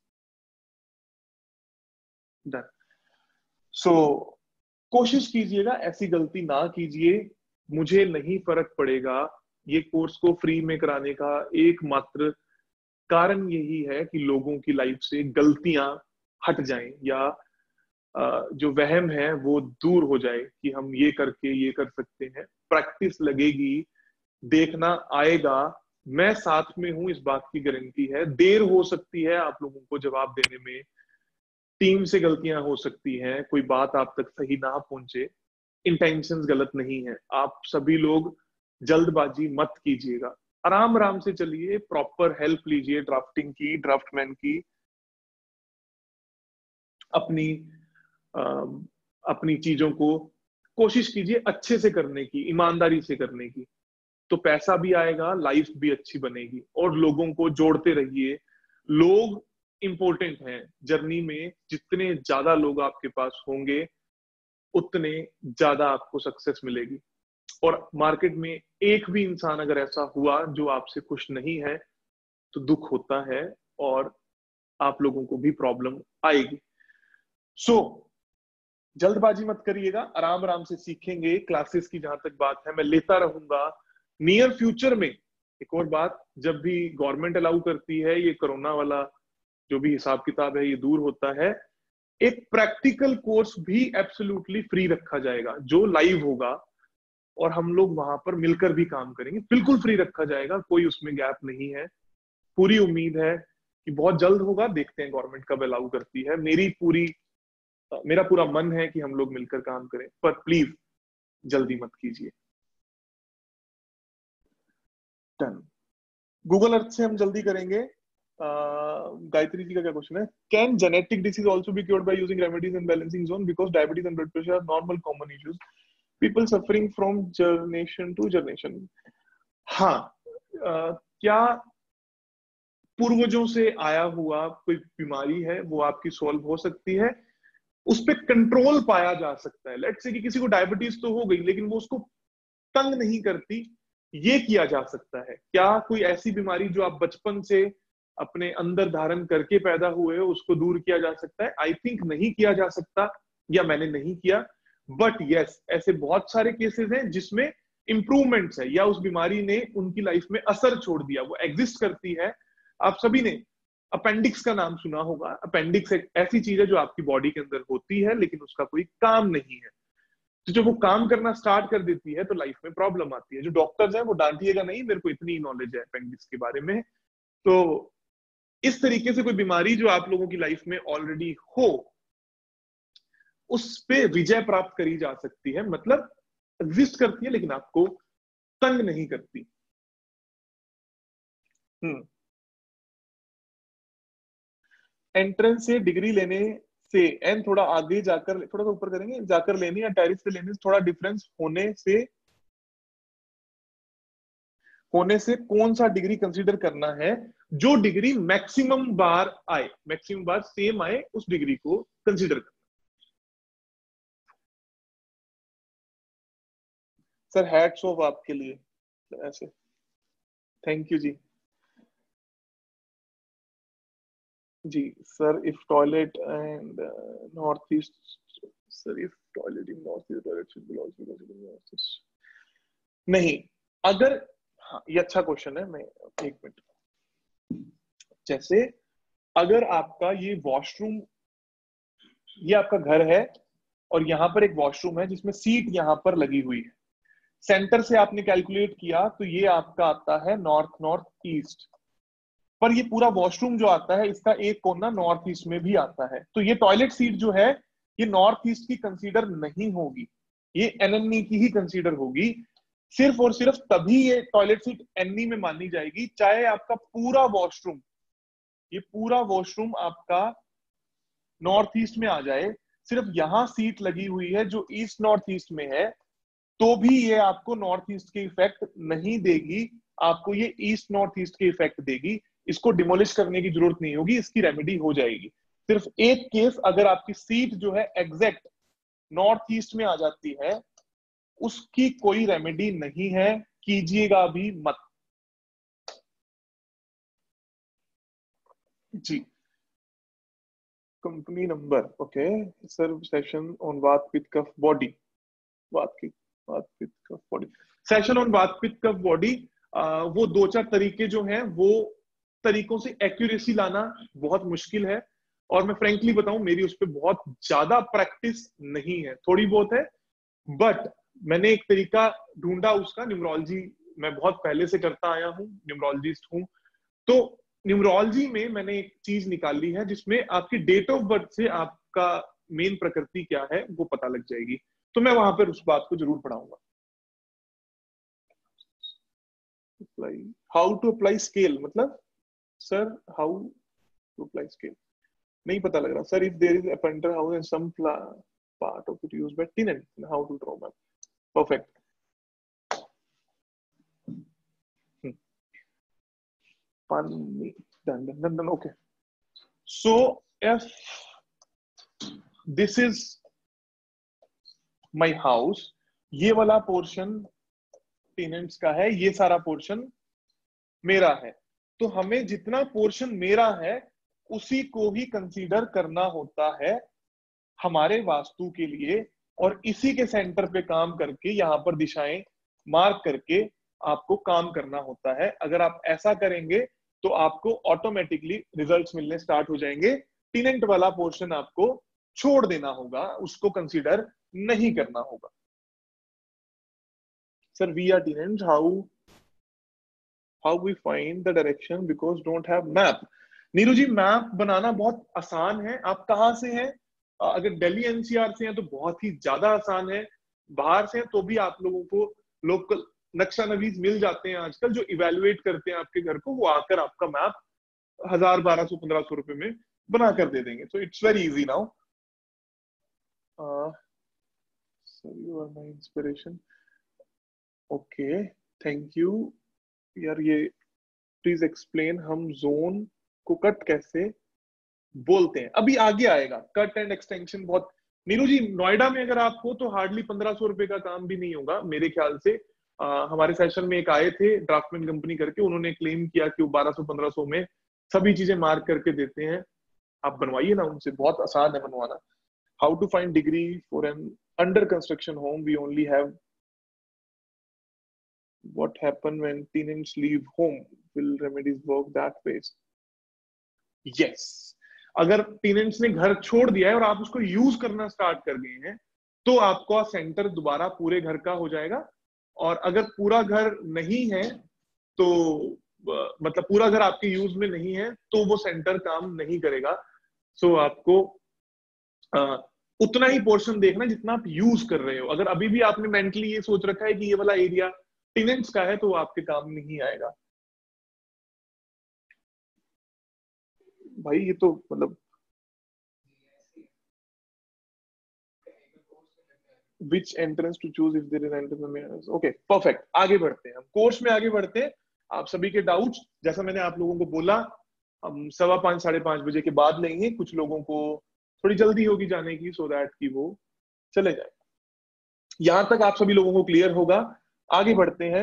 डन। सो कोशिश कीजिएगा ऐसी गलती ना कीजिए। मुझे नहीं फर्क पड़ेगा, ये कोर्स को फ्री में कराने का एकमात्र कारण यही है कि लोगों की लाइफ से गलतियां हट जाएं, या जो वहम है वो दूर हो जाए कि हम ये करके ये कर सकते हैं। प्रैक्टिस लगेगी, देखना आएगा, मैं साथ में हूं, इस बात की गारंटी है। देर हो सकती है आप लोगों को जवाब देने में, टीम से गलतियां हो सकती हैं, कोई बात आप तक सही ना पहुंचे, इंटेंशंस गलत नहीं है। आप सभी लोग जल्दबाजी मत कीजिएगा, आराम आराम से चलिए, प्रॉपर हेल्प लीजिए ड्राफ्टिंग की, ड्राफ्टमैन की, अपनी आ, अपनी चीजों को कोशिश कीजिए अच्छे से करने की, ईमानदारी से करने की, तो पैसा भी आएगा, लाइफ भी अच्छी बनेगी। और लोगों को जोड़ते रहिए। लोग इंपॉर्टेंट हैं जर्नी में, जितने ज्यादा लोग आपके पास होंगे उतने ज्यादा आपको सक्सेस मिलेगी। और मार्केट में एक भी इंसान अगर ऐसा हुआ जो आपसे खुश नहीं है, तो दुख होता है और आप लोगों को भी प्रॉब्लम आएगी। सो so, जल्दबाजी मत करिएगा, आराम आराम से सीखेंगे। क्लासेस की जहां तक बात है, मैं लेता रहूंगा नियर फ्यूचर में। एक और बात, जब भी गवर्नमेंट अलाउ करती है, ये कोरोना वाला जो भी हिसाब किताब है ये दूर होता है, एक प्रैक्टिकल कोर्स भी एब्सोल्युटली फ्री रखा जाएगा जो लाइव होगा, और हम लोग वहां पर मिलकर भी काम करेंगे। बिल्कुल फ्री रखा जाएगा, कोई उसमें गैप नहीं है। पूरी उम्मीद है कि बहुत जल्द होगा, देखते हैं गवर्नमेंट कब अलाउ करती है। मेरी पूरी मेरा पूरा मन है कि हम लोग मिलकर काम करें, पर प्लीज जल्दी मत कीजिए। डन। गूगल अर्थ से हम जल्दी करेंगे। गायत्री जी का क्या क्वेश्चन है? Can genetic disease also be cured by using remedies in balancing zone, because diabetes and blood pressure are normal common issues, people suffering from generation to generation. हाँ, uh, क्या पूर्वजों से आया हुआ कोई बीमारी है वो आपकी सॉल्व हो सकती है, उस पर कंट्रोल पाया जा सकता है। लेट्स से कि किसी को डायबिटीज तो हो गई लेकिन वो उसको तंग नहीं करती, ये किया जा सकता है। क्या कोई ऐसी बीमारी जो आप बचपन से अपने अंदर धारण करके पैदा हुए हो, उसको दूर किया जा सकता है? आई थिंक नहीं किया जा सकता, या मैंने नहीं किया। बट यस, ऐसे बहुत सारे केसेस हैं जिसमें इंप्रूवमेंट्स है, या उस बीमारी ने उनकी लाइफ में असर छोड़ दिया, वो एग्जिस्ट करती है। आप सभी ने अपेंडिक्स का नाम सुना होगा। अपेंडिक्स एक ऐसी चीज है जो आपकी बॉडी के अंदर होती है लेकिन उसका कोई काम नहीं है। तो जब वो काम करना स्टार्ट कर देती है तो लाइफ में प्रॉब्लम आती है। जो डॉक्टर्स हैं वो डांटिएगा नहीं, मेरे को इतनी नॉलेज है अपेंडिक्स के बारे में। तो इस तरीके से कोई बीमारी जो आप लोगों की लाइफ में ऑलरेडी हो, उस पे विजय प्राप्त करी जा सकती है। मतलब एग्जिस्ट करती है लेकिन आपको तंग नहीं करती। हम्म एंट्रेंस से डिग्री लेने से एंड थोड़ा आगे जाकर, थोड़ा सा ऊपर करेंगे, जाकर लेने या टेरिस से लेने से थोड़ा डिफरेंस होने से होने से कौन सा डिग्री कंसीडर करना है, जो डिग्री मैक्सिमम बार आए, मैक्सिमम बार सेम आए, उस डिग्री को कंसीडर करना। सर हैट्स ऑफ आपके लिए ऐसे, थैंक यू जी। जी sir, if toilet and north east, sir if toilet in north east toilet should belong to north east, नहीं, अगर, हाँ ये अच्छा क्वेश्चन है, मैं एक मिनट, जैसे अगर आपका ये वॉशरूम, ये आपका घर है और यहाँ पर एक वॉशरूम है जिसमें सीट यहाँ पर लगी हुई है, सेंटर से आपने कैलकुलेट किया तो ये आपका आता है नॉर्थ नॉर्थ ईस्ट, पर ये पूरा वॉशरूम जो आता है इसका एक कोना नॉर्थ ईस्ट में भी आता है, तो ये टॉयलेट सीट जो है ये नॉर्थ ईस्ट की कंसीडर नहीं होगी, ये एनएनई की ही कंसीडर होगी। सिर्फ और सिर्फ तभी ये टॉयलेट सीट एनई में मानी जाएगी चाहे आपका पूरा वॉशरूम, ये पूरा वॉशरूम आपका नॉर्थ ईस्ट में आ जाए, सिर्फ यहां सीट लगी हुई है जो ईस्ट नॉर्थ ईस्ट में है, तो भी ये आपको नॉर्थ ईस्ट के इफेक्ट नहीं देगी, आपको ये ईस्ट नॉर्थ ईस्ट के इफेक्ट देगी, इसको डिमोलिश करने की जरूरत नहीं होगी, इसकी रेमेडी हो जाएगी। सिर्फ एक केस, अगर आपकी सीट जो है एग्जैक्ट नॉर्थ ईस्ट में आ जाती है, उसकी कोई रेमेडी नहीं है, कीजिएगा भी मत जी। Company number, okay sir, session on vata pitta cough body, वात की वात पित्त कफ body, session on vata pitta cough body, वो दो चार तरीके जो हैं, वो तरीकों से एक्यूरेसी लाना बहुत मुश्किल है, और मैं फ्रेंकली बताऊं मेरी उस पर बहुत ज्यादा प्रैक्टिस नहीं है, थोड़ी बहुत है, बट मैंने एक तरीका ढूंढा उसका, न्यूमरोलॉजी मैं बहुत पहले से करता आया हूँ, न्यूमरोलॉजिस्ट हूँ, तो न्यूमरोलॉजी में मैंने एक चीज निकाली है जिसमें आपकी डेट ऑफ बर्थ से आपका मेन प्रकृति क्या है वो पता लग जाएगी, तो मैं वहां पर उस बात को जरूर पढ़ाऊंगा। हाउ टू अप्लाई स्केल, मतलब sir how to apply scale नहीं पता लग रहा sir, if there is a painter house and some part of it used by tenant, how to draw map, perfect. Funny. Done, done, done, done. Okay. So if this is my house, ये वाला पोर्शन टेनेंट्स का है, ये सारा पोर्शन मेरा है, तो हमें जितना पोर्शन मेरा है उसी को ही कंसीडर करना होता है हमारे वास्तु के लिए, और इसी के सेंटर पे काम करके यहाँ पर दिशाएं मार्क करके आपको काम करना होता है। अगर आप ऐसा करेंगे तो आपको ऑटोमेटिकली रिजल्ट्स मिलने स्टार्ट हो जाएंगे, टेनेंट वाला पोर्शन आपको छोड़ देना होगा, उसको कंसीडर नहीं करना होगा। Sir we are tenants, how how we find the direction because don't have map. Neeru ji map बनाना बहुत आसान है, आप कहाँ से हैं? अगर दिल्ली एनसीआर से हैं तो बहुत ही ज्यादा आसान है, बाहर से हैं तो भी आप लोगों को लोकल नक्शा नवीज मिल जाते हैं आजकल, जो इवेलुएट करते हैं आपके घर को, वो आकर आपका मैप हजार बारह सौ पंद्रह सौ रुपए में बना कर दे देंगे, so it's very easy now. Sir you are my inspiration, okay thank you यार, ये प्लीज एक्सप्लेन हम जोन को कट कैसे बोलते हैं, अभी आगे आएगा, कट एंड एक्सटेंशन बहुत। नीरू जी नोएडा में अगर आप हो तो हार्डली पंद्रह सौ रुपए का काम भी नहीं होगा मेरे ख्याल से। आ, हमारे सेशन में एक आए थे ड्राफ्टमैन कंपनी करके, उन्होंने क्लेम किया कि वो बारह सौ पंद्रह सौ में सभी चीजें मार्क करके देते हैं, आप बनवाइए ना उनसे, बहुत आसान है बनवाना। How to find degree for an under construction home, we only have what happen when tenants leave home, will remedies work that way? Yes, अगर टेनेंट्स ने घर छोड़ दिया है और आप उसको यूज करना स्टार्ट कर गए हैं तो आपका सेंटर दोबारा पूरे घर का हो जाएगा, और अगर पूरा घर नहीं है तो मतलब पूरा घर आपके यूज में नहीं है तो वो सेंटर काम नहीं करेगा। सो आपको आ, उतना ही पोर्शन देखना जितना आप यूज कर रहे हो, अगर अभी भी आपने मेंटली ये सोच रखा है कि ये वाला एरिया टेनेंट्स का है तो वो आपके काम नहीं आएगा। भाई ये तो मतलब which entrance to choose if there is entrance? Okay, perfect. आगे बढ़ते हैं, हम कोर्स में आगे बढ़ते हैं। आप सभी के डाउट्स, जैसा मैंने आप लोगों को बोला, हम सवा पाँच साढ़े पाँच बजे के बाद लेंगे। कुछ लोगों को थोड़ी जल्दी होगी जाने की, सो दैट कि वो चले जाए। यहां तक आप सभी लोगों को क्लियर होगा। आगे बढ़ते हैं।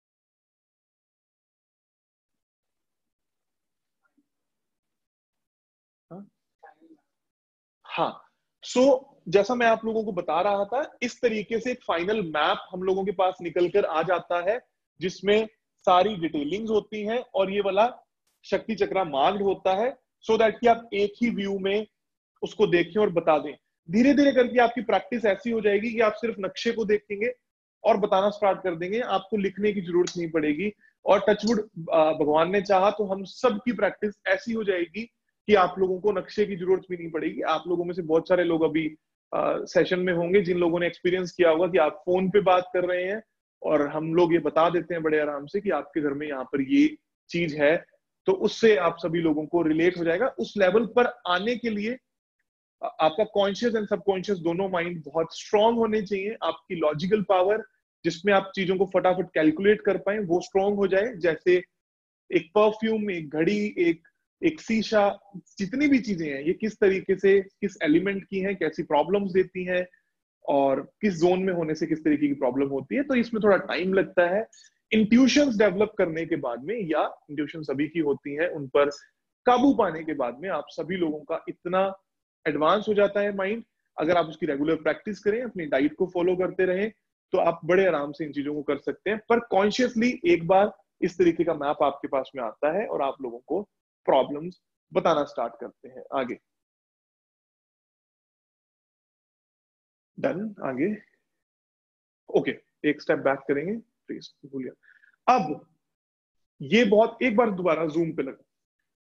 हाँ, सो so, जैसा मैं आप लोगों को बता रहा था, इस तरीके से एक फाइनल मैप हम लोगों के पास निकल कर आ जाता है, जिसमें सारी डिटेलिंग्स होती हैं और ये वाला शक्ति चक्रा मार्क्ड होता है, सो so दैट कि आप एक ही व्यू में उसको देखें और बता दें। धीरे धीरे करके आपकी प्रैक्टिस ऐसी हो जाएगी कि आप सिर्फ नक्शे को देखेंगे और बताना स्टार्ट कर देंगे, आपको लिखने की जरूरत नहीं पड़ेगी। और टचवुड भगवान ने चाहा तो हम सब की प्रैक्टिस ऐसी हो जाएगी कि आप लोगों को नक्शे की जरूरत भी नहीं पड़ेगी। आप लोगों में से बहुत सारे लोग अभी सेशन में होंगे जिन लोगों ने एक्सपीरियंस किया होगा कि आप फोन पे बात कर रहे हैं और हम लोग ये बता देते हैं बड़े आराम से कि आपके घर में यहाँ पर ये चीज है, तो उससे आप सभी लोगों को रिलेट हो जाएगा। उस लेवल पर आने के लिए आपका कॉन्शियस एंड सबकॉन्शियस दोनों माइंड बहुत स्ट्रांग होने चाहिए। आपकी लॉजिकल पावर, जिसमें आप चीजों को फटाफट कैलकुलेट कर पाए, वो स्ट्रांग हो जाए। जैसे एक परफ्यूम, एक घड़ी, एक एक शीशा, जितनी भी चीजें हैं ये किस तरीके से, किस एलिमेंट की हैं, कैसी प्रॉब्लम्स देती हैं और किस जोन में होने से किस तरीके की प्रॉब्लम होती है, तो इसमें थोड़ा टाइम लगता है। इंट्यूशंस डेवलप करने के बाद में, या इंट्यूशन सभी की होती है, उन पर काबू पाने के बाद में आप सभी लोगों का इतना एडवांस हो जाता है माइंड। अगर आप उसकी रेगुलर प्रैक्टिस करें, अपनी डाइट को फॉलो करते रहें, तो आप बड़े आराम से इन चीजों को कर सकते हैं। पर कॉन्शियसली एक बार इस तरीके का मैप आपके पास में आता है और आप लोगों को प्रॉब्लम्स बताना स्टार्ट करते हैं। आगे डन, आगे ओके, एक स्टेप बैक करेंगे प्लीज, भूलिए। अब ये बहुत, एक बार दोबारा जूम पे लगा।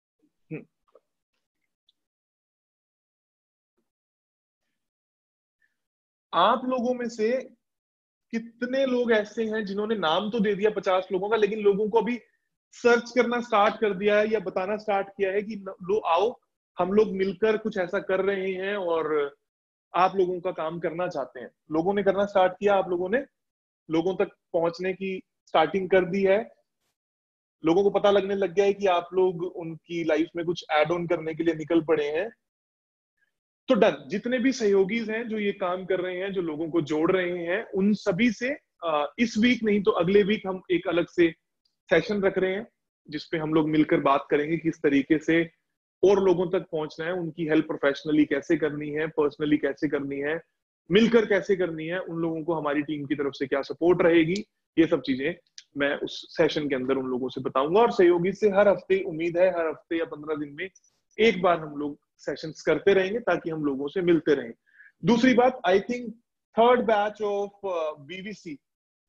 आप लोगों में से कितने लोग ऐसे हैं जिन्होंने नाम तो दे दिया पचास लोगों का, लेकिन लोगों को अभी सर्च करना स्टार्ट कर दिया है या बताना स्टार्ट किया है कि लो आओ हम लोग मिलकर कुछ ऐसा कर रहे हैं और आप लोगों का काम करना चाहते हैं? लोगों ने करना स्टार्ट किया, आप लोगों ने लोगों तक पहुंचने की स्टार्टिंग कर दी है। लोगों को पता लगने लग गया है कि आप लोग उनकी लाइफ में कुछ ऐड ऑन करने के लिए निकल पड़े हैं। तो डन, जितने भी सहयोगी हैं जो ये काम कर रहे हैं, जो लोगों को जोड़ रहे हैं, उन सभी से इस वीक नहीं तो अगले वीक हम एक अलग से सेशन रख रहे हैं जिसपे हम लोग मिलकर बात करेंगे किस तरीके से और लोगों तक पहुंचना है, उनकी हेल्प प्रोफेशनली कैसे करनी है, पर्सनली कैसे करनी है, मिलकर कैसे करनी है, उन लोगों को हमारी टीम की तरफ से क्या सपोर्ट रहेगी, ये सब चीजें मैं उस सेशन के अंदर उन लोगों से बताऊंगा। और सहयोगी से हर हफ्ते, उम्मीद है हर हफ्ते या पंद्रह दिन में एक बार हम लोग सेशंस करते रहेंगे ताकि हम लोगों से मिलते रहें। दूसरी बात, I think third batch of BVC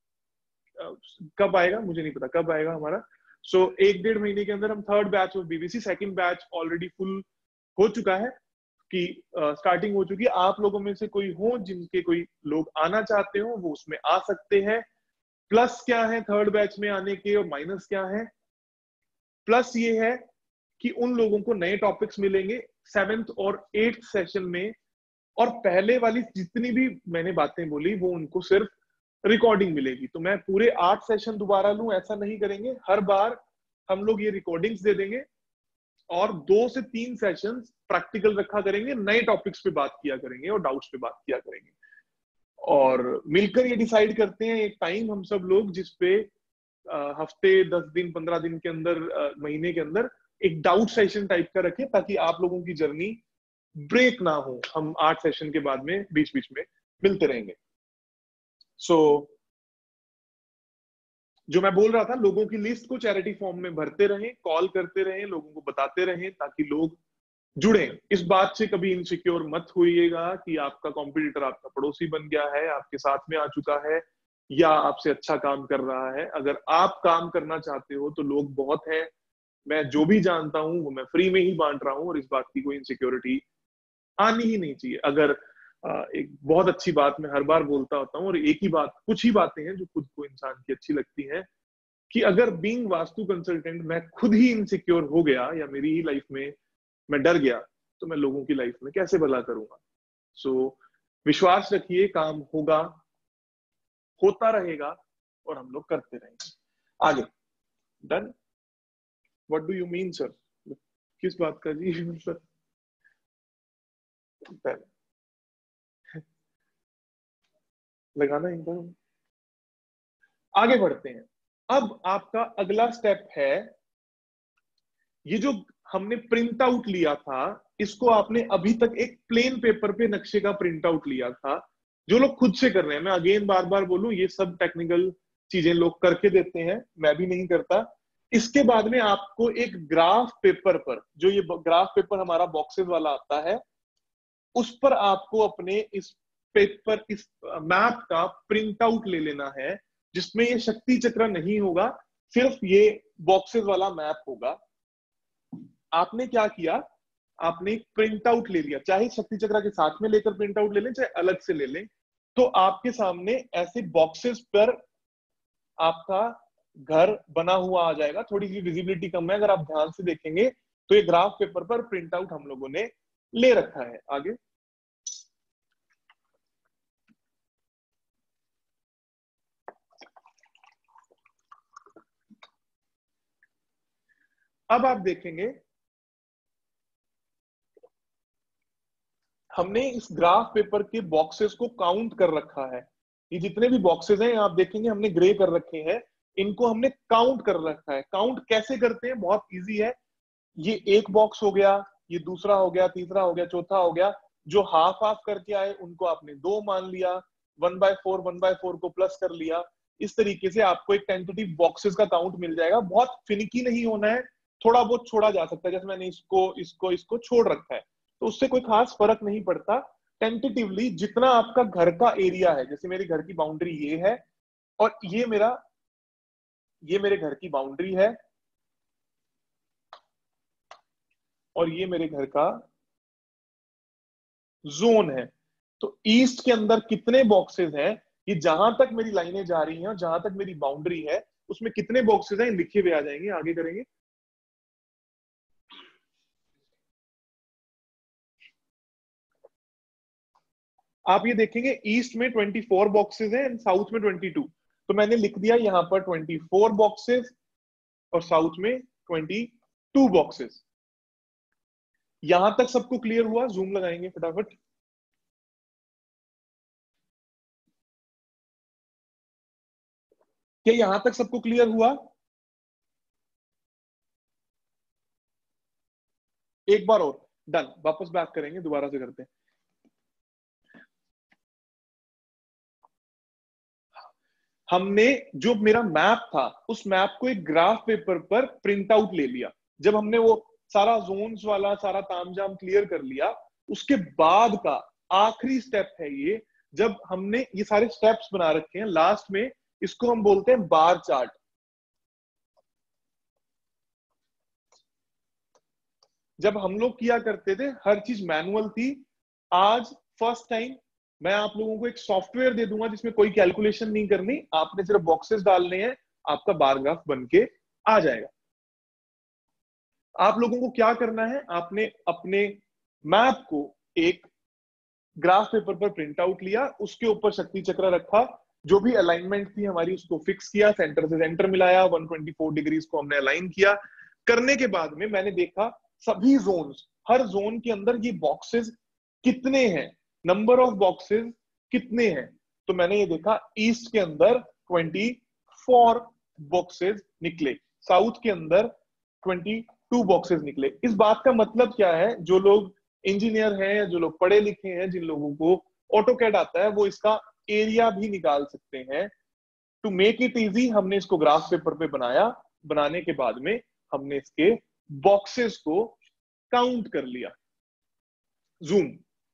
कब आएगा मुझे नहीं पता, कब आएगा हमारा। सो so, एक डेढ़ महीने के अंदर हम third batch of BVC, second batch already full हो चुका है कि स्टार्टिंग uh, हो चुकी है। आप लोगों में से कोई हो जिनके कोई लोग आना चाहते हो वो उसमें आ सकते हैं। प्लस क्या है थर्ड बैच में आने के और माइनस क्या है? प्लस ये है कि उन लोगों को नए टॉपिक्स मिलेंगे सेवेंथ और एट्थ सेशन में, और पहले वाली जितनी भी मैंने बातें बोली वो उनको सिर्फ रिकॉर्डिंग मिलेगी। तो मैं पूरे आठ सेशन दोबारा लूं ऐसा नहीं करेंगे, हर बार हम लोग ये रिकॉर्डिंग्स दे देंगे और दो से तीन सेशंस प्रैक्टिकल रखा करेंगे, नए टॉपिक्स पे बात किया करेंगे और डाउट्स पे बात किया करेंगे। और मिलकर ये डिसाइड करते हैं एक टाइम हम सब लोग जिसपे हफ्ते दस दिन पंद्रह दिन के अंदर, महीने के अंदर एक डाउट सेशन टाइप का रखें ताकि आप लोगों की जर्नी ब्रेक ना हो। हम आठ सेशन के बाद में बीच बीच में मिलते रहेंगे। सो so, जो मैं बोल रहा था, लोगों की लिस्ट को चैरिटी फॉर्म में भरते रहें, कॉल करते रहें, लोगों को बताते रहें ताकि लोग जुड़े। इस बात से कभी इनसिक्योर मत होइएगा कि आपका कॉम्पिटिटर आपका पड़ोसी बन गया है, आपके साथ में आ चुका है या आपसे अच्छा काम कर रहा है। अगर आप काम करना चाहते हो तो लोग बहुत हैं, मैं जो भी जानता हूं वो मैं फ्री में ही बांट रहा हूं और इस बात की कोई इनसिक्योरिटी आनी ही नहीं चाहिए। अगर एक बहुत अच्छी बात मैं हर बार बोलता होता हूँ और एक ही बात, कुछ ही बातें हैं जो खुद को इंसान की अच्छी लगती हैं, कि अगर बीइंग वास्तु कंसल्टेंट मैं खुद ही इनसिक्योर हो गया या मेरी ही लाइफ में मैं डर गया तो मैं लोगों की लाइफ में कैसे भला करूंगा। सो so, विश्वास रखिए, काम होगा, होता रहेगा और हम लोग करते रहेंगे। आगे, done. What do you mean sir? किस बात का जी सर? लगाना इनका। आगे बढ़ते हैं। अब आपका अगला स्टेप है, ये जो हमने प्रिंट आउट लिया था, इसको आपने अभी तक एक प्लेन पेपर पे नक्शे का प्रिंट आउट लिया था, जो लोग खुद से कर रहे हैं, मैं अगेन बार बार बोलूं, ये सब टेक्निकल चीजें लोग करके देते हैं, मैं भी नहीं करता। इसके बाद में आपको एक ग्राफ पेपर पर, जो ये ग्राफ पेपर हमारा बॉक्सेस वाला आता है, उस पर आपको अपने इस पेपर, इस मैप का प्रिंट आउट ले लेना है, जिसमें ये शक्ति चक्र नहीं होगा, सिर्फ ये बॉक्सेस वाला मैप होगा। आपने क्या किया, आपने एक प्रिंट आउट ले लिया, चाहे शक्ति चक्र के साथ में लेकर प्रिंट आउट ले लें, चाहे अलग से ले लें, तो आपके सामने ऐसे बॉक्सेस पर आपका घर बना हुआ आ जाएगा। थोड़ी सी विजिबिलिटी कम है, अगर आप ध्यान से देखेंगे तो ये ग्राफ पेपर पर प्रिंट आउट हम लोगों ने ले रखा है। आगे, अब आप देखेंगे हमने इस ग्राफ पेपर के बॉक्सेस को काउंट कर रखा है। ये जितने भी बॉक्सेस हैं आप देखेंगे हमने ग्रे कर रखे हैं, इनको हमने काउंट कर रखा है। काउंट कैसे करते हैं, बहुत इजी है। ये एक बॉक्स हो गया, ये दूसरा हो गया, तीसरा हो गया, चौथा हो गया, जो हाफ हाफ करके आए उनको आपने दो मान लिया, one by four one by four को प्लस कर लिया। इस तरीके से आपको एक टेंटेटिव बॉक्सेस का काउंट मिल जाएगा। बहुत फिनिकी नहीं होना है, थोड़ा बहुत छोड़ा जा सकता है, जैसे मैंने इसको इसको इसको छोड़ रखा है, तो उससे कोई खास फर्क नहीं पड़ता। टेंटेटिवली जितना आपका घर का एरिया है, जैसे मेरे घर की बाउंड्री ये है, और ये मेरा ये मेरे घर की बाउंड्री है, और ये मेरे घर का जोन है, तो ईस्ट के अंदर कितने बॉक्सेस हैं, ये जहां तक मेरी लाइनें जा रही हैं और जहां तक मेरी बाउंड्री है उसमें कितने बॉक्सेस हैं लिखे हुए आ जाएंगे। आगे करेंगे। आप ये देखेंगे ईस्ट में चौबीस बॉक्सेस हैं एंड साउथ में बाईस, तो मैंने लिख दिया यहां पर चौबीस बॉक्सेस और साउथ में बाईस बॉक्सेस। यहां तक सबको क्लियर हुआ? जूम लगाएंगे फटाफट। क्या यहां तक सबको क्लियर हुआ? एक बार और, डन। वापस बैक करेंगे, दोबारा से करते हैं। हमने जो मेरा मैप था, उस मैप को एक ग्राफ पेपर पर प्रिंट आउट ले लिया। जब हमने वो सारा जोन्स वाला सारा तामझाम क्लियर कर लिया, उसके बाद का आखिरी स्टेप है ये, जब हमने ये सारे स्टेप्स बना रखे हैं, लास्ट में इसको हम बोलते हैं बार चार्ट। जब हम लोग किया करते थे, हर चीज मैनुअल थी। आज फर्स्ट टाइम मैं आप लोगों को एक सॉफ्टवेयर दे दूंगा जिसमें कोई कैलकुलेशन नहीं करनी, आपने सिर्फ बॉक्सेस डालने हैं, आपका बार ग्राफ बन के आ जाएगा। आप लोगों को क्या करना है, आपने अपने मैप को एक ग्राफ पेपर पर प्रिंट आउट लिया, उसके ऊपर शक्ति चक्र रखा, जो भी अलाइनमेंट थी हमारी उसको फिक्स किया, सेंटर से सेंटर मिलाया, एक सौ चौबीस डिग्रीज को हमने अलाइन किया। करने के बाद में मैंने देखा सभी जोन्स, हर जोन के अंदर ये बॉक्सेस कितने हैं, नंबर ऑफ बॉक्सेस कितने हैं। तो मैंने ये देखा ईस्ट के अंदर चौबीस बॉक्सेस निकले, साउथ के अंदर बाईस बॉक्सेस निकले। इस बात का मतलब क्या है, जो लोग इंजीनियर हैं, जो लोग पढ़े लिखे हैं, जिन लोगों को ऑटोकैड आता है, वो इसका एरिया भी निकाल सकते हैं। टू मेक इट इजी हमने इसको ग्राफ पेपर पे बनाया, बनाने के बाद में हमने इसके बॉक्सेस को काउंट कर लिया। जूम।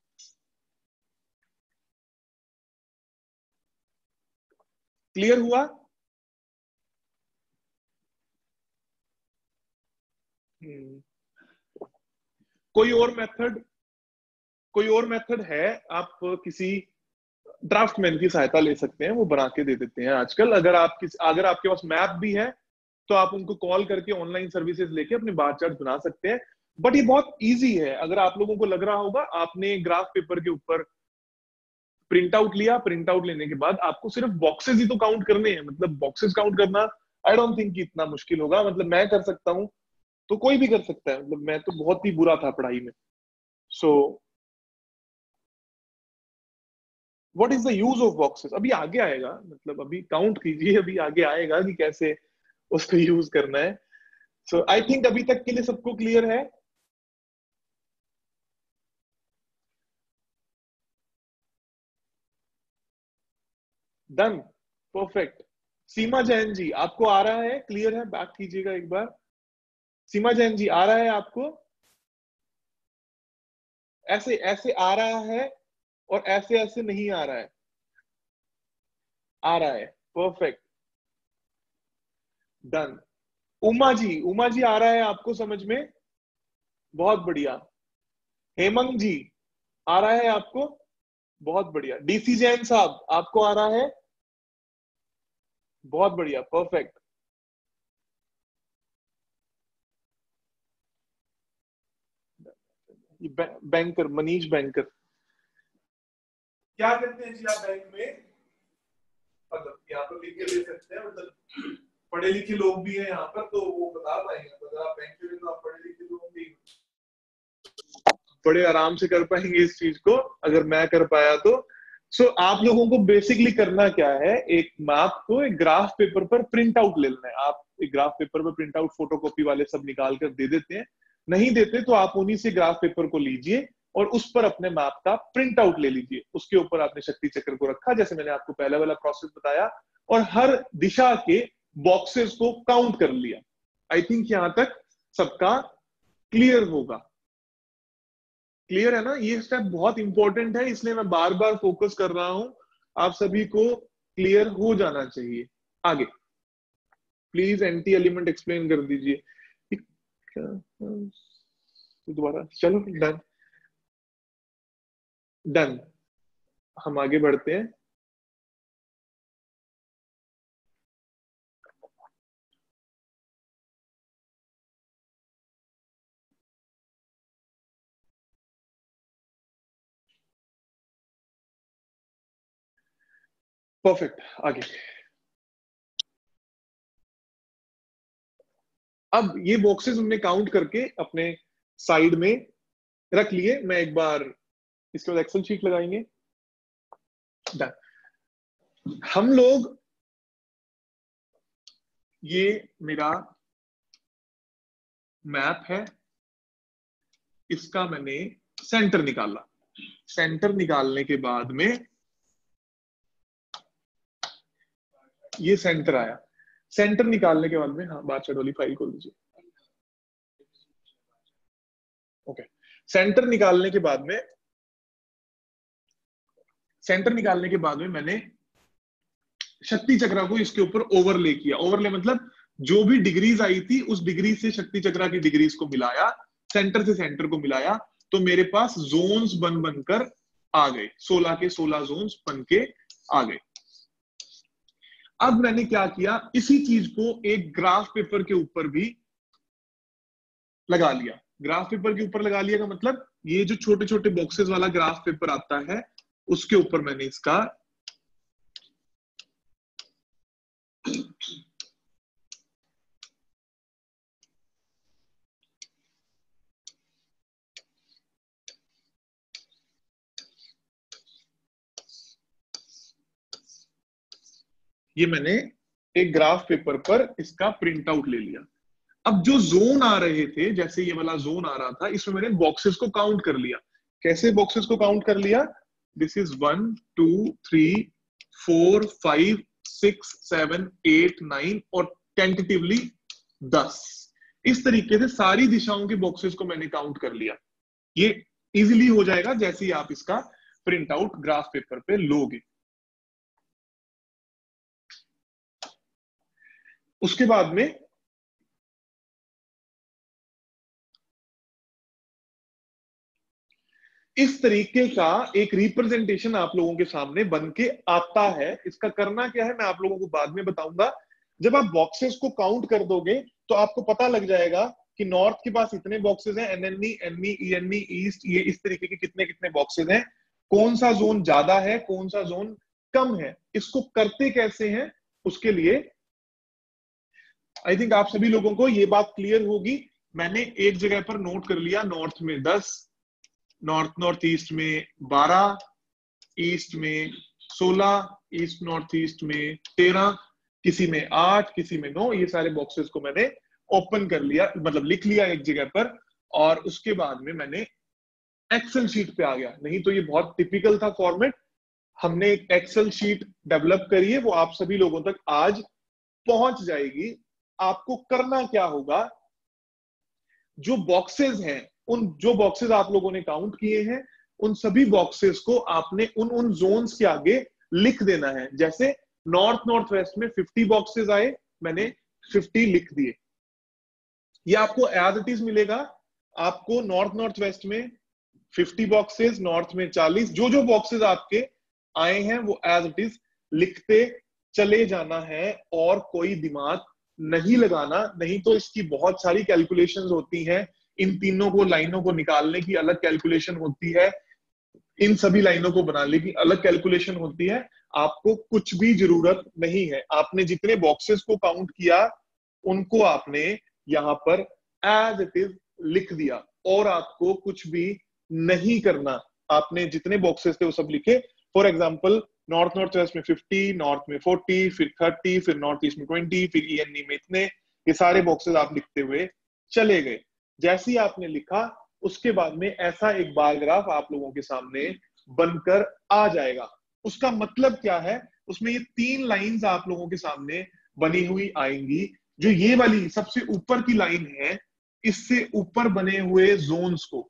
क्लियर हुआ? hmm. कोई और मेथड कोई और मेथड है, आप किसी ड्राफ्टमैन की सहायता ले सकते हैं, वो बना के दे देते हैं आजकल। अगर आप किस अगर आपके पास मैप भी है तो आप उनको कॉल करके ऑनलाइन सर्विसेज लेके अपने बार चार्ट बना सकते हैं। बट ये बहुत इजी है। अगर आप लोगों को लग रहा होगा आपने ग्राफ पेपर के ऊपर प्रिंट आउट लिया, प्रिंट आउट लेने के बाद आपको सिर्फ बॉक्सेस ही तो काउंट करने हैं, मतलब बॉक्सेस काउंट करना आई डोंट थिंक कि इतना मुश्किल होगा, मतलब मैं कर सकता हूँ तो कोई भी कर सकता है, मतलब मैं तो बहुत ही बुरा था पढ़ाई में। So what is the use of boxes, अभी आगे आएगा, मतलब अभी काउंट कीजिए, अभी आगे आएगा कि कैसे उसको यूज करना है। सो आई थिंक अभी तक के लिए सबको क्लियर है। Done, perfect. सीमा जैन जी आपको आ रहा है, क्लियर है, बैक कीजिएगा एक बार। सीमा जैन जी आ रहा है आपको, ऐसे ऐसे आ रहा है और ऐसे ऐसे नहीं आ रहा है, आ रहा है, परफेक्ट, डन। उमा जी, उमा जी आ रहा है आपको समझ में, बहुत बढ़िया। हेमंत जी आ रहा है आपको, बहुत बढ़िया। डीसी जैन साहब आपको आ रहा है, बहुत बढ़िया, परफेक्ट। बैंकर मनीष बैंकर, क्या करते हैं जी आप बैंक में, मतलब यहाँ पर लिख के दे सकते हैं, मतलब पढ़े लिखे लोग भी हैं यहाँ पर तो वो बता पाएंगे, अगर आप बैंक में तो आप पढ़े लिखे लोग भी बड़े आराम से कर पाएंगे इस चीज को, अगर मैं कर पाया तो। सो so, आप लोगों को बेसिकली करना क्या है, एक मैप को एक ग्राफ पेपर पर प्रिंट आउट ले लेना है। आप एक ग्राफ पेपर पर प्रिंट आउट फोटोकॉपी वाले सब निकाल कर दे देते हैं, नहीं देते तो आप उन्हीं से ग्राफ पेपर को लीजिए और उस पर अपने मैप का प्रिंट आउट ले लीजिए। उसके ऊपर आपने शक्ति चक्र को रखा, जैसे मैंने आपको पहले वाला प्रोसेस बताया, और हर दिशा के बॉक्सेस को काउंट कर लिया। आई थिंक यहां तक सबका क्लियर होगा। क्लियर है ना, ये स्टेप बहुत इंपॉर्टेंट है, इसलिए मैं बार बार फोकस कर रहा हूं, आप सभी को क्लियर हो जाना चाहिए। आगे प्लीज एंटी एलिमेंट एक्सप्लेन कर दीजिए दोबारा। चलो डन, डन, हम आगे बढ़ते हैं। परफेक्ट, आगे। अब ये बॉक्सेस हमने काउंट करके अपने साइड में रख लिए। मैं एक बार इसके बाद एक्सेल शीट लगाएंगे। डन। हम लोग, ये मेरा मैप है, इसका मैंने सेंटर निकाला। सेंटर निकालने के बाद में ये सेंटर आया। सेंटर निकालने के बाद में, हाँ बार चार्ट वाली फाइल खोल दीजिए। ओके, सेंटर निकालने के बाद में, सेंटर निकालने के बाद में मैंने शक्ति चक्रा को इसके ऊपर ओवरले किया। ओवरले मतलब जो भी डिग्रीज आई थी उस डिग्री से शक्ति चक्रा की डिग्रीज को मिलाया, सेंटर से सेंटर को मिलाया, तो मेरे पास जोन्स बन बनकर आ गए, सोलह के सोलह जोन्स बन के आ गए। अब मैंने क्या किया, इसी चीज को एक ग्राफ पेपर के ऊपर भी लगा लिया। ग्राफ पेपर के ऊपर लगा लिया का मतलब ये जो छोटे छोटे बॉक्सेस वाला ग्राफ पेपर आता है उसके ऊपर मैंने इसका ये मैंने एक ग्राफ पेपर पर इसका प्रिंट आउट ले लिया। अब जो जोन आ रहे थे, जैसे ये वाला जोन आ रहा था, इसमें मैंने बॉक्सेस को काउंट कर लिया। कैसे बॉक्सेस को काउंट कर लिया, this is one two three four five six seven eight nine और टेंटेटिवली दस। इस तरीके से सारी दिशाओं के बॉक्सेस को मैंने काउंट कर लिया। ये इजीली हो जाएगा जैसे ही आप इसका प्रिंट आउट ग्राफ पेपर पे लोगे। उसके बाद में इस तरीके का एक रिप्रेजेंटेशन आप लोगों के सामने बन के आता है। इसका करना क्या है मैं आप लोगों को बाद में बताऊंगा। जब आप बॉक्सेस को काउंट कर दोगे तो आपको पता लग जाएगा कि नॉर्थ के पास इतने बॉक्सेस हैं, एनएनई, एनई, ईएनई, ईस्ट, ये इस तरीके के कितने कितने बॉक्सेस हैं। कौन सा जोन ज्यादा है, कौन सा जोन कम है। इसको करते कैसे हैं, उसके लिए आई थिंक आप सभी लोगों को ये बात क्लियर होगी। मैंने एक जगह पर नोट कर लिया, नॉर्थ में दस, नॉर्थ नॉर्थ ईस्ट में बारह, ईस्ट में सोलह, ईस्ट नॉर्थ ईस्ट में तेरह, किसी में आठ, किसी में नौ। ये सारे बॉक्सेस को मैंने ओपन कर लिया, मतलब लिख लिया एक जगह पर, और उसके बाद में मैंने एक्सेल शीट पे आ गया। नहीं तो ये बहुत टिपिकल था फॉर्मेट। हमने एक एक्सेल शीट डेवलप करी है, वो आप सभी लोगों तक आज पहुंच जाएगी। आपको करना क्या होगा, जो बॉक्सेस हैं, उन जो बॉक्सेस आप लोगों ने काउंट किए हैं, उन सभी बॉक्सेस को आपने उन उन जोन्स के आगे लिख देना है। जैसे नॉर्थ नॉर्थ वेस्ट में पचास बॉक्सेस आए, मैंने पचास लिख दिए। ये आपको एज इट इज मिलेगा। आपको नॉर्थ नॉर्थ वेस्ट में पचास बॉक्सेस, नॉर्थ में चालीस, जो जो बॉक्सेस आपके आए हैं वो एज इट इज लिखते चले जाना है, और कोई दिमाग नहीं लगाना। नहीं तो इसकी बहुत सारी कैलकुलेशंस होती हैं, इन तीनों को लाइनों को निकालने की अलग कैलकुलेशन होती है, इन सभी लाइनों को बनाने की अलग कैलकुलेशन होती है। आपको कुछ भी जरूरत नहीं है। आपने जितने बॉक्सेस को काउंट किया उनको आपने यहाँ पर एज इट इज लिख दिया, और आपको कुछ भी नहीं करना। आपने जितने बॉक्सेस थे वो सब लिखे। For example north north west में पचास, नॉर्थ में चालीस, फिर तीस, फिर नॉर्थ ईस्ट में बीस, फिर ईएनई में इतने, ये सारे बॉक्सेस आप लिखते हुए चले गए। जैसे ही आपने लिखा, उसके बाद में ऐसा एक बार ग्राफ आप लोगों के सामने बनकर आ जाएगा। उसका मतलब क्या है, उसमें ये तीन लाइंस आप लोगों के सामने बनी हुई आएंगी। जो ये वाली सबसे ऊपर की लाइन है, इससे ऊपर बने हुए जोन्स को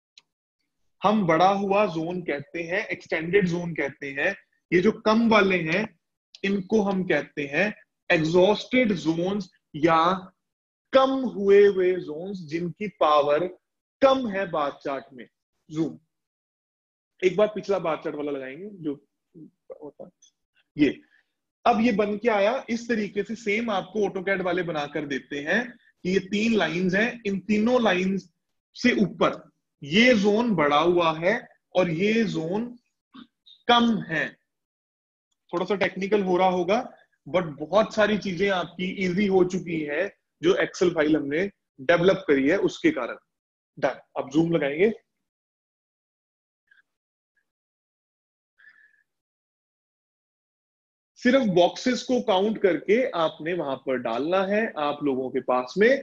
हम बढ़ा हुआ जोन कहते हैं, एक्सटेंडेड जोन कहते हैं। ये जो कम वाले हैं, इनको हम कहते हैं एग्जॉस्टेड जोन्स, या कम हुए हुए जोन्स जिनकी पावर कम है बार चार्ट में। जूम एक बार पिछला बार चार्ट वाला लगाएंगे जो होता है ये। अब ये बन के आया इस तरीके से, सेम आपको ऑटोकैड वाले बनाकर देते हैं कि ये तीन लाइंस हैं, इन तीनों लाइंस से ऊपर ये जोन बढ़ा हुआ है और ये जोन कम है। थोड़ा सा टेक्निकल हो रहा होगा, बट बहुत सारी चीजें आपकी इजी हो चुकी है जो एक्सेल फाइल हमने डेवलप करी है उसके कारण। डन। अब जूम लगाएंगे। सिर्फ बॉक्सेस को काउंट करके आपने वहां पर डालना है आप लोगों के पास में।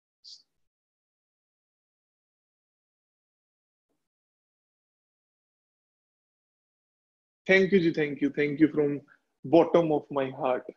थैंक यू जी, thank you, thank you from bottom of my heart.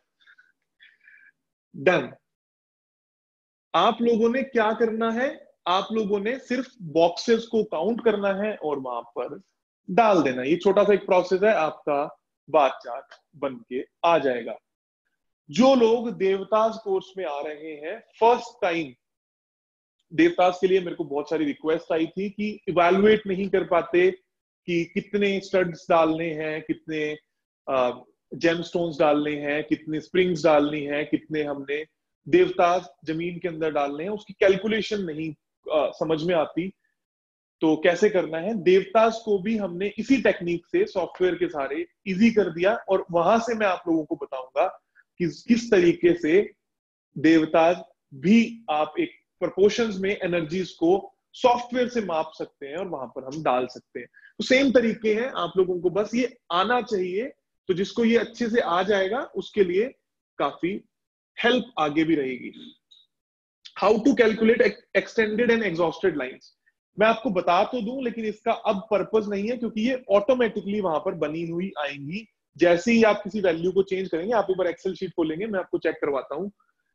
Done. आप लोगों ने क्या करना है, आप लोगों ने सिर्फ बॉक्सेस को काउंट करना है और वहां पर डाल देना। ये छोटा सा एक प्रोसेस है, आपका बार चार्ट बन के आ जाएगा। जो लोग देवताज कोर्स में आ रहे हैं फर्स्ट टाइम, देवताज के लिए मेरे को बहुत सारी रिक्वेस्ट आई थी कि इवैल्यूएट नहीं कर पाते कि कितने स्टड्स डालने हैं, कितने जेमस्टोन्स डालने हैं, कितने स्प्रिंग्स डालनी है, कितने हमने देवताज जमीन के अंदर डालने हैं, उसकी कैलकुलेशन नहीं आ, समझ में आती। तो कैसे करना है, देवताज को भी हमने इसी टेक्निक से सॉफ्टवेयर के सारे इजी कर दिया, और वहां से मैं आप लोगों को बताऊंगा कि किस तरीके से देवताज भी आप एक प्रोपोर्शंस में एनर्जीज को सॉफ्टवेयर से माप सकते हैं और वहां पर हम डाल सकते हैं। तो सेम तरीके हैं, आप लोगों को बस ये आना चाहिए। तो जिसको ये अच्छे से आ जाएगा उसके लिए काफी हेल्प आगे भी रहेगी। How to calculate extended and exhausted lines, मैं आपको बता तो दूं, लेकिन इसका अब पर्पस नहीं है, क्योंकि ये ऑटोमेटिकली वहां पर बनी हुई आएंगी। जैसे ही आप किसी वैल्यू को चेंज करेंगे, आप एक बार एक्सेल शीट खोलेंगे, मैं आपको चेक करवाता हूं।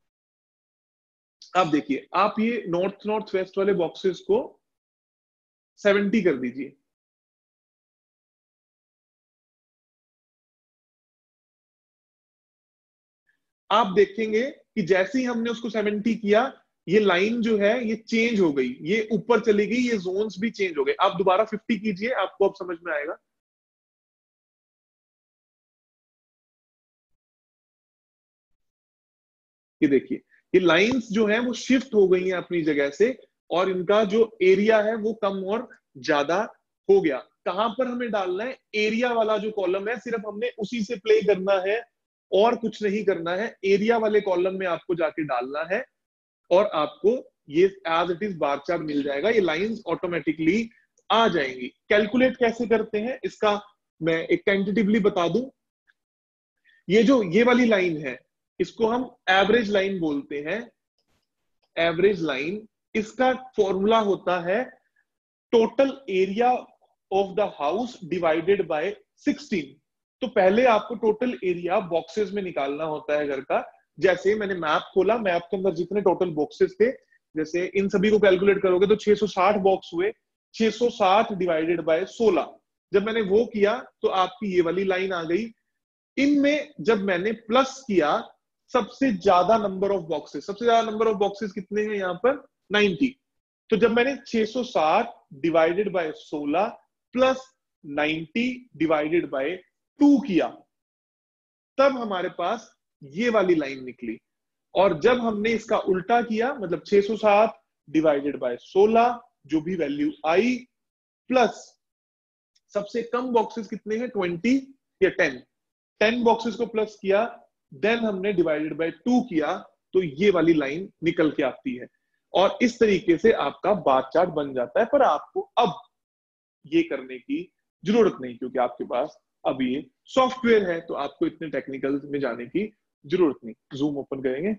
आप देखिए, आप ये नॉर्थ नॉर्थ वेस्ट वाले बॉक्सेस को सत्तर कर दीजिए। आप देखेंगे कि जैसे ही हमने उसको सत्तर किया, ये लाइन जो है ये चेंज हो गई, ये ऊपर चली गई, ये जोन्स भी चेंज हो गए। आप दोबारा पचास कीजिए, आपको अब समझ में आएगा। ये देखिए, ये लाइंस जो है वो शिफ्ट हो गई हैं अपनी जगह से, और इनका जो एरिया है वो कम और ज्यादा हो गया। कहां पर हमें डालना है, एरिया वाला जो कॉलम है सिर्फ हमने उसी से प्ले करना है और कुछ नहीं करना है। एरिया वाले कॉलम में आपको जाके डालना है और आपको ये as it is bar chart मिल जाएगा, ये लाइंस ऑटोमेटिकली आ जाएंगी। कैलकुलेट कैसे करते हैं इसका मैं एक टेंटेटिवली बता दूं। ये जो ये वाली लाइन है इसको हम एवरेज लाइन बोलते हैं। एवरेज लाइन, इसका फॉर्मूला होता है total area of the house divided by sixteen. तो पहले आपको टोटल एरिया बॉक्सेस में निकालना होता है घर का। जैसे मैंने मैप खोला, मैप के अंदर जितने टोटल बॉक्सेस थे, जैसे इन सभी को कैलकुलेट करोगे तो छह सौ साठ बॉक्स हुए। छह सौ साठ डिवाइडेड बाय सोलह, जब मैंने वो किया तो आपकी ये वाली लाइन आ गई। इनमें जब मैंने प्लस किया सबसे ज्यादा नंबर ऑफ बॉक्सेस, सबसे ज्यादा नंबर ऑफ बॉक्सेस कितने हैं यहाँ पर, नब्बे। तो जब मैंने छह सौ साठ डिवाइडेड बाय सोलह प्लस नब्बे डिवाइडेड बाय टू किया, तब हमारे पास ये वाली लाइन निकली। और जब हमने इसका उल्टा किया, मतलब छह सौ साठ डिवाइडेड बाय सोलह, जो भी वैल्यू आई, प्लस सबसे कम बॉक्सेस कितने हैं, बीस या दस, दस बॉक्सेस को प्लस किया, देन हमने डिवाइडेड बाय टू किया, तो ये वाली लाइन निकल के आती है। और इस तरीके से आपका बार चार्ट बन जाता है। पर आपको अब ये करने की जरूरत नहीं, क्योंकि आपके पास अब ये सॉफ्टवेयर है, तो आपको इतने टेक्निकल में जाने की जरूरत नहीं। जूम ओपन करेंगे।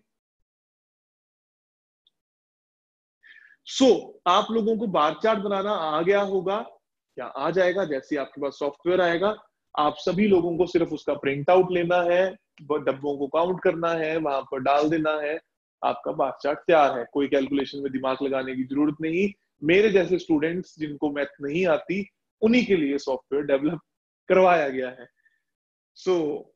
सो so, आप लोगों को बार चार्ट बनाना आ गया होगा या आ जाएगा जैसे आपके पास सॉफ्टवेयर आएगा। आप सभी लोगों को सिर्फ उसका प्रिंट आउट लेना है, डब्बों को काउंट करना है, वहां पर डाल देना है, आपका बार चार्ट तैयार है। कोई कैलकुलेशन में दिमाग लगाने की जरूरत नहीं। मेरे जैसे स्टूडेंट्स जिनको मैथ नहीं आती, उन्हीं के लिए सॉफ्टवेयर डेवलप करवाया गया है। सो so,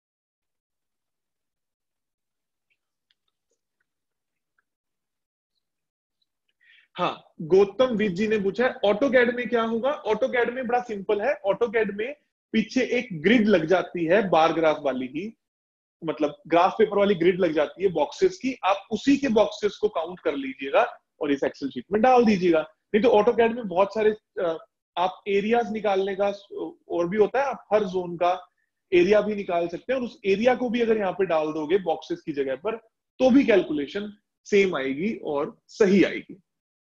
हाँ, गौतम विज जी ने पूछा है ऑटो कैड में क्या होगा। ऑटो कैड में बड़ा सिंपल है। ऑटो कैड में पीछे एक ग्रिड लग जाती है, बार ग्राफ वाली ही, मतलब ग्राफ पेपर वाली ग्रिड लग जाती है बॉक्सेस की। आप उसी के बॉक्सेस को काउंट कर लीजिएगा और इस एक्सेल शीट में डाल दीजिएगा। नहीं तो ऑटो कैड में बहुत सारे आप एरियाज निकालने का और भी होता है, आप हर जोन का एरिया भी निकाल सकते हैं, और उस एरिया को भी अगर यहाँ पे डाल दोगे बॉक्सेस की जगह पर, तो भी कैलकुलेशन सेम आएगी और सही आएगी।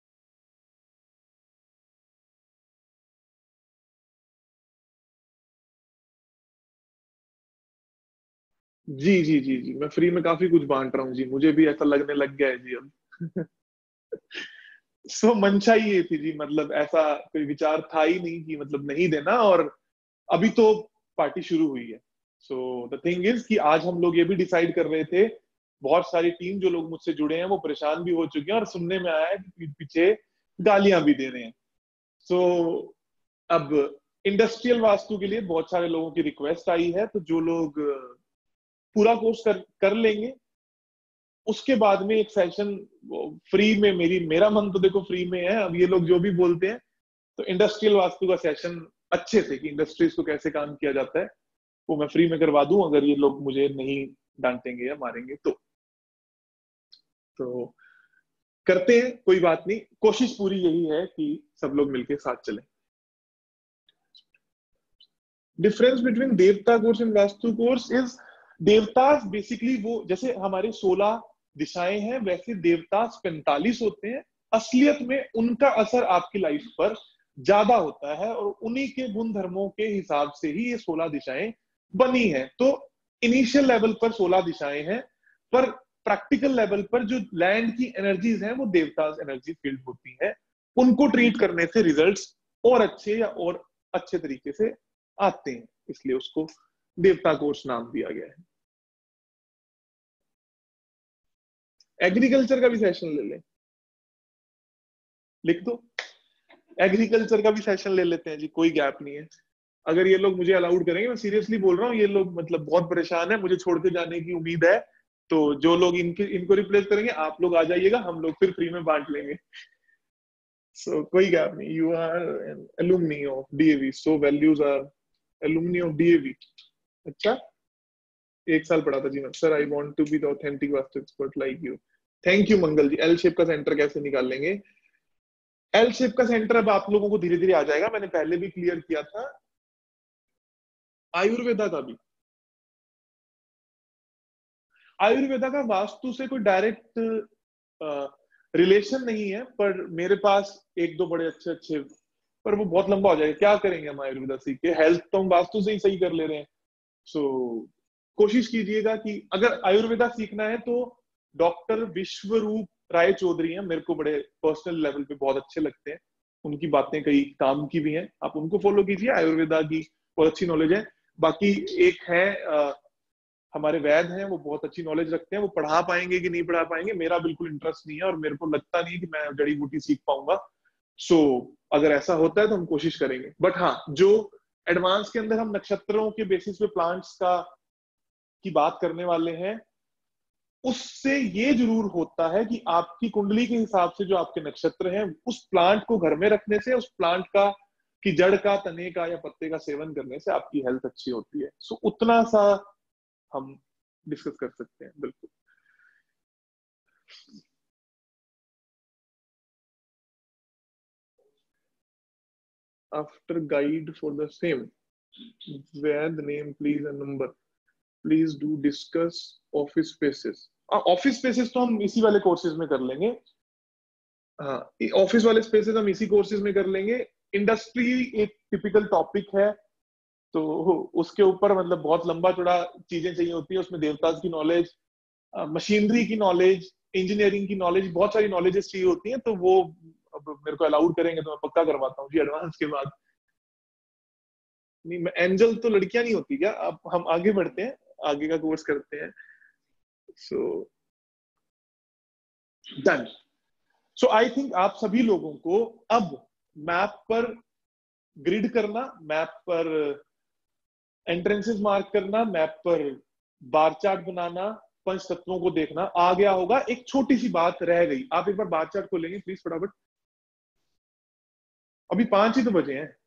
जी जी जी जी, मैं फ्री में काफी कुछ बांट रहा हूँ जी, मुझे भी ऐसा लगने लग गया है जी अब। सो मंशा ही ये थी जी, मतलब ऐसा कोई विचार था ही नहीं कि मतलब नहीं देना, और अभी तो पार्टी शुरू हुई है। सो द थिंग इज कि आज हम लोग ये भी डिसाइड कर रहे थे, बहुत सारी टीम जो लोग मुझसे जुड़े हैं वो परेशान भी हो चुके हैं, और सुनने में आया है कि पीठ पीछे गालियां भी दे रहे हैं। सो अब इंडस्ट्रियल वास्तु के लिए बहुत सारे लोगों की रिक्वेस्ट आई है, तो जो लोग पूरा कोर्स कर कर लेंगे, उसके बाद में एक सेशन फ्री में, मेरी मेरा मन तो देखो फ्री में है। अब ये लोग जो भी बोलते हैं, तो इंडस्ट्रियल वास्तु का सेशन अच्छे से कि इंडस्ट्रीज को कैसे काम किया जाता है, वो मैं फ्री में करवा दूं, अगर ये लोग मुझे नहीं डांटेंगे या मारेंगे तो तो करते हैं, कोई बात नहीं। कोशिश पूरी यही है कि सब लोग मिलके साथ चलें। Difference between devata course and vastu course is, devatas basically वो, जैसे हमारे सोलह दिशाएं हैं, वैसे देवतास पैंतालीस होते हैं। असलियत में उनका असर आपकी लाइफ पर ज्यादा होता है, और उन्हीं के गुण धर्मों के हिसाब से ही ये सोलह दिशाएं बनी है। तो इनिशियल लेवल पर सोलह दिशाएं हैं, पर प्रैक्टिकल लेवल पर जो लैंड की एनर्जीज हैं वो देवतास एनर्जी फील्ड होती है। उनको ट्रीट करने से रिजल्ट्स और अच्छे या और अच्छे तरीके से आते हैं, इसलिए उसको देवता कोर्स नाम दिया गया है। एग्रीकल्चर का भी सेशन ले लें, लिख दो, एग्रीकल्चर का भी सेशन ले लेते हैं जी, कोई गैप नहीं है। अगर ये लोग मुझे अलाउड करेंगे, मैं सीरियसली बोल रहा हूँ, ये लोग मतलब बहुत परेशान है, मुझे छोड़ के जाने की उम्मीद है। तो जो लोग इनके इनको रिप्लेस करेंगे, आप लोग आ जाइएगा, हम लोग फिर फ्री में बांट लेंगे। सो so, कोई गैप नहीं। You are an alumni of DAV, so values are alumni of DAV. अच्छा, एक साल पढ़ा था जी मैं। Sir I want to be the authentic vastu expert like you. Thank you Mangal ji. L shape का सेंटर कैसे निकाल लेंगे? एल शेप का सेंटर अब आप लोगों को धीरे धीरे आ जाएगा, मैंने पहले भी क्लियर किया था। आयुर्वेदा का भी, आयुर्वेदा का वास्तु से कोई डायरेक्ट रिलेशन नहीं है, पर मेरे पास एक दो बड़े अच्छे अच्छे, पर वो बहुत लंबा हो जाएगा, क्या करेंगे हम आयुर्वेदा सीख के, हेल्थ तो हम वास्तु से ही सही कर ले रहे हैं। सो so, कोशिश कीजिएगा कि अगर आयुर्वेदा सीखना है तो डॉक्टर विश्वरूप राय चौधरी हैं, मेरे को बड़े पर्सनल लेवल पे बहुत अच्छे लगते हैं, उनकी बातें कई काम की भी हैं, आप उनको फॉलो कीजिए, आयुर्वेदा की बहुत अच्छी नॉलेज है। बाकी एक है आ, हमारे वैद हैं, वो बहुत अच्छी नॉलेज रखते हैं, वो पढ़ा पाएंगे कि नहीं पढ़ा पाएंगे, मेरा बिल्कुल इंटरेस्ट नहीं है, और मेरे को लगता नहीं है कि मैं जड़ी बूटी सीख पाऊंगा। सो so, अगर ऐसा होता है तो हम कोशिश करेंगे, बट हाँ, जो एडवांस के अंदर हम नक्षत्रों के बेसिस पे प्लांट्स का की बात करने वाले हैं, उससे ये जरूर होता है कि आपकी कुंडली के हिसाब से जो आपके नक्षत्र हैं, उस प्लांट को घर में रखने से, उस प्लांट का की जड़ का, तने का या पत्ते का सेवन करने से आपकी हेल्थ अच्छी होती है। सो उतना सा हम डिस्कस कर सकते हैं, बिल्कुल। After guide for the same, with name please and number, please do discuss office spaces. Office spaces तो हम इसी वाले कोर्सेज में कर लेंगे, हाँ, ऑफिस वाले स्पेसेस हम इसी कोर्सेज में कर लेंगे। इंडस्ट्री एक टिपिकल टॉपिक है, तो उसके ऊपर मतलब बहुत लंबा चौड़ा चीजें चाहिए होती है, उसमें देवताज की नॉलेज, मशीनरी की नॉलेज, इंजीनियरिंग की नॉलेज, बहुत सारी नॉलेजेस चाहिए होती हैं, तो वो अब मेरे को अलाउड करेंगे तो मैं पक्का करवाता हूँ जी एडवांस के बाद। नहीं, एंजल तो लड़कियां नहीं होती क्या? अब हम आगे बढ़ते हैं, आगे का कोर्स करते हैं। So done. सो आई थिंक आप सभी लोगों को अब मैप पर ग्रिड करना, मैप पर एंट्रेंसेस मार्क करना, मैप पर बार चार्ट बनाना, पंच तत्वों को देखना आ गया होगा। एक छोटी सी बात रह गई, आप एक बार बार चार्ट खोलेंगे प्लीज फटाफट, अभी पांच ही तो बजे हैं।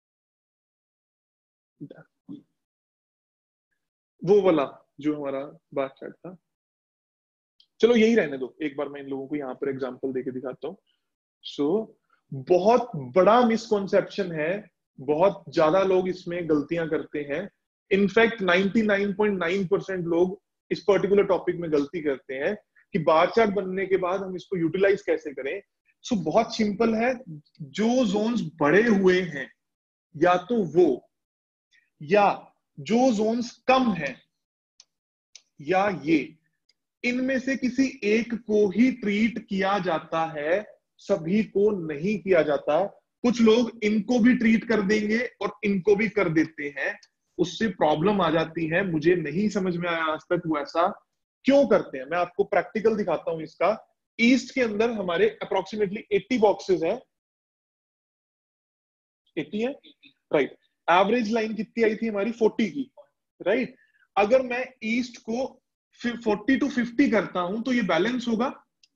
वो वाला जो हमारा बार चार्ट था, चलो यही रहने दो, एक बार मैं इन लोगों को यहाँ पर एग्जांपल देके दिखाता हूँ। सो so, बहुत बड़ा मिसकॉन्सेप्शन है, बहुत ज्यादा लोग इसमें गलतियां करते हैं, in fact ninety nine point nine percent लोग इस पर्टिकुलर टॉपिक में गलती करते हैं कि बार चार्ट बनने के बाद हम इसको यूटिलाइज कैसे करें। सो so, बहुत सिंपल है, जो जोन्स बड़े हुए हैं या तो वो, या जो जोन्स कम है या ये, इनमें से किसी एक को ही ट्रीट किया जाता है, सभी को नहीं किया जाता। कुछ लोग इनको भी ट्रीट कर देंगे और इनको भी कर देते हैं, उससे प्रॉब्लम आ जाती है। मुझे नहीं समझ में आया आज तक वो ऐसा क्यों करते हैं, मैं आपको प्रैक्टिकल दिखाता हूं इसका। ईस्ट के अंदर हमारे अप्रोक्सीमेटली अस्सी बॉक्सेस हैं, अस्सी है राइट। एवरेज लाइन कितनी आई थी हमारी? चालीस की, राइट। अगर मैं ईस्ट को चालीस टू पचास करता हूं तो ये बैलेंस होगा,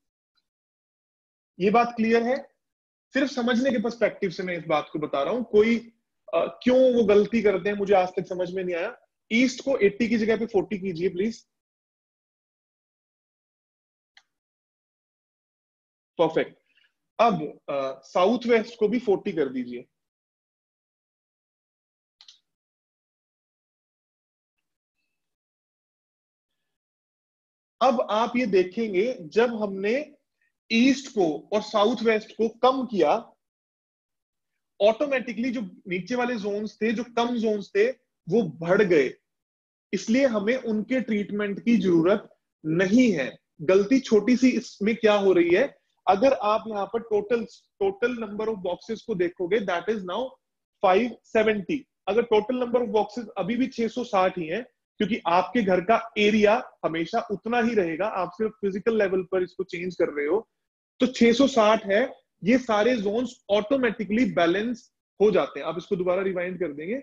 ये बात क्लियर है? सिर्फ समझने के पर्सपेक्टिव से मैं इस बात को बता रहा हूं, कोई आ, क्यों वो गलती करते हैं मुझे आज तक समझ में नहीं आया। ईस्ट को अस्सी की जगह पे चालीस कीजिए प्लीज, परफेक्ट। अब साउथ वेस्ट को भी चालीस कर दीजिए। अब आप ये देखेंगे, जब हमने ईस्ट को और साउथ वेस्ट को कम किया, ऑटोमेटिकली जो नीचे वाले जोन्स थे, जो कम जोन्स थे, वो बढ़ गए, इसलिए हमें उनके ट्रीटमेंट की जरूरत नहीं है। गलती छोटी सी इसमें क्या हो रही है, अगर आप यहाँ पर total total number of boxes को देखोगे, that is now five seventy. अगर टोटल नंबर ऑफ बॉक्सेस अभी भी छह सौ साठ ही है, क्योंकि आपके घर का एरिया हमेशा उतना ही रहेगा, आप सिर्फ फिजिकल लेवल पर इसको चेंज कर रहे हो, तो छह सौ साठ है। ये सारे जोन्स ऑटोमेटिकली बैलेंस हो जाते हैं। आप इसको दोबारा रिवाइंड कर देंगे,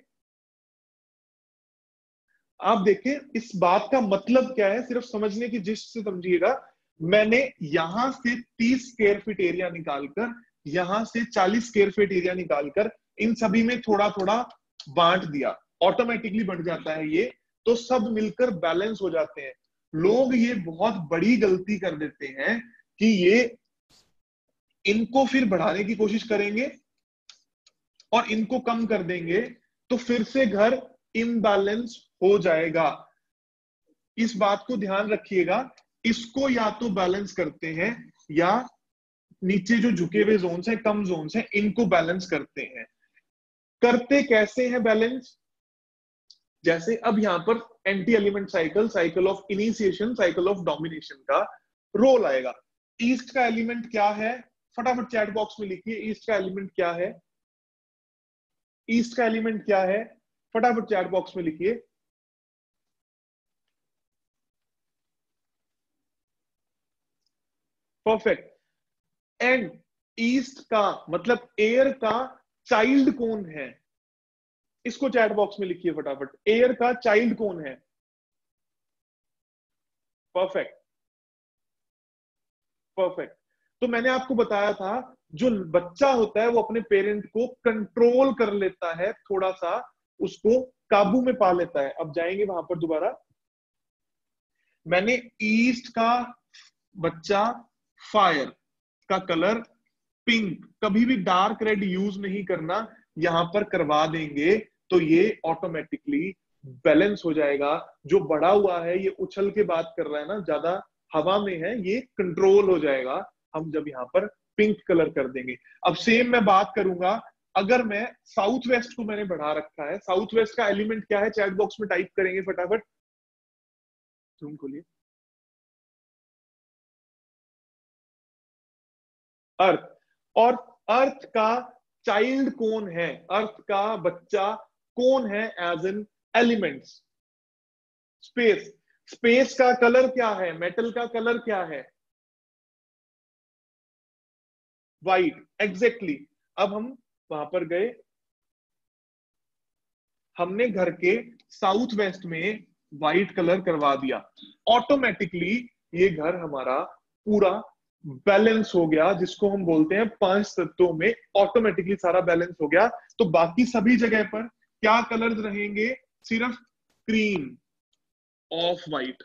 आप देखें इस बात का मतलब क्या है, सिर्फ समझने की जिस से समझिएगा। मैंने यहां से तीस स्क्वायर फीट एरिया निकालकर, यहां से चालीस स्क्वायर फीट एरिया निकालकर, इन सभी में थोड़ा थोड़ा बांट दिया, ऑटोमेटिकली बढ़ जाता है ये, तो सब मिलकर बैलेंस हो जाते हैं। लोग ये बहुत बड़ी गलती कर देते हैं कि ये इनको फिर बढ़ाने की कोशिश करेंगे और इनको कम कर देंगे, तो फिर से घर इम्बैलेंस हो जाएगा। इस बात को ध्यान रखिएगा, इसको या तो बैलेंस करते हैं या नीचे जो झुके हुए जोन्स हैं, कम जोन्स हैं, इनको बैलेंस करते हैं। करते कैसे हैं बैलेंस? जैसे अब यहां पर anti element cycle, cycle of initiation, cycle of domination का रोल आएगा। ईस्ट का एलिमेंट क्या है? फटाफट चैट बॉक्स में लिखिए, ईस्ट का एलिमेंट क्या है? ईस्ट का एलिमेंट क्या है? फटाफट चैट बॉक्स में लिखिए। परफेक्ट। एंड ईस्ट का मतलब एयर का चाइल्ड कौन है? इसको चैट बॉक्स में लिखिए फटाफट। एयर का चाइल्ड कौन है? Perfect, perfect. तो मैंने आपको बताया था, जो बच्चा होता है वो अपने पेरेंट को कंट्रोल कर लेता है, थोड़ा सा उसको काबू में पा लेता है। अब जाएंगे वहां पर दोबारा। मैंने ईस्ट का बच्चा फायर का कलर पिंक, कभी भी डार्क रेड यूज नहीं करना, यहां पर करवा देंगे तो ये ऑटोमेटिकली बैलेंस हो जाएगा। जो बड़ा हुआ है ये उछल के बात कर रहा है ना, ज्यादा हवा में है, ये कंट्रोल हो जाएगा हम जब यहाँ पर पिंक कलर कर देंगे। अब सेम मैं बात करूंगा, अगर मैं साउथ वेस्ट को मैंने बढ़ा रखा है, साउथ वेस्ट का एलिमेंट क्या है? चैट बॉक्स में टाइप करेंगे फटाफट, जूम खोलिए। अर्थ। और अर्थ का चाइल्ड कौन है? अर्थ का बच्चा कौन है as an elements? Space. Space का कलर क्या है? मेटल का कलर क्या है? वाइट। एग्जैक्टली। अब हम वहां पर गए, हमने घर के साउथ वेस्ट में व्हाइट कलर करवा दिया, ऑटोमेटिकली ये घर हमारा पूरा बैलेंस हो गया, जिसको हम बोलते हैं पांच तत्वों में ऑटोमेटिकली सारा बैलेंस हो गया। तो बाकी सभी जगह पर क्या कलर्स रहेंगे? सिर्फ क्रीम, ऑफ वाइट।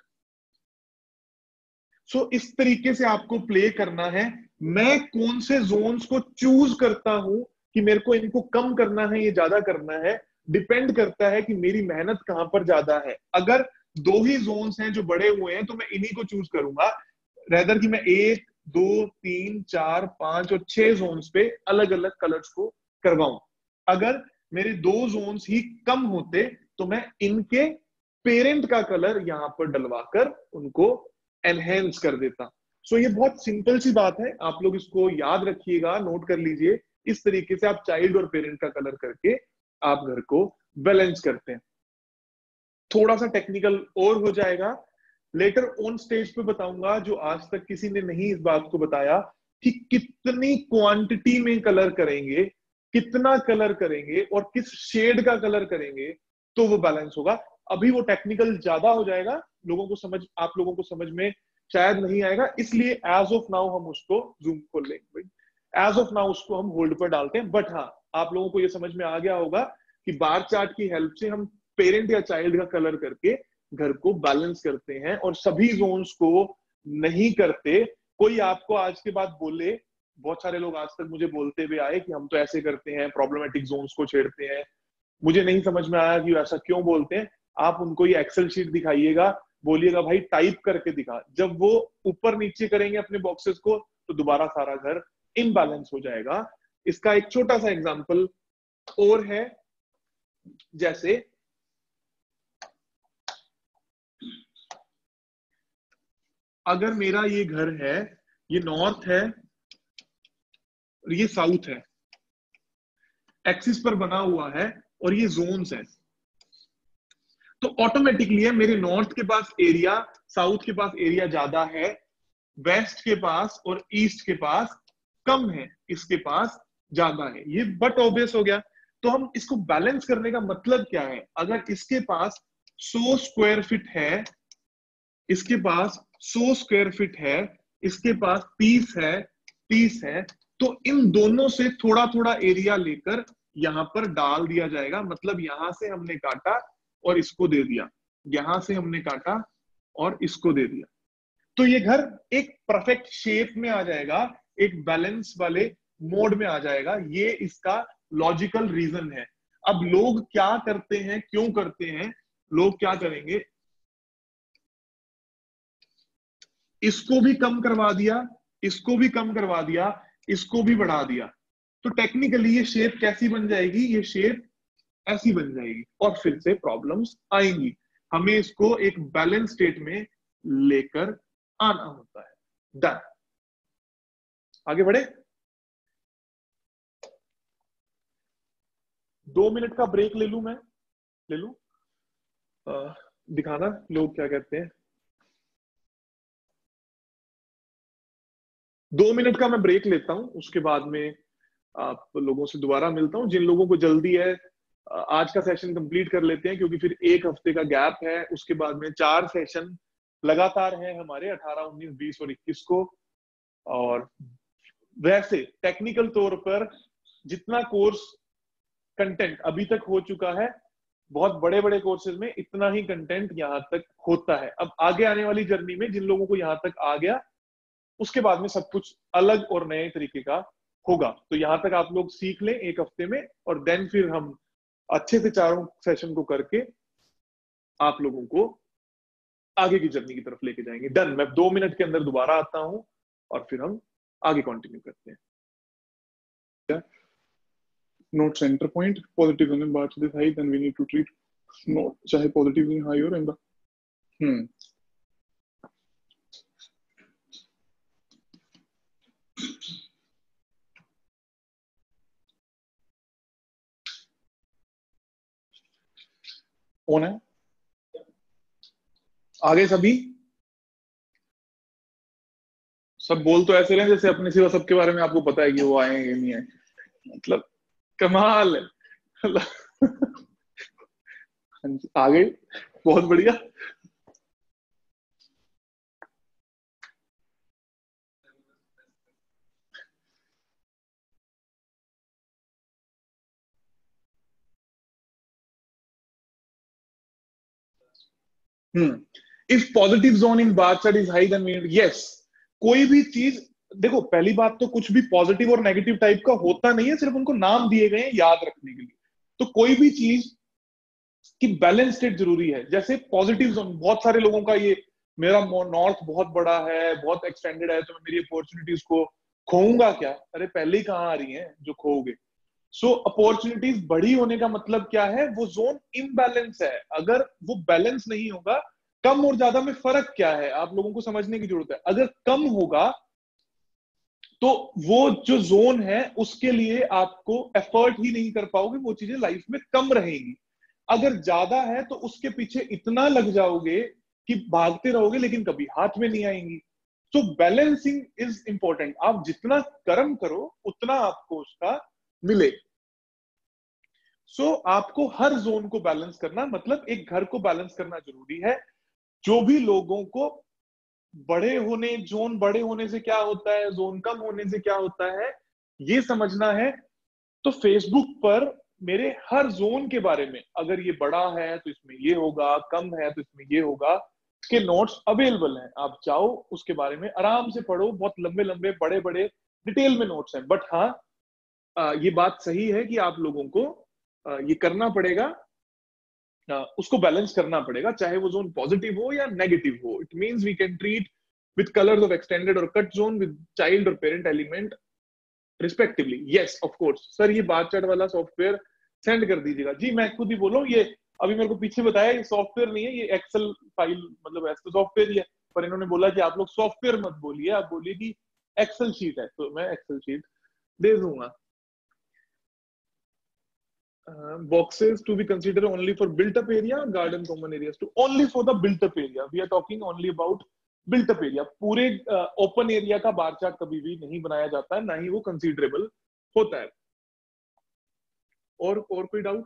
सो इस तरीके से आपको प्ले करना है। मैं कौन से जोन्स को चूज करता हूं कि मेरे को इनको कम करना है, ये ज्यादा करना है, डिपेंड करता है कि मेरी मेहनत कहां पर ज्यादा है। अगर दो ही जोन्स हैं जो बड़े हुए हैं तो मैं इन्हीं को चूज करूंगा, रेदर कि मैं एक दो तीन चार पांच और छह जोन्स पे अलग अलग कलर्स को करवाऊं। अगर मेरे दो जोन्स ही कम होते तो मैं इनके पेरेंट का कलर यहां पर डलवाकर उनको एनहेंस कर देता। सो ये बहुत सिंपल सी बात है, आप लोग इसको याद रखिएगा, नोट कर लीजिए। इस तरीके से आप चाइल्ड और पेरेंट का कलर करके आप घर को बैलेंस करते हैं। थोड़ा सा टेक्निकल और हो जाएगा, लेटर ऑन स्टेज पे बताऊंगा, जो आज तक किसी ने नहीं इस बात को बताया कि कितनी क्वांटिटी में कलर करेंगे, कितना कलर करेंगे और किस शेड का कलर करेंगे तो वो बैलेंस होगा। अभी वो टेक्निकल ज्यादा हो जाएगा, लोगों को समझ आप लोगों को समझ में शायद नहीं आएगा, इसलिए एज ऑफ नाउ हम उसको जूम खोल लेंगे, एज ऑफ नाउ उसको हम होल्ड पर डालते हैं। बट हाँ, आप लोगों को ये समझ में आ गया होगा कि बार चार्ट की हेल्प से हम पेरेंट या चाइल्ड का कलर करके घर को बैलेंस करते हैं और सभी जोन्स को नहीं करते। कोई आपको आज के बाद बोले, बहुत सारे लोग आज तक मुझे बोलते हुए आए कि हम तो ऐसे करते हैं, प्रॉब्लमेटिक जोन्स को छेड़ते हैं, मुझे नहीं समझ में आया कि ऐसा क्यों बोलते हैं। आप उनको ये एक्सेल शीट दिखाइएगा, बोलिएगा भाई टाइप करके दिखा। जब वो ऊपर नीचे करेंगे अपने बॉक्सेस को तो दोबारा सारा घर इम्बैलेंस हो जाएगा। इसका एक छोटा सा एग्जांपल और है, जैसे अगर मेरा ये घर है, ये नॉर्थ है और ये साउथ है, एक्सिस पर बना हुआ है और ये जोन्स है, तो ऑटोमेटिकली है मेरे नॉर्थ के पास एरिया, साउथ के पास एरिया ज्यादा है, वेस्ट के पास और ईस्ट के पास कम है, इसके पास ज्यादा है। ये बट ऑब्वियस हो गया। तो हम इसको बैलेंस करने का मतलब क्या है? अगर इसके पास सौ स्क्वायर फीट है, इसके पास सौ स्क्वायर फीट है, इसके पास तीस है, तीस है, तो इन दोनों से थोड़ा थोड़ा एरिया लेकर यहां पर डाल दिया जाएगा। मतलब यहां से हमने काटा और इसको दे दिया, यहां से हमने काटा और इसको दे दिया। तो ये घर एक परफेक्ट शेप में आ जाएगा, एक बैलेंस वाले मोड में आ जाएगा। ये इसका लॉजिकल रीजन है। अब लोग क्या करते हैं, क्यों करते हैं, लोग क्या करेंगे, इसको भी कम करवा दिया, इसको भी कम करवा दिया, इसको भी बढ़ा दिया, तो टेक्निकली ये शेप कैसी बन जाएगी, ये शेप ऐसी बन जाएगी और फिर से प्रॉब्लम्स आएंगी। हमें इसको एक बैलेंस स्टेट में लेकर आना होता है। डन। आगे बढ़े। दो मिनट का ब्रेक ले लूं मैं, ले लूं, आ, दिखाना लोग क्या कहते हैं। दो मिनट का मैं ब्रेक लेता हूं, उसके बाद में आप लोगों से दोबारा मिलता हूं। जिन लोगों को जल्दी है आज का सेशन कंप्लीट कर लेते हैं, क्योंकि फिर एक हफ्ते का गैप है, उसके बाद में चार सेशन लगातार हैं हमारे, अठारह, उन्नीस, बीस और इक्कीस को। और वैसे टेक्निकल तौर पर जितना कोर्स कंटेंट अभी तक हो चुका है, बहुत बड़े बड़े कोर्सेज में इतना ही कंटेंट यहां तक होता है। अब आगे आने वाली जर्नी में जिन लोगों को यहां तक आ गया, उसके बाद में सब कुछ अलग और नए तरीके का होगा। तो यहां तक आप लोग सीख लें एक हफ्ते में, और देन फिर हम अच्छे से चारों सेशन को करके आप लोगों को आगे की जर्नी की तरफ लेके जाएंगे। डन। मैं दो मिनट के अंदर दोबारा आता हूं और फिर हम आगे कंटिन्यू करते हैं। Note centre point positive in बात this high, then we need to treat note चाहे पॉजिटिव इन हाई और इन द हम्म कौन है आगे? सभी सब बोल तो ऐसे रहे जैसे अपने सिवा सबके बारे में आपको पता है कि वो आए हैं नहीं आए। मतलब कमाल है। आगे बहुत बढ़िया। Hmm if positive zone in bar chart is high then mean yes. कोई भी चीज, देखो पहली बात तो कुछ भी पॉजिटिव और नेगेटिव टाइप का होता नहीं है, सिर्फ उनको नाम दिए गए हैं याद रखने के लिए। तो कोई भी चीज की बैलेंस स्टेट जरूरी है। जैसे पॉजिटिव जोन, बहुत सारे लोगों का ये, मेरा नॉर्थ बहुत बड़ा है, बहुत एक्सटेंडेड है, तो मैं मेरी अपॉर्चुनिटीज को खोऊंगा क्या? अरे पहले ही कहाँ आ रही हैं जो खोओगे। सो so, अपॉर्चुनिटीज बड़ी होने का मतलब क्या है? वो जोन इम्बैलेंस है। अगर वो बैलेंस नहीं होगा, कम और ज्यादा में फर्क क्या है आप लोगों को समझने की जरूरत है। अगर कम होगा तो वो जो जोन है उसके लिए आपको एफर्ट ही नहीं कर पाओगे, वो चीजें लाइफ में कम रहेंगी। अगर ज्यादा है तो उसके पीछे इतना लग जाओगे कि भागते रहोगे लेकिन कभी हाथ में नहीं आएंगी। तो बैलेंसिंग इज इंपॉर्टेंट। आप जितना कर्म करो उतना आपको उसका मिले। सो so, आपको हर जोन को बैलेंस करना, मतलब एक घर को बैलेंस करना जरूरी है। जो भी लोगों को बड़े होने, जोन बड़े होने से क्या होता है, जोन कम होने से क्या होता है, ये समझना है, तो फेसबुक पर मेरे हर जोन के बारे में, अगर ये बड़ा है तो इसमें ये होगा, कम है तो इसमें ये होगा, के नोट्स अवेलेबल हैं। आप जाओ उसके बारे में आराम से पढ़ो। बहुत लंबे लंबे बड़े बड़े डिटेल में नोट्स हैं। बट हाँ, ये बात सही है कि आप लोगों को ये करना पड़ेगा, उसको बैलेंस करना पड़ेगा, चाहे वो जोन पॉजिटिव हो या नेगेटिव हो। It means we can treat with colours of extended और कट जोन विद चाइल्ड और parent element respectively. Yes of course sir, ये बात चैट वाला सॉफ्टवेयर सेंड कर दीजिएगा। जी मैं खुद ही बोल रहा हूँ, ये अभी मेरे को पीछे बताया ये सॉफ्टवेयर नहीं है, ये एक्सेल फाइल, मतलब ऐसा सॉफ्टवेयर ही है, पर इन्होंने बोला कि आप लोग सॉफ्टवेयर मत बोलिए, आप बोलिए कि एक्सेल शीट है, तो मैं एक्सेल शीट दे दूंगा। Uh, boxes to be considered only for built up area, garden common areas to only for the built up area. We are talking only about built up area. पूरे ओपन uh, एरिया का बार चार्ट कभी भी नहीं बनाया जाता है, ना ही वो कंसीडरेबल होता है। और और कोई doubt?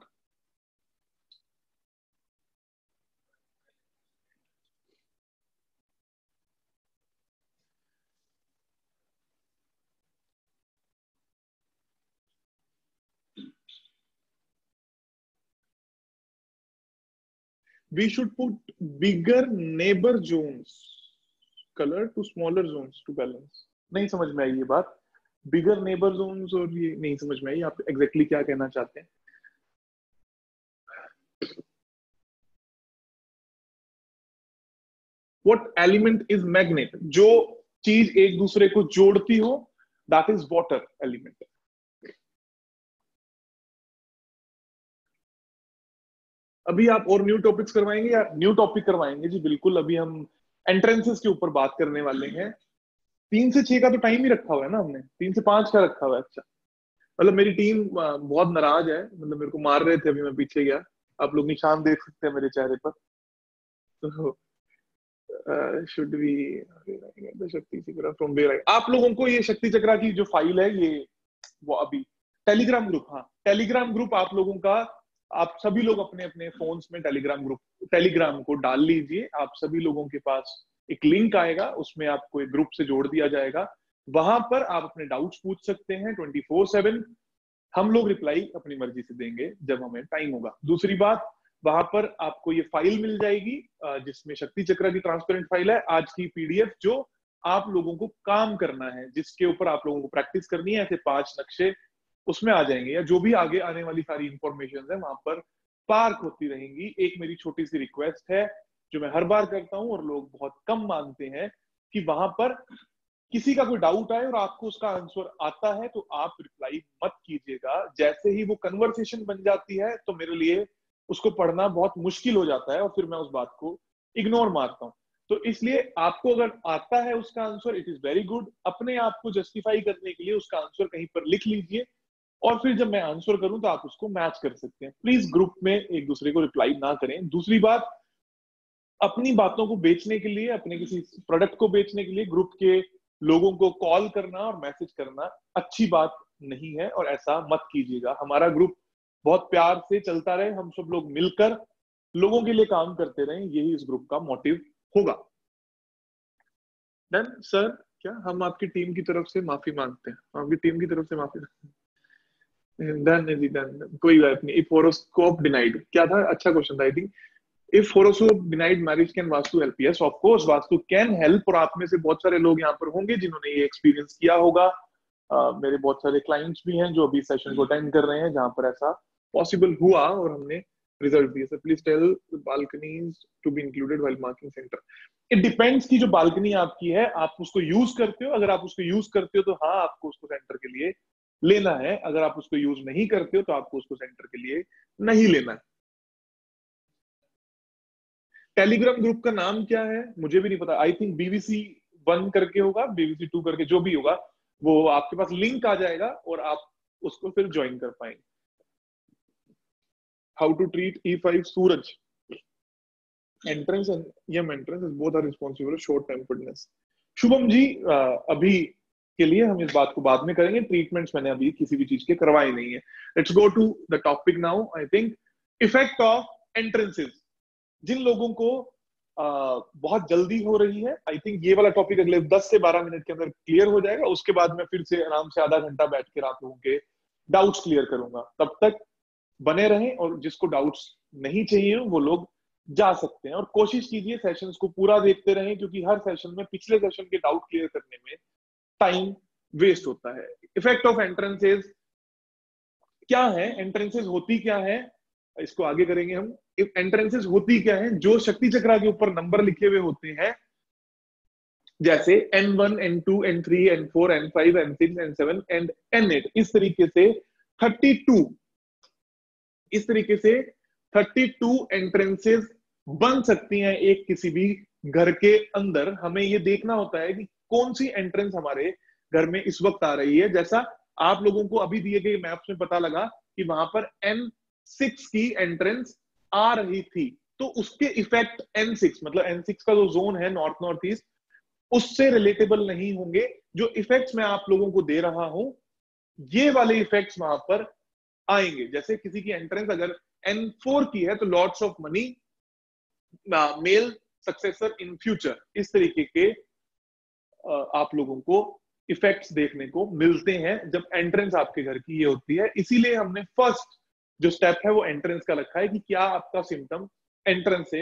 We should put bigger neighbor zones. color to smaller zones to balance. नहीं समझ में आई ये बात. Bigger neighbor zones और ये नहीं समझ में आई आप exactly क्या कहना चाहते हैं. What element is magnet? जो चीज एक दूसरे को जोड़ती हो, that is water element. अभी आप और न्यू टॉपिक्स करवाएंगे या न्यू टॉपिक करवाएंगे? जी बिल्कुल, अभी हम एंट्रेंसेस के ऊपर बात करने वाले हैं. तीन से छह का तो टाइम ही रखा हुआ है ना हमने, तीन से पांच का रखा हुआ है. अच्छा, मतलब मेरी टीम बहुत नाराज है, मतलब मेरे को मार रहे थे, अभी मैं पीछे गया. आप लोग निशान देख सकते हैं मेरे चेहरे पर. तो शुड बी शक्ति चक्रा फ्रॉम वेयर. आप लोगों को ये शक्ति चक्रा की जो फाइल है, ये वो अभी टेलीग्राम ग्रुप, हाँ टेलीग्राम ग्रुप आप लोगों का, आप सभी लोग अपने अपने फोन्स में टेलीग्राम ग्रुप, टेलीग्राम को डाल लीजिए. आप सभी लोगों के पास एक लिंक आएगा, उसमें आपको एक ग्रुप से जोड़ दिया जाएगा. वहां पर आप अपने डाउट्स पूछ सकते हैं ट्वेंटी फोर सेवन. हम लोग रिप्लाई अपनी मर्जी से देंगे जब हमें टाइम होगा. दूसरी बात, वहां पर आपको ये फाइल मिल जाएगी जिसमें शक्ति चक्र की ट्रांसपेरेंट फाइल है, आज की पीडीएफ, जो आप लोगों को काम करना है, जिसके ऊपर आप लोगों को प्रैक्टिस करनी है. ऐसे पांच नक्शे उसमें आ जाएंगे, या जो भी आगे आने वाली सारी इंफॉर्मेशन है वहां पर पार्क होती रहेंगी. एक मेरी छोटी सी रिक्वेस्ट है जो मैं हर बार करता हूं और लोग बहुत कम मानते हैं, कि वहां पर किसी का कोई डाउट आए और आपको उसका आंसर आता है तो आप रिप्लाई मत कीजिएगा. जैसे ही वो कन्वर्सेशन बन जाती है तो मेरे लिए उसको पढ़ना बहुत मुश्किल हो जाता है और फिर मैं उस बात को इग्नोर मारता हूं. तो इसलिए आपको अगर आता है उसका answer, it is very good. अपने आप को जस्टिफाई करने के लिए उसका आंसर कहीं पर लिख लीजिए, और फिर जब मैं आंसर करूं तो आप उसको मैच कर सकते हैं. प्लीज ग्रुप में एक दूसरे को रिप्लाई ना करें. दूसरी बात, अपनी बातों को बेचने के लिए, अपने किसी प्रोडक्ट को बेचने के लिए ग्रुप के लोगों को कॉल करना और मैसेज करना अच्छी बात नहीं है, और ऐसा मत कीजिएगा. हमारा ग्रुप बहुत प्यार से चलता रहे, हम सब लोग मिलकर लोगों के लिए काम करते रहें, यही इस ग्रुप का मोटिव होगा. डन सर, क्या हम आपकी टीम की तरफ से माफी मांगते हैं? आपकी टीम की तरफ से माफी. डन जी, डन, कोई बात नहीं. इफ होरोस्कोप डिनाइड, क्या था? अच्छा क्वेश्चन था I think. If horoscope denied marriage, can vastu help? Yes of course, vastu can help. और आप में से बहुत सारे लोग यहाँ पर होंगे जिन्होंने ये एक्सपीरियंस किया होगा. uh, मेरे बहुत सारे क्लाइंट्स भी हैं जो अभी सेशन को अटेंड कर रहे हैं जहां पर ऐसा पॉसिबल हुआ और हमने रिजल्ट दिए. Sir please tell balconies to be included while marking centre. It depends की जो बालकनी आपकी है आप उसको यूज करते हो. अगर आप उसको यूज करते हो तो हाँ, आपको उसको सेंटर के लिए लेना है. अगर आप उसको यूज नहीं करते हो तो आपको उसको सेंटर के लिए नहीं लेना है. टेलीग्राम ग्रुप का नाम क्या है मुझे भी नहीं पता. आई थिंक बीवीसी वन करके होगा, बीवीसी टू करके, जो भी होगा वो आपके पास लिंक आ जाएगा और आप उसको फिर ज्वाइन कर पाएंगे. How to treat E five Suraj. Entrance and Yam entrance both are responsible short temperedness. Shubham ji, अभी के लिए हम इस बात को बाद में करेंगे. ट्रीटमेंट्स मैंने अभी किसी भी चीज के करवाए नहीं है. Let's go to the topic now. I think effect of entrances. जिन लोगों को आ, बहुत जल्दी हो रही है, आई थिंक ये वाला टॉपिक अगले दस से बारह मिनट के अंदर क्लियर हो जाएगा. उसके बाद मैं फिर से आराम से आधा घंटा बैठ कर आप लोगों के डाउट्स क्लियर करूंगा. तब तक बने रहें, और जिसको डाउट्स नहीं चाहिए वो लोग जा सकते हैं. और कोशिश कीजिए सेशंस को पूरा देखते रहें, क्योंकि हर सेशन में पिछले सेशन के डाउट क्लियर करने में टाइम वेस्ट होता है. इफेक्ट ऑफ एंट्रेंसेस क्या है? एंट्रेंसेस होती क्या है, इसको आगे करेंगे हम. एंट्रेंसेस होती क्या है? जो शक्ति चक्रा के ऊपर नंबर लिखे हुए होते हैं, जैसे N one, N two, N three, N four, N five, N six, N seven and N eight. इस तरीके से थर्टी टू, इस तरीके से थर्टी टू एंट्रेंसेस बन सकती हैं एक किसी भी घर के अंदर. हमें ये देखना होता है कि कौन सी एंट्रेंस हमारे घर में इस वक्त आ रही है. जैसा आप लोगों को अभी दिए गए मैप्स में पता लगा कि वहां पर एन सिक्स की एंट्रेंस आ रही थी, तो उसके इफेक्ट एन सिक्स, मतलब एन सिक्स का जो जोन है नॉर्थ नॉर्थ ईस्ट, उससे रिलेटेबल नहीं होंगे. जो इफेक्ट्स मैं आप लोगों को दे रहा हूं, ये वाले इफेक्ट्स वहां पर आएंगे. जैसे किसी की एंट्रेंस अगर एन फोर की है तो lots of money, male successor in future. इस तरीके के आप लोगों को इफेक्ट्स देखने को मिलते हैं जब एंट्रेंस आपके घर की ये होती है. इसीलिए हमने फर्स्ट जो स्टेप है वो एंट्रेंस का रखा है कि क्या आपका सिम्टम एंट्रेंस से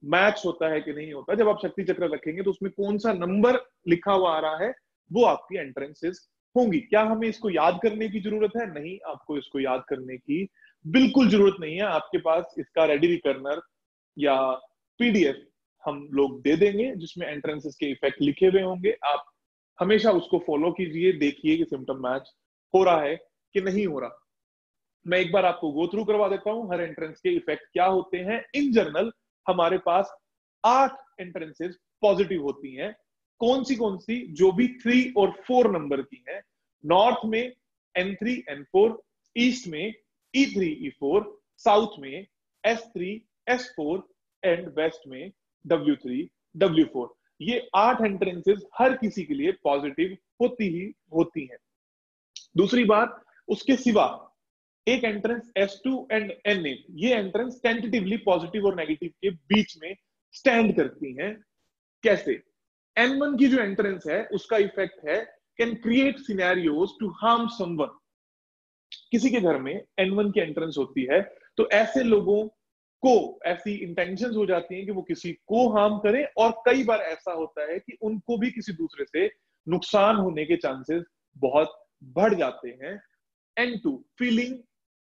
मैच होता है कि नहीं होता। जब आप शक्ति चक्र रखेंगे तो उसमें कौन सा नंबर लिखा हुआ आ रहा है वो आपकी एंट्रेंसेस होंगी। क्या हमें इसको याद करने की जरूरत है? नहीं, आपको इसको याद करने की बिल्कुल जरूरत नहीं है। आपके पास इसका रेडी रिकर्नर या पीडीएफ हम लोग दे देंगे जिसमें एंट्रेंसेस के इफेक्ट लिखे हुए होंगे। आप हमेशा उसको फॉलो कीजिए, देखिए कि सिम्टम मैच हो रहा है कि नहीं हो रहा। मैं एक बार आपको गो थ्रू करवा देता हूं हर एंट्रेंस के इफेक्ट क्या होते हैं। इन जनरल हमारे पास आठ एंट्रेंसेस पॉजिटिव होती हैं। कौन सी कौन सी? जो भी थ्री और फोर नंबर की हैं। नॉर्थ में N three N four, east में E three E four, south में S three S four and west में डब्ल्यू थ्री डब्ल्यू फोर। ये आठ एंट्रेंसेस हर किसी के लिए पॉजिटिव होती ही होती हैं। दूसरी बात, उसके सिवा एक entrance S two and N eight, ये एंट्रेंस टेंटेटिवली पॉजिटिव और नेगेटिव के बीच में स्टैंड करती हैं। कैसे? एन वन की जो एंट्रेंस है उसका इफेक्ट है can create scenarios to harm someone. किसी के घर में एन वन की एंट्रेंस होती है तो ऐसे लोगों को ऐसी इंटेंशंस हो जाती हैं कि वो किसी को हार्म करें, और कई बार ऐसा होता है कि उनको भी किसी दूसरे से नुकसान होने के चांसेस बहुत बढ़ जाते हैं। N two, feeling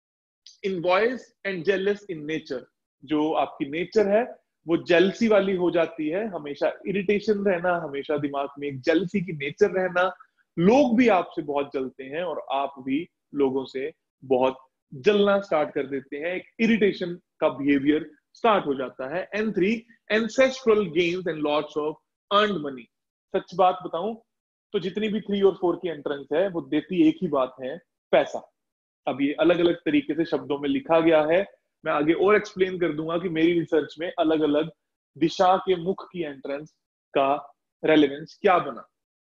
envious and jealous in nature. जो आपकी नेचर है वो जेलसी वाली हो जाती है, हमेशा इरिटेशन रहना, हमेशा दिमाग में एक जेलसी की नेचर रहना। लोग भी आपसे बहुत जलते हैं और आप भी लोगों से बहुत जलना स्टार्ट कर देते हैं, एक इरिटेशन का बिहेवियर स्टार्ट हो जाता है। N three, ancestral gains and lots of earned money. सच बात बताऊं तो जितनी भी थ्री और फोर की एंट्रेंस है वो देती एक ही बात है, पैसा। अब ये अलग अलग तरीके से शब्दों में लिखा गया है, मैं आगे और एक्सप्लेन कर दूंगा कि मेरी रिसर्च में अलग अलग दिशा के मुख की एंट्रेंस का रेलेवेंस क्या बना।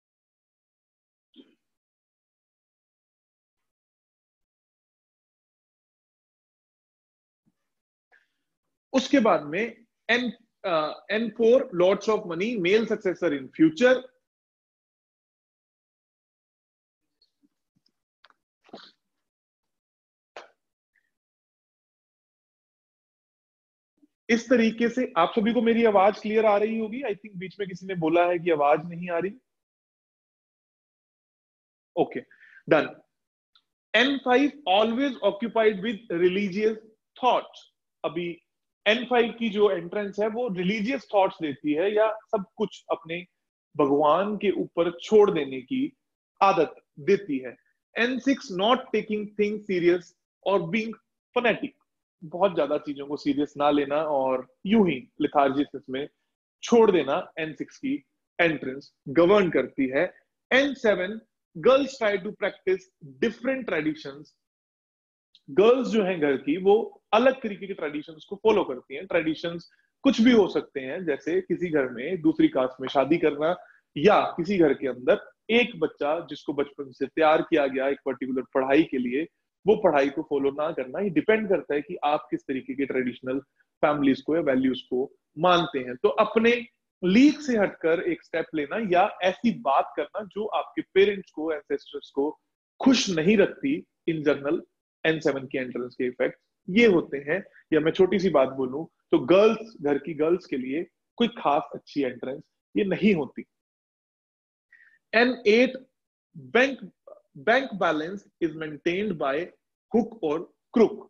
उसके बाद में N N four, lots of money, male successor in future. इस तरीके से आप सभी को मेरी आवाज क्लियर आ रही होगी। आई थिंक बीच में किसी ने बोला है कि आवाज नहीं आ रही। Okay, done. N five, always occupied with religious thoughts. अभी एन फाइव की जो एंट्रेंस है वो रिलीजियस थॉट्स देती है, या सब कुछ अपने भगवान के ऊपर छोड़ देने की आदत देती है। N six, not taking thing serious और बीइंग फनेटिक। बहुत ज्यादा चीजों को सीरियस ना लेना और यूं ही लिथार्जिक में छोड़ देना एन सिक्स की एंट्रेंस गवर्न करती है। N seven, girls try to practice different traditions. Girls जो हैं घर की वो अलग तरीके के ट्रेडिशंस को फॉलो करती हैं। ट्रेडिशंस कुछ भी हो सकते हैं, जैसे किसी घर में दूसरी कास्ट में शादी करना, या किसी घर के अंदर एक बच्चा जिसको बचपन से तैयार किया गया एक पर्टिकुलर पढ़ाई के लिए, वो पढ़ाई को फॉलो ना करना। ये डिपेंड करता है कि आप किस तरीके के ट्रेडिशनल फैमिलीज को या वैल्यूज को मानते हैं। तो अपने लीग से हटकर एक स्टेप लेना या ऐसी बात करना जो आपके पेरेंट्स को, एंसेस्टर्स को खुश नहीं रखती, इन जनरल एन सेवन की एंट्रेंस के इफेक्ट ये होते हैं। या मैं छोटी सी बात बोलूं तो गर्ल्स, घर की गर्ल्स के लिए कोई खास अच्छी एंट्रेंस ये नहीं होती। N eight, bank bank balance is maintained by hook और क्रुक।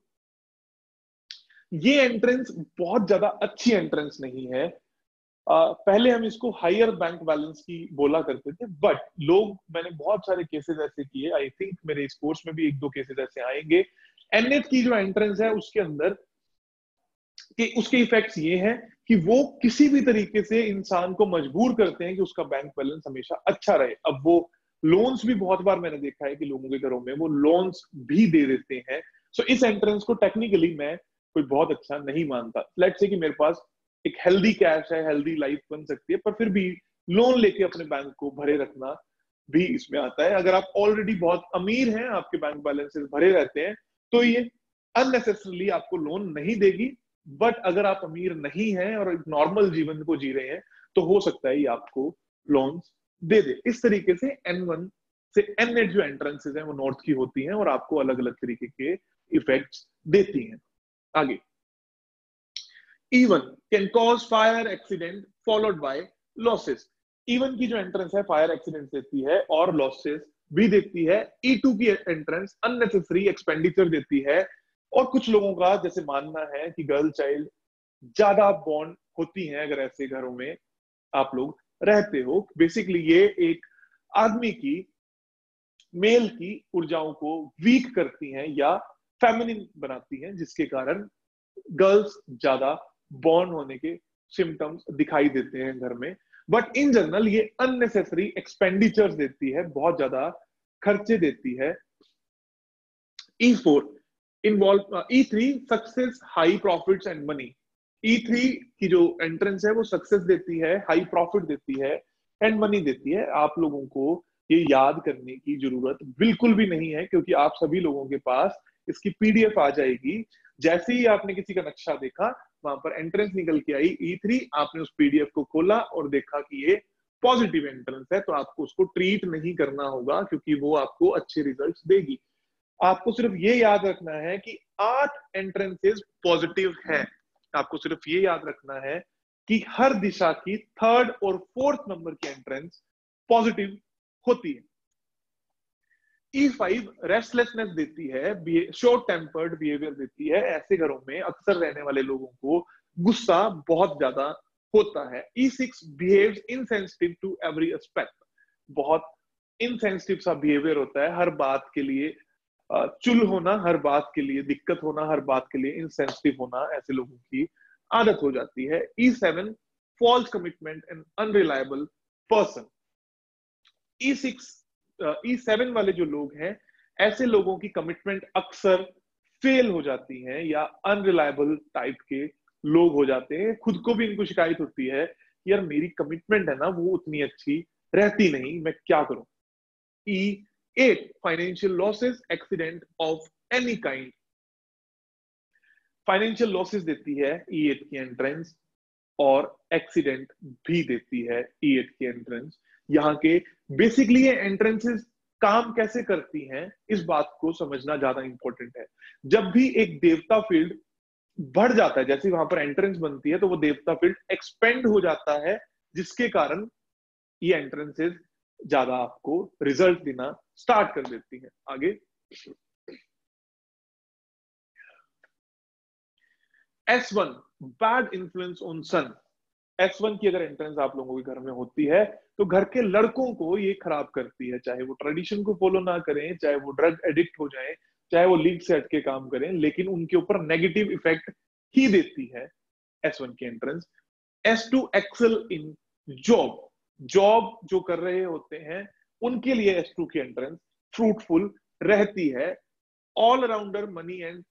ये एंट्रेंस बहुत ज्यादा अच्छी एंट्रेंस नहीं है। Uh, पहले हम इसको हायर बैंक बैलेंस की बोला करते थे, बट लोग, मैंने बहुत सारे केसेस ऐसे किए, आई थिंक मेरे इस कोर्स में भी एक दो केसेस ऐसे आएंगे। एनएट की जो एंट्रेंस है उसके अंदर कि उसके इफेक्ट्स ये हैं कि वो किसी भी तरीके से इंसान को मजबूर करते हैं कि उसका बैंक बैलेंस हमेशा अच्छा रहे। अब वो लोन्स भी बहुत बार मैंने देखा है कि लोगों के घरों में वो लोन्स भी दे देते हैं। सो इस एंट्रेंस को टेक्निकली मैं कोई बहुत अच्छा नहीं मानता। लेट्स से कि मेरे पास एक हेल्दी कैश है, हेल्दी लाइफ बन सकती है, पर फिर भी लोन लेके अपने बैंक को भरे रखना भी इसमें आता है। अगर आप ऑलरेडी बहुत अमीर हैं, आपके बैंक बैलेंसेस भरे रहते हैं, तो ये अननेसेसरली आपको लोन नहीं देगी। बट अगर आप अमीर नहीं हैं और एक नॉर्मल जीवन को जी रहे हैं तो हो सकता है ये आपको लोन्स दे दे। इस तरीके से एन वन से एन एट जो एंट्रेंसेस हैं वो नॉर्थ की होती हैं और आपको अलग अलग तरीके के इफेक्ट्स देती हैं। आगे Even can cause fire accident followed by losses. Even की जो एंट्रेंस है फायर एक्सीडेंट देती है और लॉसेस भी देती है. ई टू की एंट्रेंस अननेसेसरी एक्सपेंडिचर देती है. और कुछ लोगों का जैसे मानना है कि गर्ल चाइल्ड ज्यादा बॉन्ड होती हैं अगर ऐसे घरों में आप लोग रहते हो. बेसिकली ये एक आदमी की मेल की ऊर्जाओं को वीक करती हैं या फेमिनिन बनाती हैं, जिसके कारण गर्ल्स ज्यादा बॉर्न होने के सिम्टम्स दिखाई देते हैं घर में. बट इन जनरल ये अननेसेसरी एक्सपेंडिचर्स देती है, बहुत ज्यादा खर्चे देती है. E four involve E three success high profits and money. E three की जो एंट्रेंस है वो सक्सेस देती है, हाई प्रॉफिट देती है एंड मनी देती है. आप लोगों को ये याद करने की जरूरत बिल्कुल भी नहीं है क्योंकि आप सभी लोगों के पास इसकी पीडीएफ आ जाएगी. जैसे ही आपने किसी का नक्शा देखा वहां पर एंट्रेंस निकल के आई ई थ्री, आपने उस पीडीएफ को खोला और देखा कि ये पॉजिटिव एंट्रेंस है, तो आपको उसको ट्रीट नहीं करना होगा क्योंकि वो आपको अच्छे रिजल्ट्स देगी. आपको सिर्फ ये याद रखना है कि आठ एंट्रेंसेस पॉजिटिव है. आपको सिर्फ ये याद रखना है कि हर दिशा की थर्ड और फोर्थ नंबर की एंट्रेंस पॉजिटिव होती है. ई फाइव रेस्टलेसनेस देती है, शॉर्ट टेम्पर्ड बिहेवियर देती है. ऐसे घरों में अक्सर रहने वाले लोगों को गुस्सा बहुत ज्यादा होता है. E six behaves insensitive to every aspect. बहुत इनसेंसिटिव सा बिहेवियर होता है, हर बात के लिए चुल होना, हर बात के लिए दिक्कत होना, हर बात के लिए इनसेंसिटिव होना ऐसे लोगों की आदत हो जाती है. E seven false commitment and unreliable person. E six E seven वाले जो लोग हैं ऐसे लोगों की कमिटमेंट अक्सर फेल हो जाती है या अनरिलायबल टाइप के लोग हो जाते हैं. खुद को भी इनको शिकायत होती है कि यार मेरी कमिटमेंट है ना वो उतनी अच्छी रहती नहीं, मैं क्या करूं. E eight financial losses accident of any kind. Financial losses देती है ई एट की एंट्रेंस और एक्सीडेंट भी देती है ई एट की एंट्रेंस. यहाँ के बेसिकली ये एंट्रेंसेस काम कैसे करती हैं इस बात को समझना ज्यादा इंपॉर्टेंट है. जब भी एक देवता फील्ड बढ़ जाता है, जैसे वहां पर एंट्रेंस बनती है तो वो देवता फील्ड एक्सपेंड हो जाता है, जिसके कारण ये एंट्रेंसेस ज्यादा आपको रिजल्ट देना स्टार्ट कर देती है. आगे S one bad influence on son. S one की अगर एंट्रेंस आप लोगों के घर में होती है तो घर के लड़कों को ये खराब करती है, चाहे वो ट्रेडिशन को फॉलो ना करें, चाहे वो ड्रग एडिक्ट हो जाएं, चाहे वो लीग से हटके काम करें, लेकिन उनके ऊपर नेगेटिव इफेक्ट ही देती है एस वन की entrance. S two excel in job. Job जो कर रहे होते हैं उनके लिए एस टू की एंट्रेंस फ्रूटफुल रहती है. All arounder money and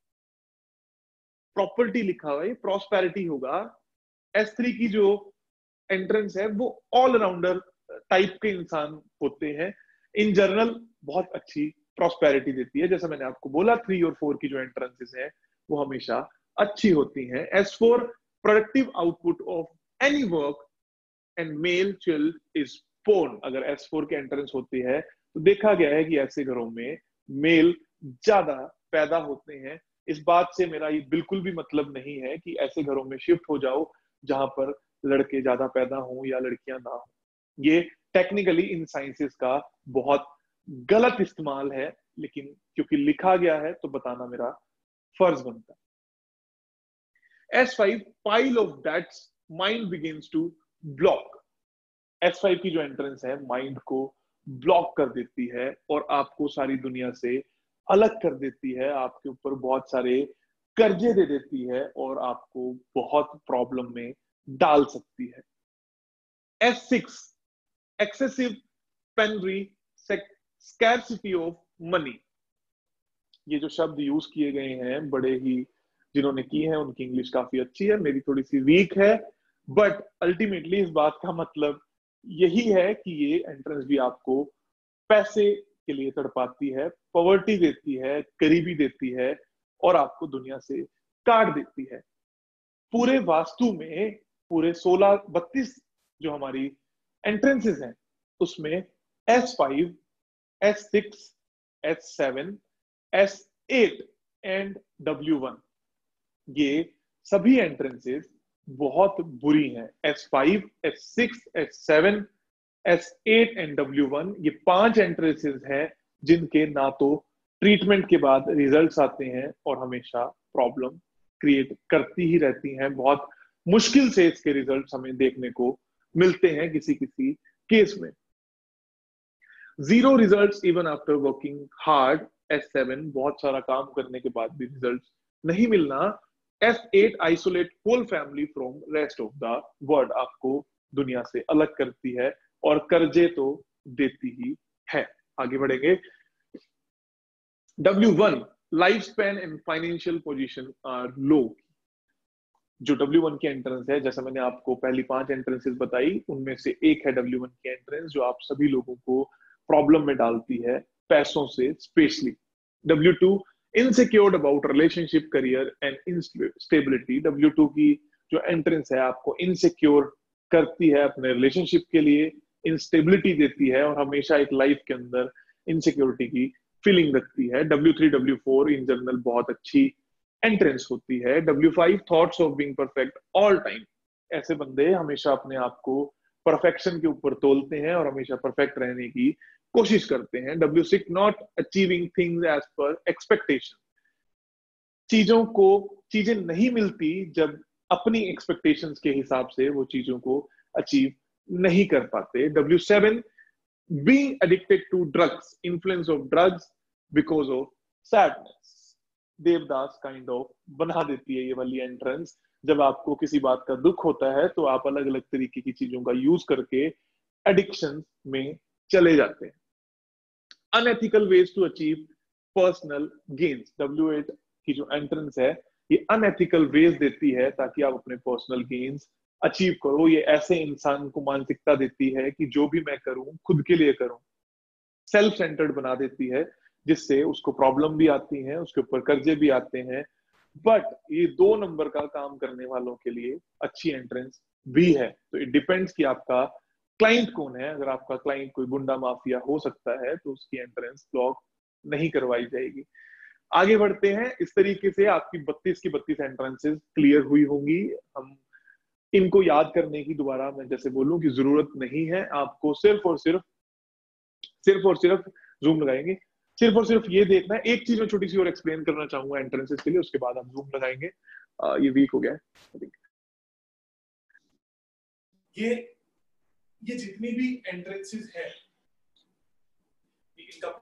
property लिखा हुआ है, प्रॉस्पेरिटी होगा. एस थ्री की जो एंट्रेंस है वो ऑल अराउंडर टाइप के इंसान होते हैं. इन जनरल बहुत अच्छी प्रॉस्पेरिटी देती है. जैसा मैंने आपको बोला थ्री और फोर की जो एंट्रेंसेस है वो हमेशा अच्छी होती हैं. S four productive output of any work and male child is born. अगर एस फोर की एंट्रेंस होती है तो देखा गया है कि ऐसे घरों में मेल ज्यादा पैदा होते हैं. इस बात से मेरा ये बिल्कुल भी मतलब नहीं है कि ऐसे घरों में शिफ्ट हो जाओ जहां पर लड़के ज्यादा पैदा हों या लड़कियां ना हो. ये टेक्निकली इन साइंसेस का बहुत गलत इस्तेमाल है, लेकिन क्योंकि लिखा गया है तो बताना मेरा फर्ज बनता है. S five pile of debts mind begins to block. S five की जो एंट्रेंस है माइंड को ब्लॉक कर देती है और आपको सारी दुनिया से अलग कर देती है. आपके ऊपर बहुत सारे कर्जे दे देती है और आपको बहुत प्रॉब्लम में डाल सकती है. S six excessive penury scarcity of money. ये जो शब्द यूज किए गए हैं बड़े ही, जिन्होंने की है उनकी इंग्लिश काफी अच्छी है, मेरी थोड़ी सी वीक है, बट अल्टीमेटली इस बात का मतलब यही है कि ये एंट्रेंस भी आपको पैसे के लिए तड़पाती है, पॉवर्टी देती है, गरीबी देती है और आपको दुनिया से काट देती है. पूरे वास्तु में पूरे सोलह बत्तीस जो हमारी एंट्रेंसेस हैं उसमें S five, S six, S seven, S eight and W one ये सभी एंट्रेंसेस बहुत बुरी हैं। S five, S six, S seven, S eight and W one, ये पांच एंट्रेंसेस हैं जिनके ना तो ट्रीटमेंट के बाद रिजल्ट्स आते हैं और हमेशा प्रॉब्लम क्रिएट करती ही रहती हैं। बहुत मुश्किल से इसके रिजल्ट्स हमें देखने को मिलते हैं किसी किसी केस में। Zero results even after working hard, S seven, बहुत सारा काम करने के बाद भी रिजल्ट्स नहीं मिलना। S eight, isolate whole family from rest of the world, आपको दुनिया से अलग करती है और कर्जे तो देती ही है। आगे बढ़ेंगे। W one, life span and financial position are low. जो डब्ल्यू वन की एंट्रेंस है, जैसा मैंने आपको पहली पांच एंट्रेंसेस बताई, उनमें से एक है डब्ल्यू वन की एंट्रेंस, जो आप सभी लोगों को प्रॉब्लम में डालती है, पैसों से specially. W two, insecured about relationship, career and instability. W two की जो एंट्रेंस है आपको इनसिक्योर करती है अपने रिलेशनशिप के लिए, इंस्टेबिलिटी देती है और हमेशा एक लाइफ के अंदर इनसिक्योरिटी की फीलिंग रखती है। W three, W four in general बहुत अच्छी एंट्रेंस होती है। W five, thoughts of being perfect all time. ऐसे बंदे हमेशा अपने आप को परफेक्शन के ऊपर तोलते हैं और हमेशा परफेक्ट रहने की कोशिश करते हैं। W six, not achieving things as per expectation. चीजों को चीजें नहीं मिलती जब अपनी एक्सपेक्टेशंस के हिसाब से वो चीजों को अचीव नहीं कर पाते। W seven, being addicted to drugs, influence of drugs because of sadness। Devdas kind of बना देती है ये वाली एंट्रेंस। जब आपको किसी बात का दुख होता है तो आप अलग अलग तरीके की चीजों का यूज करके एडिक्शन में चले जाते हैं। Unethical ways to achieve personal gains. W eight की जो एंट्रेंस है ये अनएथिकल वेज देती है ताकि आप अपने पर्सनल गेन्स अचीव करो। ये ऐसे इंसान को मानसिकता देती है कि जो भी मैं करूं खुद के लिए करूं, सेल्फ सेंटर्ड बना देती है, जिससे उसको प्रॉब्लम भी आती है, उसके ऊपर कर्जे भी आते हैं। बट ये दो नंबर का काम करने वालों के लिए अच्छी एंट्रेंस भी है। तो इट डिपेंड्स कि आपका क्लाइंट कौन है। अगर आपका क्लाइंट कोई गुंडा माफिया हो सकता है तो उसकी एंट्रेंस ब्लॉक नहीं करवाई जाएगी। आगे बढ़ते हैं। इस तरीके से आपकी बत्तीस की बत्तीस एंट्रेंसेस क्लियर हुई होंगी। हम इनको याद करने की दोबारा मैं जैसे बोलूं कि जरूरत नहीं है। आपको सिर्फ और सिर्फ सिर्फ और सिर्फ जूम लगाएंगे, सिर्फ और सिर्फ ये देखना है। एक चीज मैं छोटी सी और एक्सप्लेन करना चाहूंगा एंट्रेंसेस के लिए, उसके बाद हम जूम लगाएंगे। आ, ये वीक हो गया है। ये ये जितनी भी एंट्रेंसेस है, इनका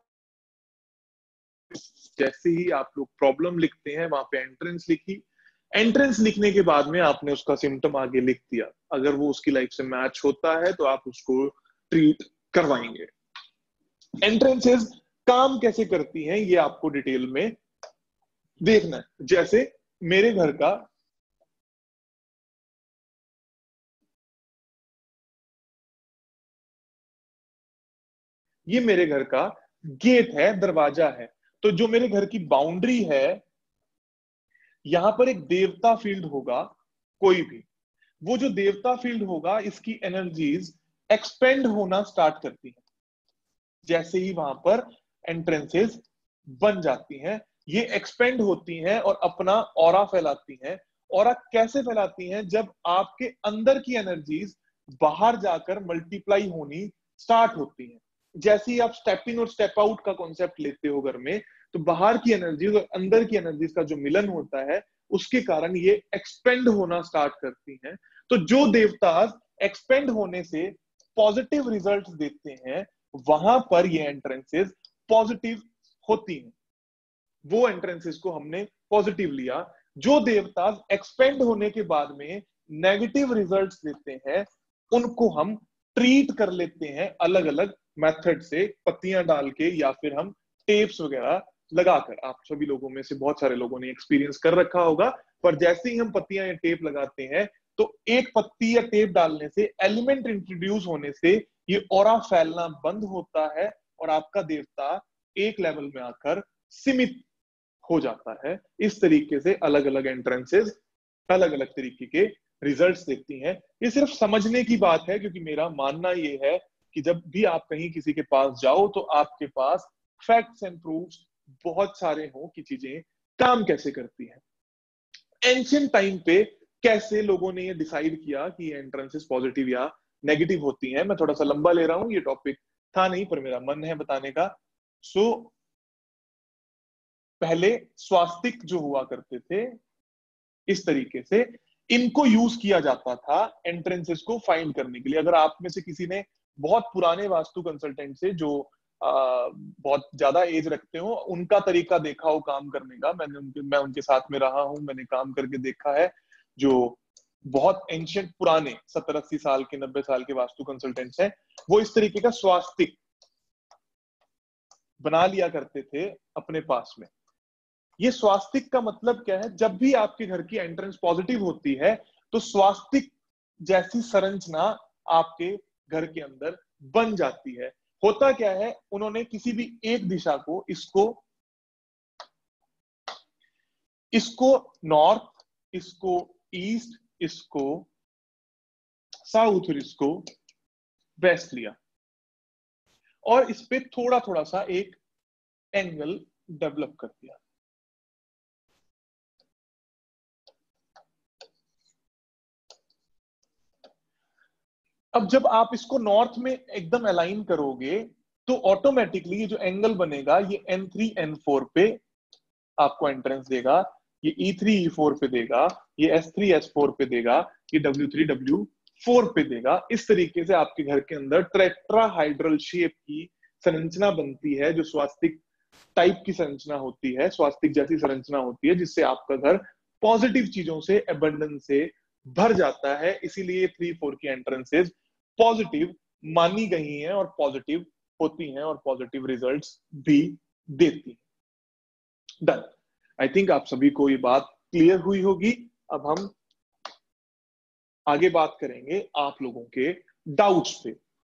जैसे ही आप लोग प्रॉब्लम लिखते हैं वहां पे एंट्रेंस लिखी, एंट्रेंस लिखने के बाद में आपने उसका सिम्टम आगे लिख दिया। अगर वो उसकी लाइफ से मैच होता है तो आप उसको ट्रीट करवाएंगे। एंट्रेंसेस काम कैसे करती हैं ये आपको डिटेल में देखना है। जैसे मेरे घर का ये मेरे घर का गेट है, दरवाजा है। तो जो मेरे घर की बाउंड्री है, यहां पर एक देवता फील्ड होगा कोई भी। वो जो देवता फील्ड होगा, इसकी एनर्जीज एक्सपेंड होना स्टार्ट करती है जैसे ही वहां पर एंट्रेंसेस बन जाती हैं। ये एक्सपेंड होती हैं और अपना ऑरा फैलाती हैं। ऑरा कैसे फैलाती हैं? जब आपके अंदर की एनर्जीज बाहर जाकर मल्टीप्लाई होनी स्टार्ट होती हैं। जैसे ही आप स्टेप इन और स्टेप आउट का कॉन्सेप्ट लेते हो घर में, तो बाहर की एनर्जीज और अंदर की एनर्जीज का जो मिलन होता है, उसके कारण ये एक्सपेंड होना स्टार्ट करती हैं। तो जो देवता एक्सपेंड होने से पॉजिटिव रिजल्ट्स देते हैं, वहां पर ये एंट्रेंसेस पॉजिटिव होती हैं। वो एंट्रेंसेस को हमने पॉजिटिव लिया। जो देवता एक्सपेंड होने के बाद में नेगेटिव रिजल्ट्स देते हैं, उनको हम ट्रीट कर लेते हैं अलग अलग मेथड से, पत्तियां डाल के या फिर हम टेप्स वगैरह लगाकर। आप सभी लोगों में से बहुत सारे लोगों ने एक्सपीरियंस कर रखा होगा। पर जैसे ही हम पत्तियां या टेप लगाते हैं, तो एक पत्ती या टेप डालने से, एलिमेंट इंट्रोड्यूस होने से ये ऑरा फैलना बंद होता है और आपका देवता एक लेवल में आकर सीमित हो जाता है। इस तरीके से अलग अलग एंट्रेंसेस अलग अलग तरीके के रिजल्ट्स देती हैं। ये सिर्फ समझने की बात है, क्योंकि मेरा मानना ये है कि जब भी आप कहीं किसी के पास जाओ तो आपके पास फैक्ट्स एंड प्रूफ्स बहुत सारे हों कि चीजें काम कैसे करती हैं। एंशिएंट टाइम पे कैसे लोगों ने ये डिसाइड किया कि एंट्रेंसेस पॉजिटिव या नेगेटिव होती हैं। मैं थोड़ा सा लंबा ले रहा हूं, ये टॉपिक था नहीं पर मेरा मन है बताने का। सो so, पहले स्वास्तिक जो हुआ करते थे इस तरीके से, इनको यूज किया जाता था एंट्रेंसेस को फाइंड करने के लिए। अगर आप में से किसी ने बहुत पुराने वास्तु कंसल्टेंट से जो आ, बहुत ज्यादा एज रखते हो, उनका तरीका देखा हो काम करने का, मैंने उनके मैं उनके साथ में रहा हूं, मैंने काम करके देखा है, जो बहुत एंशियंट पुराने सत्तर अस्सी साल के नब्बे साल के वास्तु कंसल्टेंट्स हैं, वो इस तरीके का स्वास्तिक बना लिया करते थे अपने पास में। ये स्वास्तिक का मतलब क्या है? जब भी आपके घर की एंट्रेंस पॉजिटिव होती है तो स्वास्तिक जैसी संरचना आपके घर के अंदर बन जाती है। होता क्या है, उन्होंने किसी भी एक दिशा को, इसको इसको नॉर्थ, इसको ईस्ट, इसको साउथ और इसको वेस्ट लिया और इस पे थोड़ा थोड़ा सा एक एंगल डेवलप कर दिया। अब जब आप इसको नॉर्थ में एकदम अलाइन करोगे तो ऑटोमेटिकली ये जो एंगल बनेगा ये एन थ्री एन फोर पे आपको एंट्रेंस देगा, ये ई थ्री ई फोर पे देगा, ये एस थ्री एस फोर पे देगा, ये डब्ल्यू थ्री डब्ल्यू फोर पे देगा। इस तरीके से आपके घर के अंदर टेट्राहाइड्रल शेप की संरचना बनती है, जो स्वास्तिक टाइप की संरचना होती है, स्वास्तिक जैसी संरचना होती है, जिससे आपका घर पॉजिटिव चीजों से, एबंडेंस से भर जाता है। इसीलिए थ्री फोर की एंट्रेंसेस पॉजिटिव मानी गई हैं और पॉजिटिव होती हैं और पॉजिटिव रिजल्ट्स भी देती हैं। डन। आई थिंक आप सभी को ये बात क्लियर हुई होगी। अब हम आगे बात करेंगे आप लोगों के डाउट्स पे।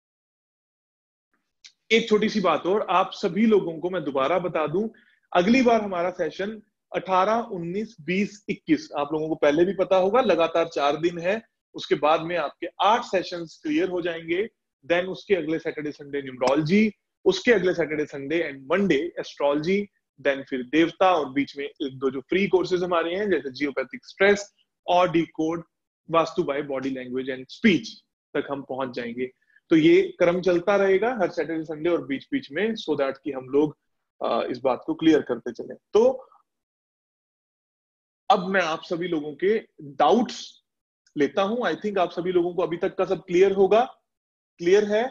एक छोटी सी बात और, आप सभी लोगों को मैं दोबारा बता दूं, अगली बार हमारा सेशन अठारह, उन्नीस, बीस, इक्कीस, आप लोगों को पहले भी पता होगा, लगातार चार दिन है। उसके बाद में आपके आठ सेशंस क्लियर हो जाएंगे। देन उसके अगले सैटरडे संडे न्यूमरोलॉजी, उसके अगले Saturday Sunday and Monday astrology, then फिर देवता, और बीच में एक दो जो फ्री कोर्सेज हमारे हैं जैसे जियोपैथिक स्ट्रेस और decode vastu by body language and speech तक हम पहुंच जाएंगे। तो ये क्रम चलता रहेगा हर सैटरडे संडे और बीच बीच में, सो दैट कि हम लोग इस बात को क्लियर करते चले। तो अब मैं आप सभी लोगों के डाउट्स लेता हूं। आई थिंक आप सभी लोगों को अभी तक का सब क्लियर होगा। क्लियर है?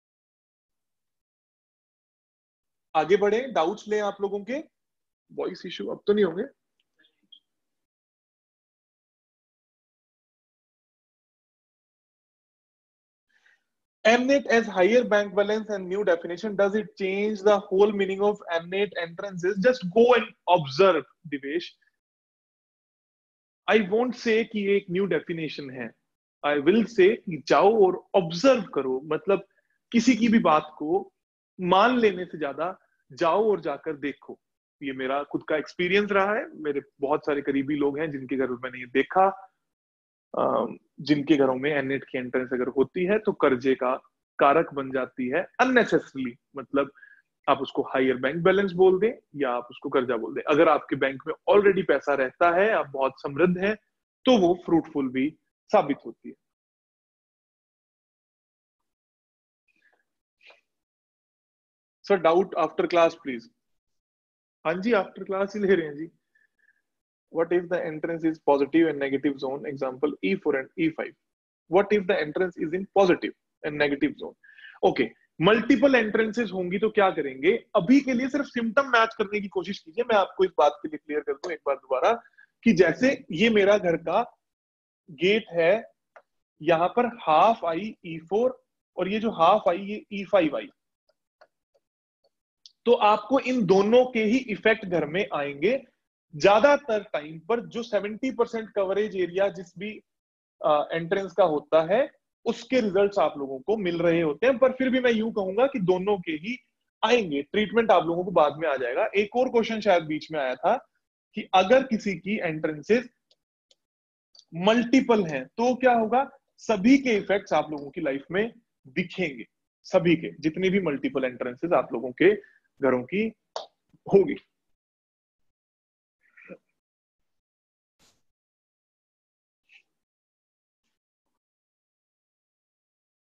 आगे बढ़े, डाउट्स लें आप लोगों के। वॉइस इश्यू अब तो नहीं होंगे? M-NET as higher bank balance and new definition, does it change the whole meaning of M-NET entrances? Just go and observe, Divesh. I won't say कि ये एक न्यू डेफिनेशन है, आई विल से जाओ और ऑब्जर्व करो। मतलब किसी की भी बात को मान लेने से ज्यादा जाओ और जाकर देखो। ये मेरा खुद का एक्सपीरियंस रहा है, मेरे बहुत सारे करीबी लोग हैं जिनके घर में मैंने ये देखा, जिनके घरों में एननेट की एंट्रेंस अगर होती है तो कर्जे का कारक बन जाती है अननेसेसरली। मतलब आप उसको हायर बैंक बैलेंस बोल दें या आप उसको कर्जा बोल दें, अगर आपके बैंक में ऑलरेडी पैसा रहता है, आप बहुत समृद्ध हैं, तो वो फ्रूटफुल भी साबित होती है। Sir doubt after class please. हाँ जी, आफ्टर क्लास ही ले रहे हैं जी। What if the entrance is positive and negative zone? Example E four and E five. What if the entrance is in positive and negative zone? Okay, multiple entrances होंगी तो क्या करेंगे? अभी के लिए सिर्फ सिम्टम मैच करने की कोशिश कीजिए। मैं आपको इस बात के लिए क्लियर कर दूं एक बार दोबारा कि जैसे ये मेरा घर का गेट है, यहां पर हाफ आई ई फोर और ये जो हाफ आई ये ई फाइव आई, तो आपको इन दोनों के ही इफेक्ट घर में आएंगे। ज्यादातर टाइम पर जो सत्तर परसेंट कवरेज एरिया जिस भी एंट्रेंस का होता है उसके रिजल्ट्स आप लोगों को मिल रहे होते हैं। पर फिर भी मैं यूं कहूंगा कि दोनों के ही आएंगे, ट्रीटमेंट आप लोगों को बाद में आ जाएगा। एक और क्वेश्चन शायद बीच में आया था कि अगर किसी की एंट्रेंसेस मल्टीपल हैं तो क्या होगा? सभी के इफेक्ट्स आप लोगों की लाइफ में दिखेंगे, सभी के, जितनी भी मल्टीपल एंट्रेंसेस आप लोगों के घरों की होगी।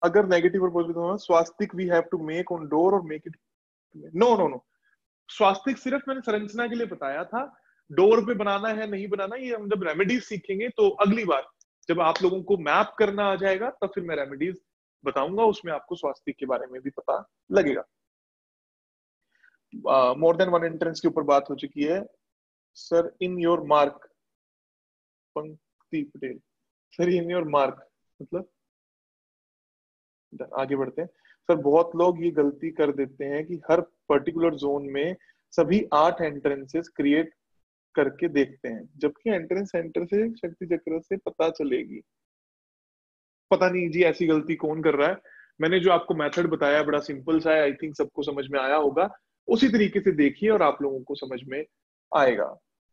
अगर नेगेटिव और पॉजिटिव हो, swastik we have to make on door और make it, no no no, swastik सिर्फ मैंने संरचना के लिए बताया था, डोर पे बनाना है नहीं बनाना, ये हम जब रेमेडीज सीखेंगे तो अगली बार जब आप लोगों को मैप करना आ जाएगा तब फिर मैं रेमेडीज बताऊंगा, उसमें आपको स्वास्तिक के बारे में भी पता लगेगा। मोर देन वन एंट्रेंस के ऊपर बात हो चुकी है। Sir in your mark, Pankti Patel, sir in your mark मतलब, आगे बढ़ते हैं। सर बहुत लोग ये गलती कर देते हैं कि हर पर्टिकुलर जोन में सभी आठ एंट्रेंसेस क्रिएट करके देखते हैं, जबकि एंट्रेंस सेंटर से शक्ति चक्र से पता चलेगी। पता नहीं जी ऐसी गलती कौन कर रहा है। मैंने जो आपको मेथड बताया बड़ा सिंपल सा है, आई थिंक सबको समझ में आया होगा, उसी तरीके से देखिए और आप लोगों को समझ में आएगा।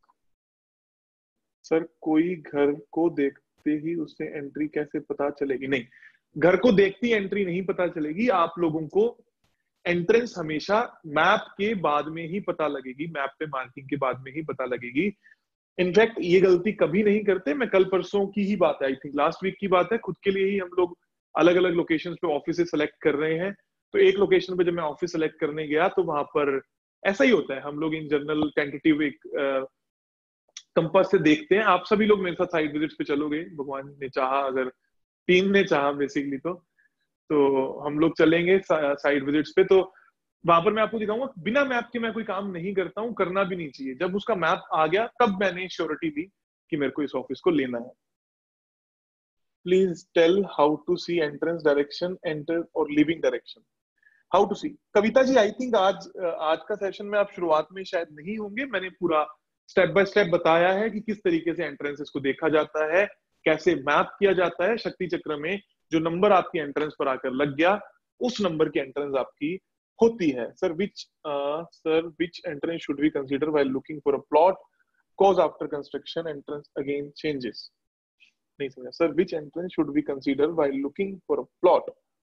सर कोई घर को देखते ही उससे एंट्री कैसे पता चलेगी? नहीं, घर को देखती एंट्री नहीं पता चलेगी, आप लोगों को एंट्रेंस हमेशा मैप के बाद में ही पता लगेगी, मैप पे मार्किंग के बाद में ही पता लगेगी। इनफैक्ट ये गलती कभी नहीं करते, मैं कल परसों की ही बात है, आई थिंक लास्ट वीक की बात है, खुद के लिए ही हम लोग अलग अलग लोकेशंस पे ऑफिस सेलेक्ट कर रहे हैं। तो एक लोकेशन पे जब मैं ऑफिस सेलेक्ट करने गया तो वहां पर ऐसा ही होता है, हम लोग इन जनरल टेंटेटिव एक कंपास से देखते हैं। आप सभी लोग मेरे साथ साइट विजिट्स पे चलोगे, भगवान ने चाहा, अगर टीम ने चाहा बेसिकली, तो तो हम लोग चलेंगे साइट विजिट्स पे। तो वहां पर मैं आपको दिखाऊंगा, बिना मैप के मैं कोई काम नहीं करता हूँ, करना भी नहीं चाहिए। जब उसका मैप आ गया तब मैंने श्योरिटी दी कि मेरे को इस ऑफिस को लेना है। Please tell how to see entrance direction, enter और living direction. How to see, Kavita ji I think आज आज का सेशन में आप शुरुआत में शायद नहीं होंगे, मैंने पूरा स्टेप बाय स्टेप बताया है कि किस तरीके से एंट्रेंसेस को देखा जाता है, कैसे मैप किया जाता है। शक्ति चक्र में जो नंबर आपकी एंट्रेंस पर आकर लग गया, उस नंबर की एंट्रेंस आपकी होती है। Sir which sir which entrance should we consider while looking for a plot, cause after construction entrance again changes? नहीं समझा। Sir which entrance should we consider while looking for a plot?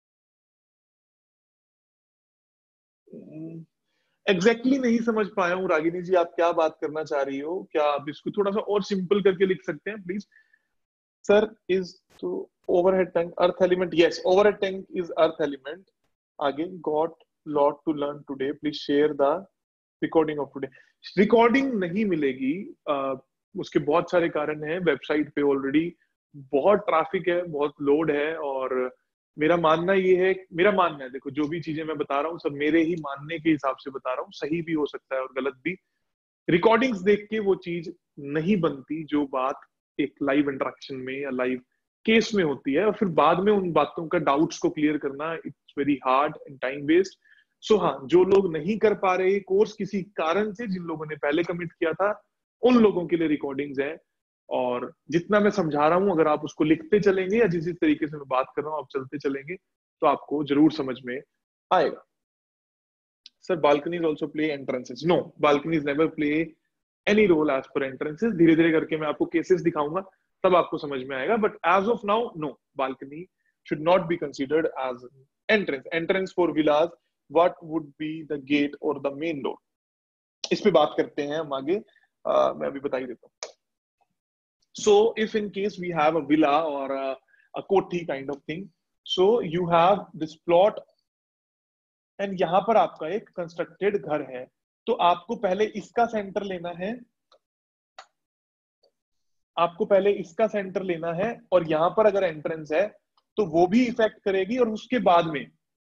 Exactly exactly नहीं समझ पाया हूँ रागिनी जी, आप क्या बात करना चाह रही हो? क्या आप इसको थोड़ा सा और सिंपल करके लिख सकते हैं प्लीज? सर इज तो overhead tank earth element? Yes, overhead tank is earth element. आगे, got lot to learn today, please share the recording of today. Recording नहीं मिलेगी, uh, उसके बहुत सारे कारण हैं। वेबसाइट पे ऑलरेडी बहुत ट्रैफिक है, बहुत लोड है, और मेरा मानना ये है, मेरा मानना है, देखो जो भी चीजें मैं बता रहा हूँ सब मेरे ही मानने के हिसाब से बता रहा हूँ, सही भी हो सकता है और गलत भी। रिकॉर्डिंग्स देख के वो चीज नहीं बनती जो बात एक लाइव इंटरेक्शन में या लाइव केस में होती है, और फिर बाद में उन बातों का डाउट्स को क्लियर करना it's very hard and time waste. So हाँ, जो लोग नहीं कर पा रहे कोर्स किसी कारण से, जिन लोगों ने पहले कमिट किया था, उन लोगों के लिए रिकॉर्डिंग्स है। और जितना मैं समझा रहा हूं, अगर आप उसको लिखते चलेंगे या जिस जिस तरीके से मैं बात कर रहा हूँ आप चलते चलेंगे तो आपको जरूर समझ में आएगा। Sir balconies also play entrances? No, balconies never play any role as per entrances। धीरे धीरे करके मैं आपको केसेस दिखाऊंगा तब आपको समझ में आएगा, but as of now no, balcony should not be considered as entrance। entrance for villas, what would be the gate or the main door? इस पे बात करते हैं हम आगे, uh, मैं अभी बता ही देता हूँ। So if in case we have a villa or a, a kothi kind of thing, so you have this plot and यहाँ पर आपका एक कंस्ट्रक्टेड घर है, तो आपको पहले इसका सेंटर लेना है, आपको पहले इसका सेंटर लेना है, और यहां पर अगर एंट्रेंस है तो वो भी इफेक्ट करेगी, और उसके बाद में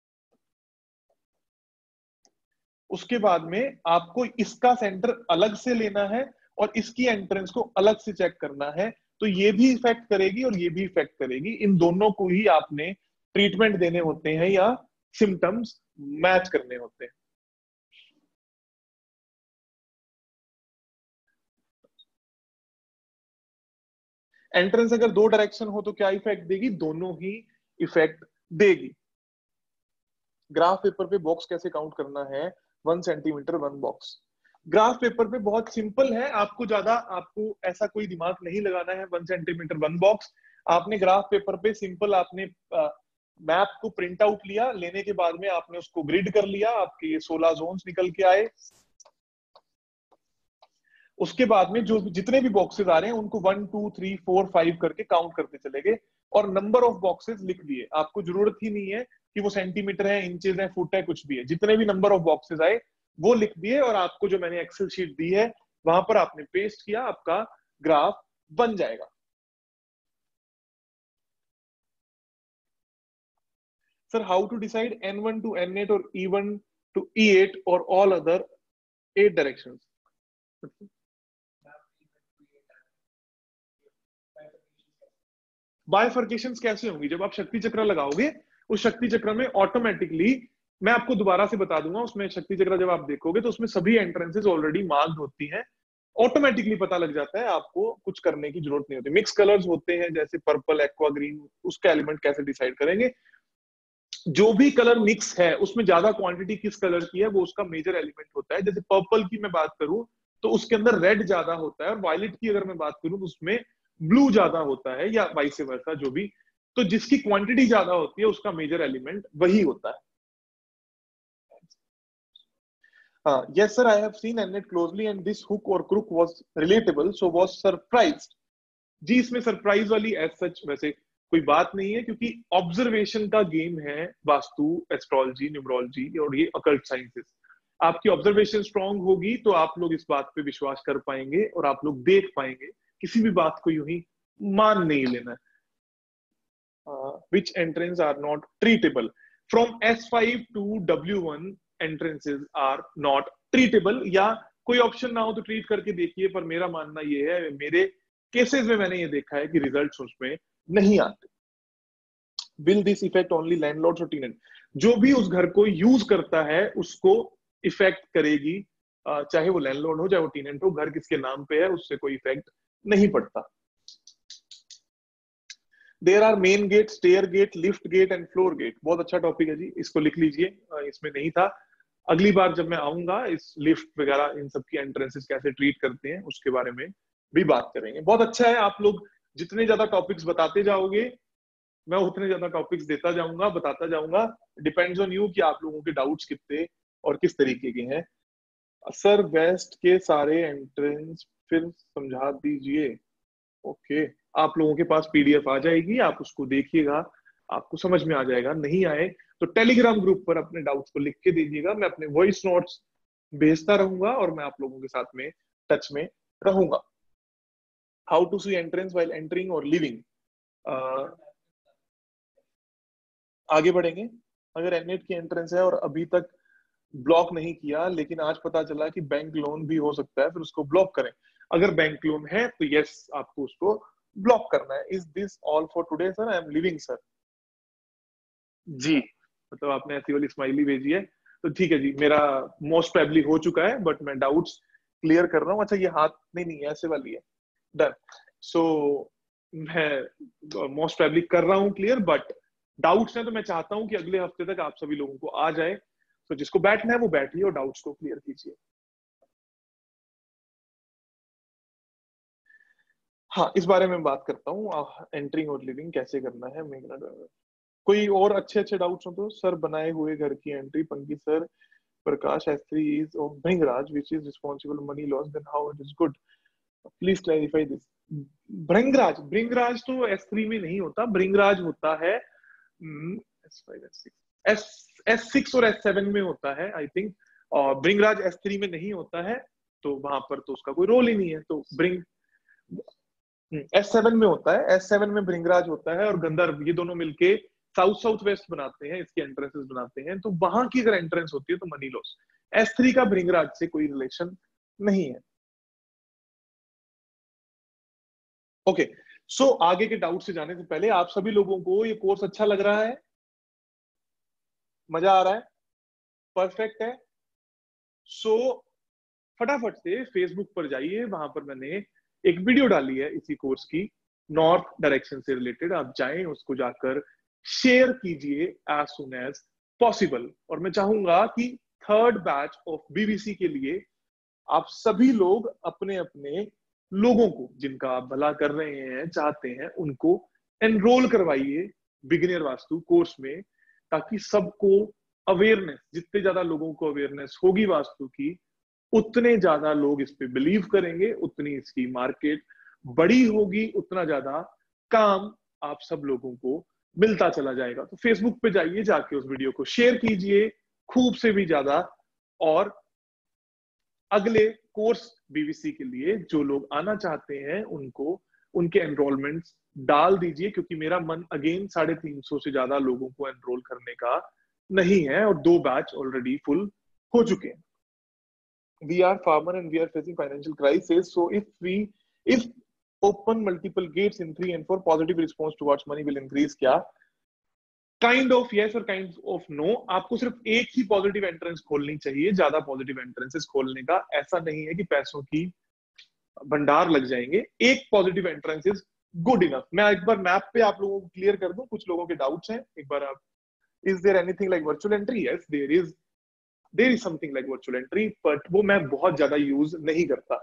उसके बाद में आपको इसका सेंटर अलग से लेना है और इसकी एंट्रेंस को अलग से चेक करना है, तो ये भी इफेक्ट करेगी और ये भी इफेक्ट करेगी। इन दोनों को ही आपने ट्रीटमेंट देने होते हैं या सिम्टम्स मैच करने होते हैं। एंट्रेंस अगर दो डायरेक्शन हो तो क्या इफेक्ट देगी? दोनों ही इफेक्ट देगी। ग्राफ पेपर पे बॉक्स कैसे काउंट करना है? One centimetre one box. Graph paper पे बहुत सिंपल है, आपको ज्यादा आपको ऐसा कोई दिमाग नहीं लगाना है। वन सेंटीमीटर वन बॉक्स, आपने ग्राफ पेपर पे सिंपल आपने मैप को प्रिंट आउट लिया, लेने के बाद में आपने उसको ग्रिड कर लिया, आपके ये सोलह जोन्स निकल के आए। उसके बाद में जो जितने भी बॉक्सेस आ रहे हैं उनको one two three four five करके काउंट करते चले गए और नंबर ऑफ बॉक्सेस लिख दिए। आपको जरूरत ही नहीं है कि वो सेंटीमीटर है, इंचेस है, फुट है, कुछ भी है, जितने भी नंबर ऑफ बॉक्सेस आए वो लिख दिए और आपको जो मैंने एक्सेल शीट दी है वहां पर आपने पेस्ट किया, आपका ग्राफ बन जाएगा। Sir how to decide N one to N eight और E one to E eight और all other eight directions? Bifurcations कैसे होंगी? जब आप शक्ति चक्र लगाओगे उस शक्ति चक्र में ऑटोमेटिकली, मैं आपको दोबारा से बता दूंगा, उसमें शक्ति चक्र जब आप देखोगे तो उसमें सभी एंट्रेंसेस ऑलरेडी मार्क्ड होती हैं, ऑटोमेटिकली पता लग जाता है, आपको कुछ करने की जरूरत नहीं होती। मिक्स कलर्स होते हैं जैसे पर्पल, एक्वा, ग्रीन, उसका एलिमेंट कैसे डिसाइड करेंगे? जो भी कलर मिक्स है उसमें ज्यादा क्वांटिटी किस कलर की है वो उसका मेजर एलिमेंट होता है। जैसे पर्पल की मैं बात करूं तो उसके अंदर रेड ज्यादा होता है और वायलेट की अगर मैं बात करूं तो उसमें ब्लू ज्यादा होता है, या वाइस वर्सा, जो भी। तो जिसकी क्वांटिटी ज्यादा होती है उसका मेजर एलिमेंट वही होता है। Uh, yes, sir, I have seen Nnet closely and this hook or crook was relatable, so was surprised. जी, इसमें सरप्राइज वाली एज सच वैसे कोई बात नहीं है, क्योंकि ऑब्जर्वेशन का गेम है वास्तु, एस्ट्रोलॉजी, न्यूमरोलॉजी और ये अकल्ट साइंसेस। आपकी ऑब्जर्वेशन स्ट्रांग होगी तो आप लोग इस बात पे विश्वास कर पाएंगे और आप लोग देख पाएंगे, किसी भी बात को यूं ही मान नहीं लेना। Which entrance are not treatable? From S five to W one entrances are not treatable, या कोई ऑप्शन ना हो तो ट्रीट करके देखिए, पर मेरा मानना ये है, मेरे केसेस में मैंने ये देखा है कि रिजल्ट्स उसमें नहीं आते। Will this effect only landlords और टेनेंट? जो भी उस घर को यूज करता है उसको इफेक्ट करेगी, चाहे वो लैंडलॉर्ड हो चाहे वो टेनेंट हो, घर किसके नाम पे है उससे कोई इफेक्ट नहीं पड़ता। There are main gate, stair gate, lift gate and floor gate. बहुत अच्छा टॉपिक है जी, इसको लिख लीजिए, इसमें नहीं था। अगली बार जब मैं आऊंगा इस लिफ्ट वगैरह इन सब की एंट्रेंसेस कैसे ट्रीट करते हैं उसके बारे में भी बात करेंगे। बहुत अच्छा है, आप लोग जितने ज्यादा टॉपिक्स बताते जाओगे मैं उतने ज्यादा टॉपिक्स देता जाऊंगा, बताता जाऊंगा। डिपेंड्स ऑन यू कि आप लोगों के डाउट्स कितने और किस तरीके के हैं। सर वेस्ट के सारे एंट्रेंस फिर समझा दीजिए। ओके, आप लोगों के पास पीडीएफ आ जाएगी, आप उसको देखिएगा, आपको समझ में आ जाएगा। नहीं आए तो टेलीग्राम ग्रुप पर अपने डाउट्स को लिख के दीजिएगा, मैं अपने वॉइस नोट्स भेजता रहूंगा और मैं आप लोगों के साथ में टच में रहूंगा। How to see entrance while entering और लिविंग? आगे बढ़ेंगे। अगर एननेट की एंट्रेंस है और अभी तक ब्लॉक नहीं किया, लेकिन आज पता चला कि बैंक लोन भी हो सकता है, फिर उसको ब्लॉक करें। अगर बैंक लोन है तो यस, आपको उसको ब्लॉक करना है। Is this all for today sir? I am living sir. जी, मतलब आपने ऐसी वाली स्माइली भेजी है तो ठीक है जी, मेरा मोस्ट प्रोबेबली हो चुका है, बट मैं डाउट्स क्लियर कर रहा हूँ। अच्छा, ये हाथ नहीं नहीं ऐसे वाली है, डन। सो मैं मोस्ट प्रोबेबली कर रहा हूँ क्लियर, बट डाउट्स हैं तो मैं चाहता हूँ कि अगले हफ्ते तक आप सभी लोगों को आ जाए। तो जिसको बैठना है वो बैठिए और डाउट्स को क्लियर कीजिए। हाँ, इस बारे में बात करता हूँ, एंट्रिंग और लिविंग कैसे करना है। मेघना, कोई और अच्छे अच्छे डाउट्स हो तो? सर बनाए हुए घर की entry, Pinky sir, Prakash S three is of Bhringraj which is responsible money loss, then how it is good? Please clarify this. Bhringraj, Bhringraj तो एस थ्री में नहीं होता, Bhringraj होता है S five, S six, S six और एस सेवन में होता है आई थिंक, और Bhringraj एस थ्री में नहीं होता है, तो वहां पर तो उसका कोई रोल ही नहीं है। तो ब्रिंग एस सेवन में होता है, एस सेवन में Bhringraj होता है और गंधर्व, ये दोनों मिलके साउथ साउथ वेस्ट बनाते हैं, इसके एंट्रेंसेस बनाते हैं, तो वहां की अगर एंट्रेंस होती है तो मनी लॉस। एस थ्री का Bhringraj से कोई रिलेशन नहीं है। ओके, सो आगे के डाउट से जाने से पहले आप सभी लोगों को ये कोर्स अच्छा लग रहा है? मजा आ रहा है? परफेक्ट है। सो so, फटाफट से फेसबुक पर जाइए, वहां पर मैंने एक वीडियो डाली है इसी कोर्स की, नॉर्थ डायरेक्शन से रिलेटेड। आप जाएं, उसको जाकर शेयर कीजिए एज सुन एज पॉसिबल। और मैं चाहूंगा कि थर्ड बैच ऑफ बीबीसी के लिए आप सभी लोग अपने अपने लोगों को, जिनका आप भला कर रहे हैं, चाहते हैं, उनको एनरोल करवाइए बिगिनर वास्तु कोर्स में, ताकि सबको अवेयरनेस, जितने ज्यादा लोगों को अवेयरनेस होगी वास्तु की, उतने ज्यादा लोग इस पे बिलीव करेंगे, उतनी इसकी मार्केट बड़ी होगी, उतना ज्यादा काम आप सब लोगों को मिलता चला जाएगा। तो फेसबुक पे जाइए, जाके उस वीडियो को शेयर कीजिए खूब से भी ज्यादा, और अगले कोर्स बीवीसी के लिए जो लोग आना चाहते हैं उनको उनके एनरोलमेंट्स डाल दीजिए, क्योंकि मेरा मन अगेन साढ़े तीन सौ से ज्यादा लोगों को एनरोल करने का नहीं है, और दो बैच ऑलरेडी फुल हो चुके हैं। We are farmer and we are facing financial crisis. So if we if open multiple gates in three and four, positive response towards money will increase. क्या काइंड ऑफ यस और काइंड ऑफ नो। आपको सिर्फ एक ही पॉजिटिव एंट्रेंस खोलनी चाहिए, ज्यादा पॉजिटिव एंट्रेंसेस खोलने का ऐसा नहीं है कि पैसों की भंडार लग जाएंगे। एक positive entrance is good enough. मैं एक बार मैप पे आप लोगों को क्लियर कर दूं, कुछ लोगों के डाउट्स हैं। एक बार आप, is there anything like virtual entry? Yes there is, there is something like virtual entry, but वो मैं बहुत ज्यादा यूज नहीं करता।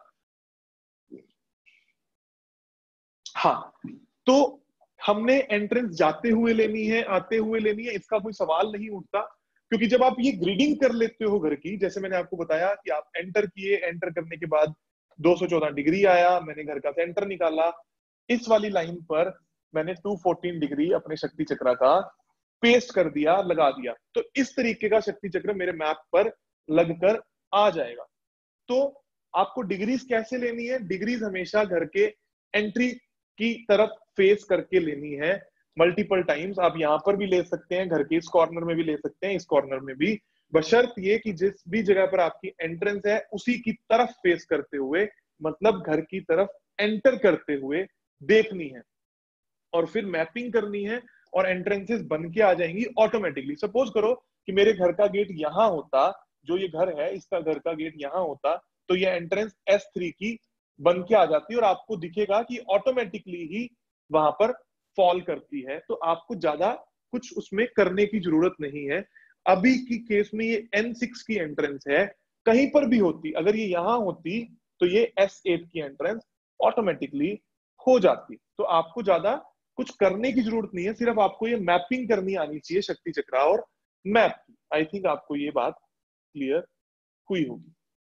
हाँ, तो हमने एंट्रेंस जाते हुए लेनी है, आते हुए लेनी है, इसका कोई सवाल नहीं उठता। क्योंकि जब आप ये ग्रीडिंग कर लेते हो घर की, जैसे मैंने आपको बताया कि आप एंटर किए, एंटर करने के बाद दो सौ चौदह डिग्री आया, मैंने घर का सेंटर निकाला, इस वाली लाइन पर मैंने दो सौ चौदह डिग्री अपने शक्ति चक्र का पेस्ट कर दिया, लगा दिया। तो इस तरीके का शक्ति चक्र मेरे मैप पर लगकर आ जाएगा। तो आपको डिग्रीज कैसे लेनी है? डिग्रीज हमेशा घर के एंट्री की तरफ फेस करके लेनी है, मल्टीपल टाइम्स। आप यहां पर भी ले सकते हैं, घर के इस कॉर्नर में भी ले सकते हैं, इस कॉर्नर में भी, बशर्त ये कि जिस भी जगह पर आपकी एंट्रेंस है उसी की तरफ फेस करते हुए, मतलब घर की तरफ एंटर करते हुए देखनी है, और फिर मैपिंग करनी है, और एंट्रेंसेस बन के आ जाएंगी ऑटोमेटिकली। सपोज करो कि मेरे घर का गेट यहां होता, जो ये घर है इसका घर का गेट यहां होता, तो ये एंट्रेंस एस थ्री की बन के आ जाती है, और आपको दिखेगा कि ऑटोमेटिकली ही वहां पर फॉल करती है। तो आपको ज्यादा कुछ उसमें करने की जरूरत नहीं है। अभी की केस में ये एन सिक्स की एंट्रेंस है, कहीं पर भी होती, अगर ये यहां होती तो ये एस एट की एंट्रेंस ऑटोमेटिकली हो जाती। तो आपको ज्यादा कुछ करने की जरूरत नहीं है, सिर्फ आपको ये मैपिंग करनी आनी चाहिए, शक्ति चक्र और मैप की। आई थिंक आपको ये बात क्लियर हुई होगी।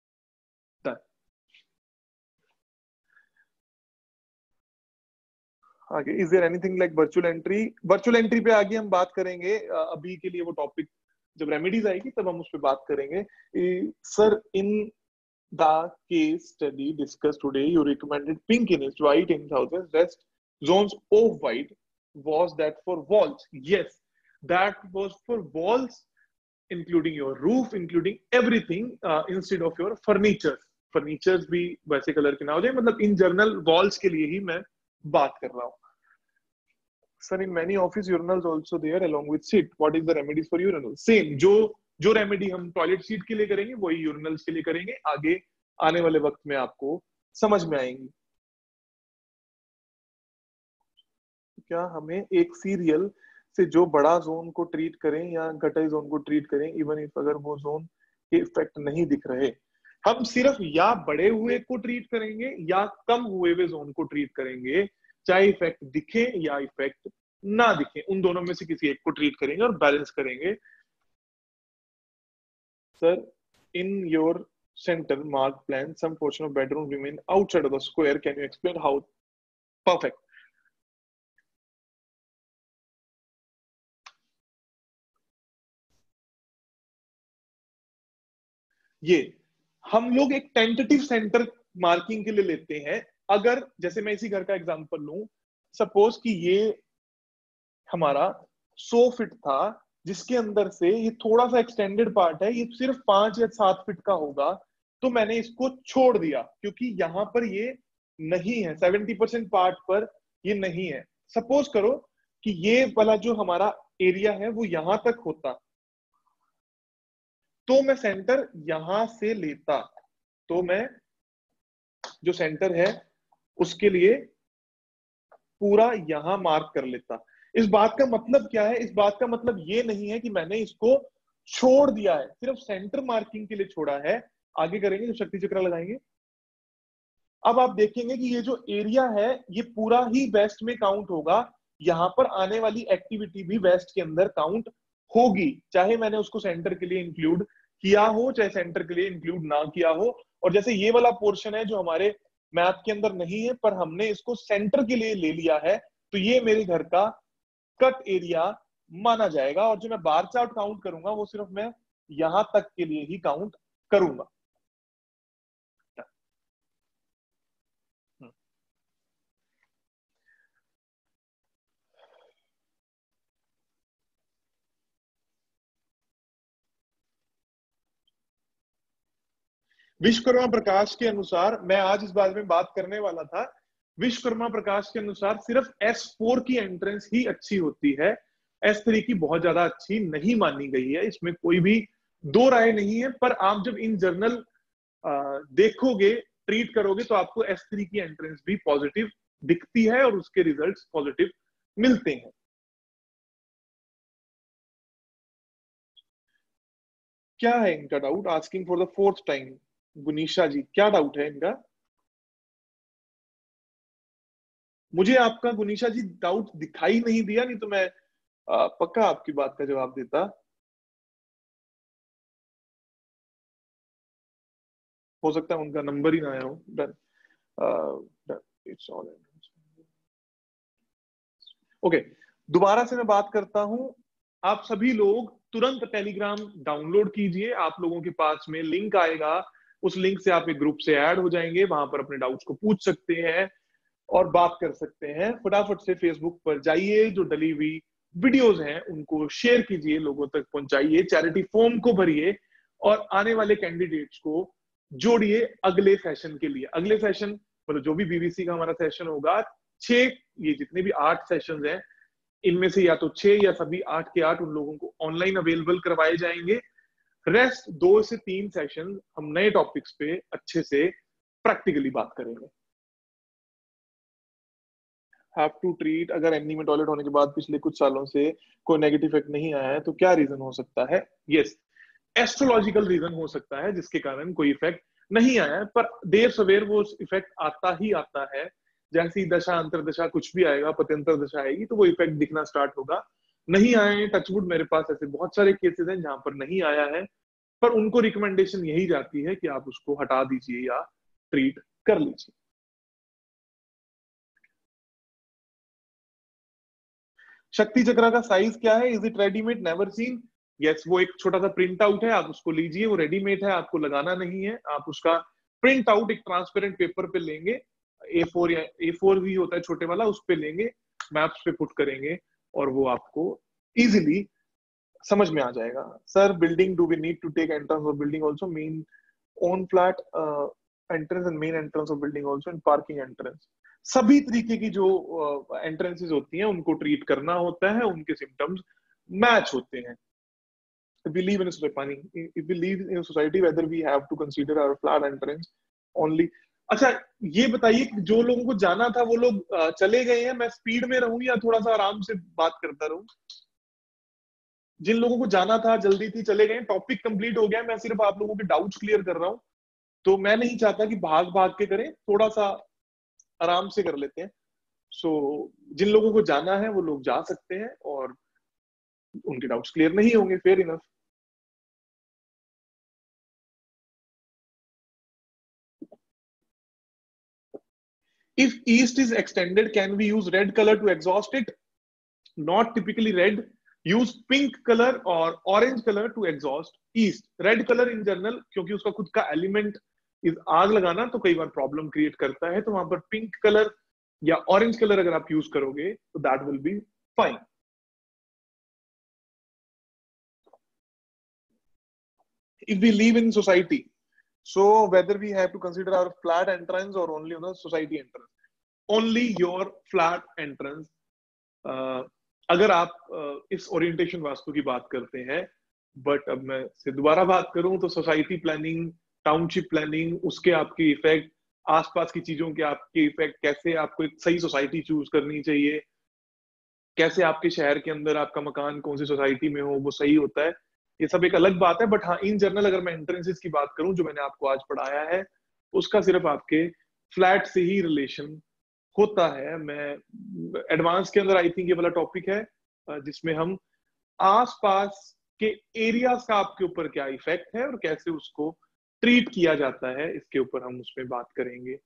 आगे, is there anything like virtual entry? Virtual entry पे आगे हम बात करेंगे, अभी के लिए वो टॉपिक जब रेमेडीज आएगी तब हम उस पर बात करेंगे। Sir, in the case study discuss today you recommended pink in its white in thousands rest zones of white. Was that for walls? Yes, that was for walls, including your roof, including everything, uh, instead of your furniture. Furnitures भी वैसे कलर के ना हो जाए, मतलब इन जनरल वॉल्स के लिए ही मैं बात कर रहा हूँ। Sir, in many office urinals also there along with seat, what is the remedies for urinal? Same, जो जो रेमेडी हम टॉयलेट सीट के लिए करेंगे वही यूरिनल्स के लिए करेंगे, आगे आने वाले वक्त में आपको समझ में आएंगी। क्या हमें एक सीरियल से जो बड़ा जोन को ट्रीट करें या गटाई जोन को ट्रीट करें, इवन इफ अगर वो जोन के इफेक्ट नहीं दिख रहे? हम सिर्फ या बड़े हुए को ट्रीट करेंगे या कम हुए हुए जोन को ट्रीट करेंगे, चाहे इफेक्ट दिखे या इफेक्ट ना दिखे, उन दोनों में से किसी एक को ट्रीट करेंगे और बैलेंस करेंगे। Sir, in your center marked plan some portion of bedroom remain outside of the square, can you explain how? Perfect. ये हम लोग एक टेंटेटिव सेंटर मार्किंग के लिए लेते हैं। अगर जैसे मैं इसी घर का एग्जांपल लूं, सपोज कि ये हमारा सौ फीट था, जिसके अंदर से ये थोड़ा सा एक्सटेंडेड पार्ट है, ये सिर्फ पांच या सात फीट का होगा, तो मैंने इसको छोड़ दिया क्योंकि यहां पर ये नहीं है, सेवेंटी परसेंट पार्ट पर ये नहीं है। सपोज करो कि ये वाला जो हमारा एरिया है वो यहां तक होता, तो मैं सेंटर यहां से लेता, तो मैं जो सेंटर है उसके लिए पूरा यहां मार्क कर लेता। इस बात का मतलब क्या है? इस बात का मतलब ये नहीं है कि मैंने इसको छोड़ दिया है, सिर्फ सेंटर मार्किंग के लिए छोड़ा है। आगे करेंगे जब शक्ति चक्र लगाएंगे। अब आप देखेंगे कि ये जो एरिया है ये पूरा ही वेस्ट में काउंट होगा, यहां पर आने वाली एक्टिविटी भी वेस्ट के अंदर काउंट होगी, चाहे मैंने उसको सेंटर के लिए इंक्लूड किया हो चाहे सेंटर के लिए इंक्लूड ना किया हो। और जैसे ये वाला पोर्शन है जो हमारे मैप के अंदर नहीं है पर हमने इसको सेंटर के लिए ले लिया है, तो ये मेरे घर का कट एरिया माना जाएगा। और जो मैं बार चार्ट काउंट करूंगा वो सिर्फ मैं यहां तक के लिए ही काउंट करूंगा। विश्वकर्मा प्रकाश के अनुसार, मैं आज इस बारे में बात करने वाला था, विश्वकर्मा प्रकाश के अनुसार सिर्फ एस फोर की एंट्रेंस ही अच्छी होती है, एस थ्री की बहुत ज्यादा अच्छी नहीं मानी गई है, इसमें कोई भी दो राय नहीं है। पर आप जब इन जर्नल देखोगे, ट्रीट करोगे, तो आपको एस थ्री की एंट्रेंस भी पॉजिटिव दिखती है और उसके रिजल्ट्स पॉजिटिव मिलते हैं। क्या है इनका doubt? Asking for the fourth time. Gunisha ji, क्या डाउट है इनका? मुझे आपका गुनीशा जी डाउट दिखाई नहीं दिया, नहीं तो मैं आ, पक्का आपकी बात का जवाब देता। हो सकता है उनका नंबर ही ना आया हो। डन। It's all okay. दोबारा से मैं बात करता हूं। आप सभी लोग तुरंत टेलीग्राम डाउनलोड कीजिए, आप लोगों के पास में लिंक आएगा, उस लिंक से आप एक ग्रुप से ऐड हो जाएंगे, वहां पर अपने डाउट्स को पूछ सकते हैं और बात कर सकते हैं। फटाफट से फेसबुक पर जाइए, जो डली हुई वीडियोस हैं उनको शेयर कीजिए, लोगों तक पहुंचाइए, चैरिटी फॉर्म को भरिए और आने वाले कैंडिडेट्स को जोड़िए अगले सेशन के लिए। अगले सेशन मतलब जो भी बीबीसी का हमारा सेशन होगा, छह, ये जितने भी आठ सेशंस हैं, इनमें से या तो छह या सभी आठ के आठ उन लोगों को ऑनलाइन अवेलेबल करवाए जाएंगे। रेस्ट दो से तीन सेशन हम नए टॉपिक्स पे अच्छे से प्रैक्टिकली बात करेंगे। हैव टू ट्रीट, अगर एमनी में टॉयलेट होने के बाद पिछले कुछ सालों से कोई नेगेटिव इफेक्ट नहीं आया है तो क्या रीजन हो सकता है? यस, एस्ट्रोलॉजिकल रीजन हो सकता है जिसके कारण कोई इफेक्ट नहीं आया है, पर देर सवेर वो इफेक्ट आता ही आता है। जैसी दशा अंतरदशा कुछ भी आएगा, पत्यंतर दशा आएगी तो वो इफेक्ट दिखना स्टार्ट होगा। नहीं आए, टचवुड मेरे पास ऐसे बहुत सारे केसेस हैं जहां पर नहीं आया है, पर उनको रिकमेंडेशन यही जाती है कि आप उसको हटा दीजिए या ट्रीट कर लीजिए। शक्ति चक्र का साइज क्या है? Is it readymade? Never seen. Yes, वो एक छोटा सा प्रिंट आउट है, आप उसको लीजिए, वो रेडीमेड है, आपको लगाना नहीं है। आप उसका प्रिंट आउट एक ट्रांसपेरेंट पेपर पे लेंगे, ए फोर या ए फोर भी होता है छोटे वाला, उस पे लेंगे, मैप्स पे पुट करेंगे और वो आपको इजीली समझ में आ जाएगा। Sir, building, do we need to take entrance of building also, main on flat entrance and main entrance of building also and parking entrance? सभी तरीके की जो एंट्रेंसेस होती हैं उनको ट्रीट करना होता है, उनके सिम्टम्स मैच होते हैं। If we live in a society, if we live in a society, whether we have to consider our flat entrance only. अच्छा, ये बताइए कि जो लोगों को जाना था वो लोग चले गए हैं, मैं स्पीड में रहूं या थोड़ा सा आराम से बात करता रहूं? जिन लोगों को जाना था, जल्दी थी, चले गए, टॉपिक कंप्लीट हो गया, मैं सिर्फ आप लोगों के डाउट्स क्लियर कर रहा हूं। तो मैं नहीं चाहता कि भाग भाग के करें, थोड़ा सा आराम से कर लेते हैं। सो so, जिन लोगों को जाना है वो लोग जा सकते हैं और उनके डाउट्स क्लियर नहीं होंगे, fair enough. If east is extended, can we use red color to exhaust it? Not typically red. Use pink color or orange color to exhaust east. Red color in general, क्योंकि उसका खुद का एलिमेंट इस आग लगाना तो कई बार प्रॉब्लम क्रिएट करता है, तो वहां पर पिंक कलर या ऑरेंज कलर अगर आप यूज करोगे तो that will be fine. If we live in society, so whether we have to consider our flat entrance or only on the society entrance? Only your flat entrance. uh, अगर आप uh, इस ओरिएंटेशन वास्तु की बात करते हैं, बट अब मैं से दोबारा बात करूं तो सोसाइटी प्लानिंग, टाउनशिप प्लानिंग, उसके आपके इफेक्ट, आसपास की चीजों के आपके इफेक्ट, कैसे आपको एक सही सोसाइटी चूज करनी चाहिए, कैसे आपके शहर के अंदर आपका मकान कौन सी सोसाइटी में हो वो सही होता है, ये सब एक अलग बात है। बट हाँ, इन जनरल अगर मैं एंट्रेंसेस की बात करूं जो मैंने आपको आज पढ़ाया है, उसका सिर्फ आपके फ्लैट से ही रिलेशन होता है। मैं एडवांस के अंदर आई थिंक ये वाला टॉपिक है जिसमें हम आसपास के एरियाज का आपके ऊपर क्या इफेक्ट है और कैसे उसको ट्रीट किया जाता है, इसके ऊपर हम उसमें बात करेंगे।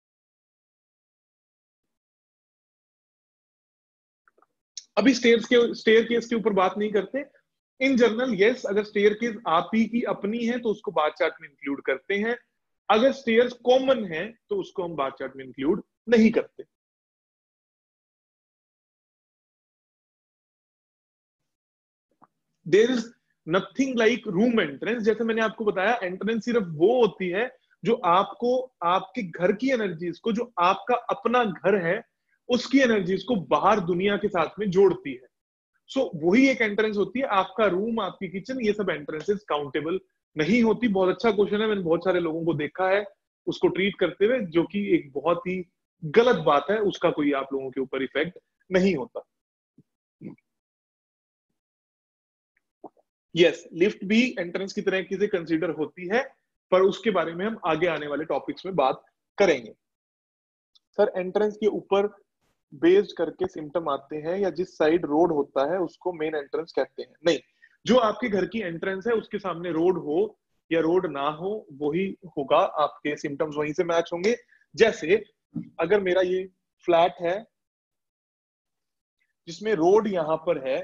अभी स्टेयर्स के स्टेयर केस के ऊपर बात नहीं करते। इन जनरल यस, अगर स्टेयर केस आप ही की अपनी है तो उसको बार चार्ट में इंक्लूड करते हैं, अगर स्टेयर्स कॉमन है तो उसको हम बार चार्ट में इंक्लूड नहीं करते। There is nothing like room entrance. जैसे मैंने आपको बताया, एंट्रेंस सिर्फ वो होती है जो आपको आपके घर की एनर्जीज को, जो आपका अपना घर है उसकी एनर्जीज को बाहर दुनिया के साथ में जोड़ती है। सो so, वही एक एंट्रेंस होती है। आपका रूम, आपकी किचन, ये सब एंट्रेंसेस काउंटेबल नहीं होती। बहुत अच्छा क्वेश्चन है, मैंने बहुत सारे लोगों को देखा है उसको ट्रीट करते हुए, जो कि एक बहुत ही गलत बात है। उसका कोई आप लोगों के ऊपर इफेक्ट नहीं होता। यस, लिफ्ट भी एंट्रेंस की तरह से कंसीडर होती है, पर उसके बारे में हम आगे आने वाले टॉपिक्स में बात करेंगे। सर, एंट्रेंस के ऊपर बेस्ड करके सिम्टम आते हैं, या जिस साइड रोड होता है उसको मेन एंट्रेंस कहते हैं? नहीं, जो आपके घर की एंट्रेंस है उसके सामने रोड हो या रोड ना हो, वही होगा, आपके सिम्टम्स वहीं से मैच होंगे। जैसे अगर मेरा ये फ्लैट है जिसमें रोड यहां पर है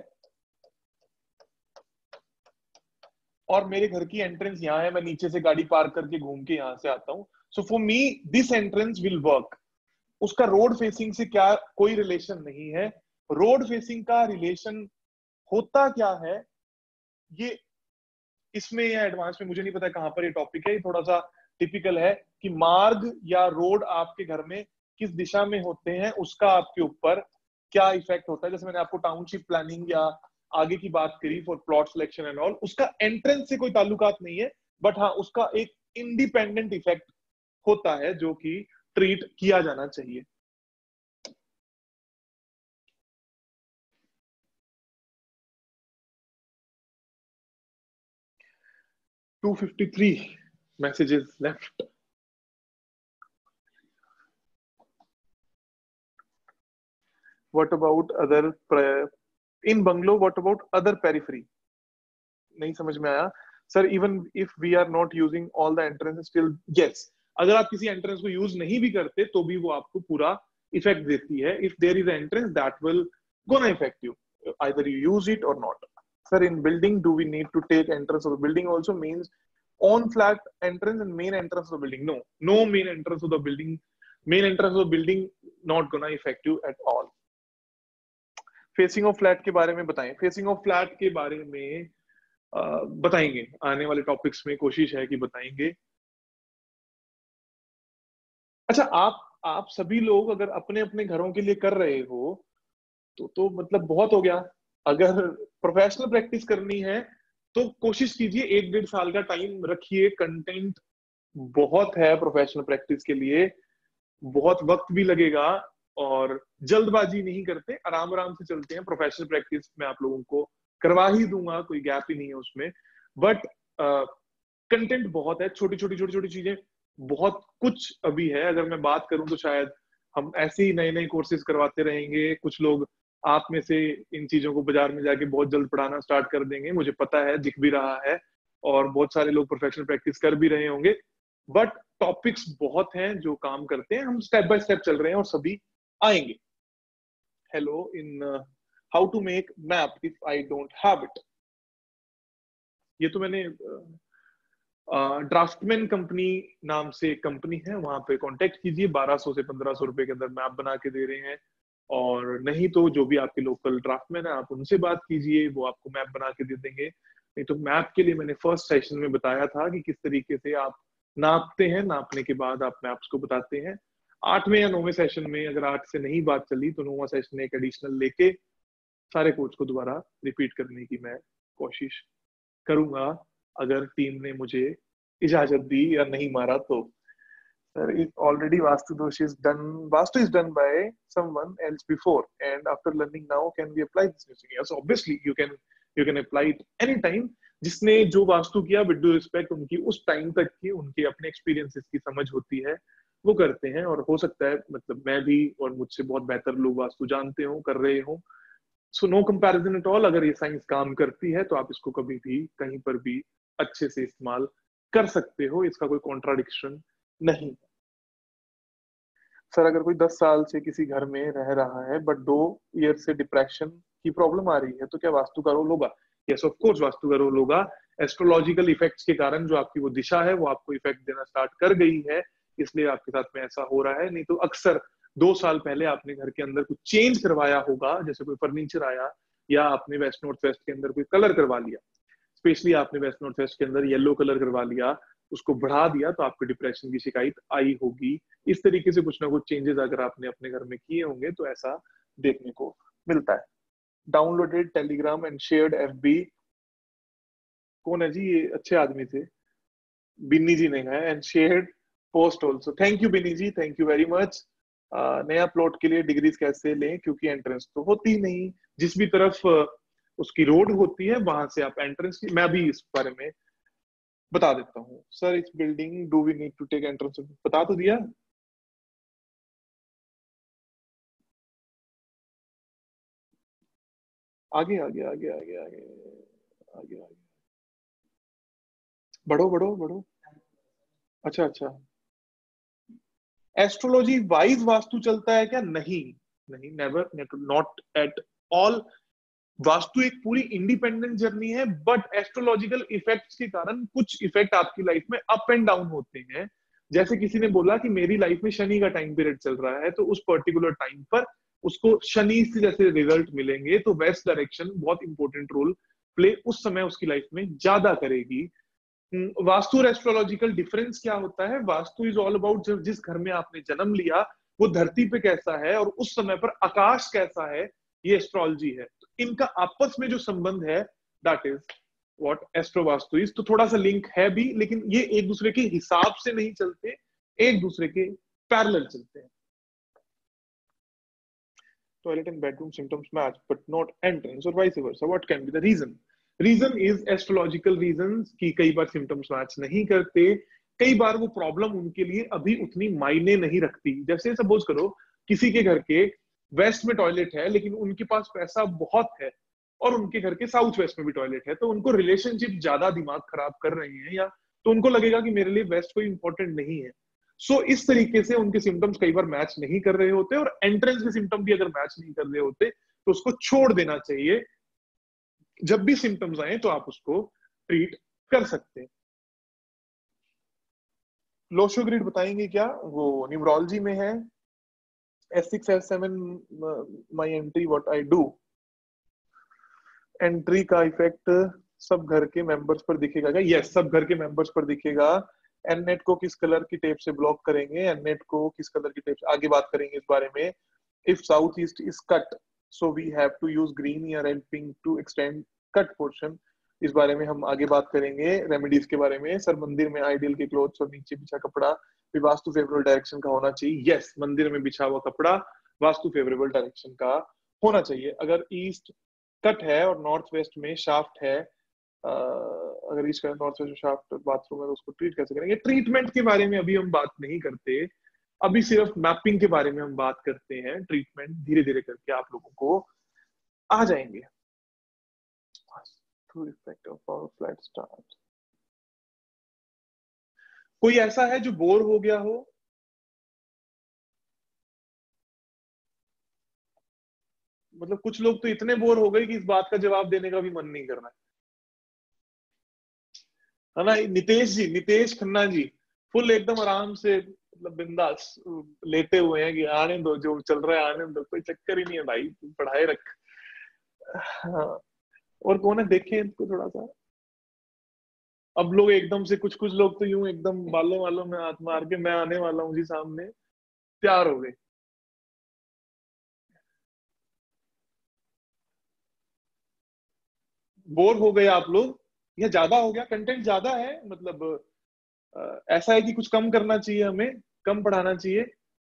और मेरे घर की एंट्रेंस यहाँ है, मैं नीचे से गाड़ी पार्क करके घूम के यहां से आता हूं, so for me this entrance will work. उसका रोड फेसिंग से क्या कोई रिलेशन नहीं है। रोड फेसिंग का रिलेशन होता क्या है, ये इसमें या एडवांस में मुझे नहीं पता कहां पर ये टॉपिक है। ये थोड़ा सा टिपिकल है कि मार्ग या रोड आपके घर में किस दिशा में होते हैं, उसका आपके ऊपर क्या इफेक्ट होता है। जैसे मैंने आपको टाउनशिप प्लानिंग या आगे की बात करी for plot selection and all, उसका एंट्रेंस से कोई ताल्लुकात नहीं है, बट हाँ उसका एक इंडिपेंडेंट इफेक्ट होता है जो कि ट्रीट किया जाना चाहिए। Two fifty three messages left. What about other in bungalow? What about other periphery? नहीं समझ में आया sir. Even if we are not using all the entrance still yes, अगर आप किसी एंट्रेंस को यूज नहीं भी करते तो भी वो आपको पूरा इफेक्ट देती है। If there is entrance that will gonna effect you, either you use it or not. Sir, in building do we need to take entrance of the building also? Means on flat entrance and main entrance of the building? No, no main entrance of the building, main entrance of the building not gonna affect you at all. Facing of flat के बारे में बताएं। फेसिंग ऑफ फ्लैट के बारे में आ, बताएंगे आने वाले टॉपिक्स में, कोशिश है कि बताएंगे। अच्छा, आप आप सभी लोग अगर अपने अपने घरों के लिए कर रहे हो तो तो मतलब बहुत हो गया। अगर प्रोफेशनल प्रैक्टिस करनी है तो कोशिश कीजिए, एक डेढ़ साल का टाइम रखिए। कंटेंट बहुत है प्रोफेशनल प्रैक्टिस के लिए, बहुत वक्त भी लगेगा, और जल्दबाजी नहीं करते, आराम आराम से चलते हैं। प्रोफेशनल प्रैक्टिस में आप लोगों को करवा ही दूंगा, कोई गैप ही नहीं है उसमें। बट कंटेंट बहुत है, छोटी छोटी छोटी छोटी चीजें बहुत कुछ अभी है। अगर मैं बात करूं तो शायद हम ऐसे ही नए नए कोर्सेज करवाते रहेंगे। कुछ लोग आप में से इन चीजों को बाजार में जाके बहुत जल्द पढ़ाना स्टार्ट कर देंगे, मुझे पता है, दिख भी रहा है, और बहुत सारे लोग प्रोफेशनल प्रैक्टिस कर भी रहे होंगे। बट टॉपिक्स बहुत हैं जो काम करते हैं, हम स्टेप बाय स्टेप चल रहे हैं और सभी आएंगे। Hello, in how to make map if I don't have it, ये तो मैंने ड्राफ्टमैन कंपनी नाम से एक कंपनी है, वहां पे कांटेक्ट कीजिए। बारह सौ से पंद्रह सौ रुपए के अंदर मैप बना के दे रहे हैं। और नहीं तो जो भी आपके लोकल ड्राफ्टमैन है आप उनसे बात कीजिए, वो आपको मैप बना के दे देंगे। नहीं तो मैप के लिए मैंने फर्स्ट सेशन में बताया था कि किस तरीके से आप नापते हैं, नापने के बाद आप मैप्स को बताते हैं। आठवें या नौवें सेशन में अगर आठ से नहीं बात चली तो नौवां सेशन एक एडिशनल लेके सारे कोर्स को दोबारा रिपीट करने की मैं कोशिश करूंगा, अगर टीम ने मुझे इजाजत दी या नहीं मारा तो। Sir, it already Vastu Dosh is done. Vastu is done by someone else before, and after learning now, can we apply this new thing? Yes, obviously you can. You can apply it anytime. जिसने जो वास्तु किया, विद ड्यू रिस्पेक्ट, उनकी उस टाइम तक की उनके अपने एक्सपीरियंसेस की समझ होती है, वो करते हैं। और हो सकता है मतलब मैं भी और मुझसे बहुत बेहतर लोग वास्तु जानते हो, कर रहे हो। So no comparison at all. अगर ये साइंस काम करती है तो आप इसको कभी भी कहीं पर भी अच्छे से इस्तेमाल कर सकते हो, इसका कोई कॉन्ट्राडिक्शन नहीं। सर अगर कोई दस साल से किसी घर में रह रहा है बट दो ईयर से डिप्रेशन की प्रॉब्लम आ रही है, तो क्या वास्तु का रोल होगा? यस ऑफ कोर्स वास्तु का रोल होगा। एस्ट्रोलॉजिकल इफेक्ट्स के कारण जो आपकी वो दिशा है वो आपको इफेक्ट देना स्टार्ट कर गई है, इसलिए आपके साथ में ऐसा हो रहा है। नहीं तो अक्सर दो साल पहले आपने घर के अंदर कुछ चेंज करवाया होगा, जैसे कोई फर्नीचर आया, या आपने वेस्ट नॉर्थ वेस्ट के अंदर कोई कलर करवा लिया, स्पेशली आपने वेस्ट नॉर्थ वेस्ट के अंदर येलो कलर करवा लिया, उसको बढ़ा दिया, तो आपको डिप्रेशन की शिकायत आई होगी। इस तरीके से कुछ ना कुछ चेंजेस अगर आपने अपने घर में किए होंगे तो ऐसा देखने को मिलता है। Downloaded Telegram and shared FB, कौन है जी ये? अच्छे आदमी थे, बिन्नी जी ने है। And shared post also, thank you Binny ji, thank you very much. नया प्लॉट के लिए डिग्रीज कैसे लें, क्योंकि एंट्रेंस तो होती नहीं, जिस भी तरफ uh, उसकी रोड होती है वहां से आप एंट्रेंस की, मैं भी इस बारे में बता देता हूँ। सर इस building do we need to take entrance, बता तो दिया। आगे आगे आगे आगे आगे आगे आगे बढ़ो बढ़ो बढ़ो। अच्छा अच्छा, एस्ट्रोलॉजी वाइज वास्तु चलता है क्या? नहीं नहीं, never, not at all. Vastu एक पूरी इंडिपेंडेंट जर्नी है, बट एस्ट्रोलॉजिकल इफेक्ट्स के कारण कुछ इफेक्ट आपकी लाइफ में अप एंड डाउन होते हैं। जैसे किसी ने बोला कि मेरी लाइफ में शनि का टाइम पीरियड चल रहा है, तो उस पर्टिकुलर टाइम पर उसको शनि से जैसे रिजल्ट मिलेंगे, तो वेस्ट डायरेक्शन बहुत इंपॉर्टेंट रोल प्ले उस समय उसकी लाइफ में ज्यादा करेगी। वास्तु और एस्ट्रोलॉजिकल डिफरेंस क्या होता है? वास्तु इज ऑल अबाउट जब जिस घर में आपने जन्म लिया वो धरती पे कैसा है और उस समय पर आकाश कैसा है, ये एस्ट्रोलॉजी है। तो इनका आपस में जो संबंध है, that is what astro vastu is. तो थोड़ा सा लिंक है भी, लेकिन ये एक दूसरे के हिसाब से नहीं चलते, एक दूसरे के पैरेलल चलते हैं। Toilet and bedroom symptoms match but not entrance और vice versa, what can be the reason? Reason is astrological reasons कि कई बार सिम्टम्स मैच नहीं करते, कई बार वो प्रॉब्लम उनके लिए अभी उतनी मायने नहीं रखती। जैसे सपोज करो किसी के घर के वेस्ट में टॉयलेट है, लेकिन उनके पास पैसा बहुत है, और उनके घर के साउथ वेस्ट में भी टॉयलेट है, तो उनको रिलेशनशिप ज्यादा दिमाग खराब कर रहे हैं, या तो उनको लगेगा कि मेरे लिए वेस्ट कोई इंपॉर्टेंट नहीं है। सो so, इस तरीके से उनके सिम्टम्स कई बार मैच नहीं कर रहे होते, और एंट्रेंस के सिम्टम भी अगर मैच नहीं कर रहे होते तो उसको छोड़ देना चाहिए। जब भी सिम्टम्स आए तो आप उसको ट्रीट कर सकते हैं। लोशो ग्रिड बताएंगे क्या? वो न्यूमरोलॉजी में है। S six S seven my entry what I do. Entry का इफेक्ट सब घर के मेंबर्स पर दिखेगा क्या? यस, सब घर के मेंबर्स पर दिखेगा। एननेट को किस कलर की टेप से ब्लॉक करेंगे? एननेट को किस कलर की टेप से आगे बात करेंगे इस बारे में। If south east is cut so we have to use green या red pink to extend cut portion, इस बारे में हम आगे बात करेंगे। रेमेडीज के बारे में। सर मंदिर में आइडियल के क्लोथ्स और नीचे बिछा कपड़ा भी वास्तु फेवरेबल डायरेक्शन का होना चाहिए? यस, मंदिर में बिछा हुआ कपड़ा वास्तु फेवरेबल डायरेक्शन का होना चाहिए। अगर ईस्ट कट है और नॉर्थ वेस्ट में शाफ्ट है, अगर east north west shaft bathroom है, तो उसको ट्रीट कैसे करेंगे? ट्रीटमेंट के बारे में अभी हम बात नहीं करते, अभी सिर्फ मैपिंग के बारे में हम बात करते हैं। ट्रीटमेंट धीरे धीरे करके आप लोगों को आ जाएंगे। कोई ऐसा है जो बोर हो गया हो? मतलब कुछ लोग तो इतने बोर हो गए कि इस बात का जवाब देने का भी मन नहीं कर रहा है ना? नितेश जी, नितेश खन्ना जी फुल एकदम आराम से, मतलब बिंदास लेटे हुए हैं कि आने दो, जो चल रहा है आने दो, कोई चक्कर ही नहीं है भाई, पढ़ाई रख। हाँ, और कौन है देखें इनको थोड़ा सा। अब लोग एकदम से, कुछ कुछ लोग तो यूं एकदम बालों वालों में हाथ मार के मैं आने वाला हूँ जी सामने, तैयार हो गए। बोर हो गए आप लोग, या ज्यादा हो गया, कंटेंट ज्यादा है? मतलब अ, ऐसा है कि कुछ कम करना चाहिए, हमें कम पढ़ाना चाहिए?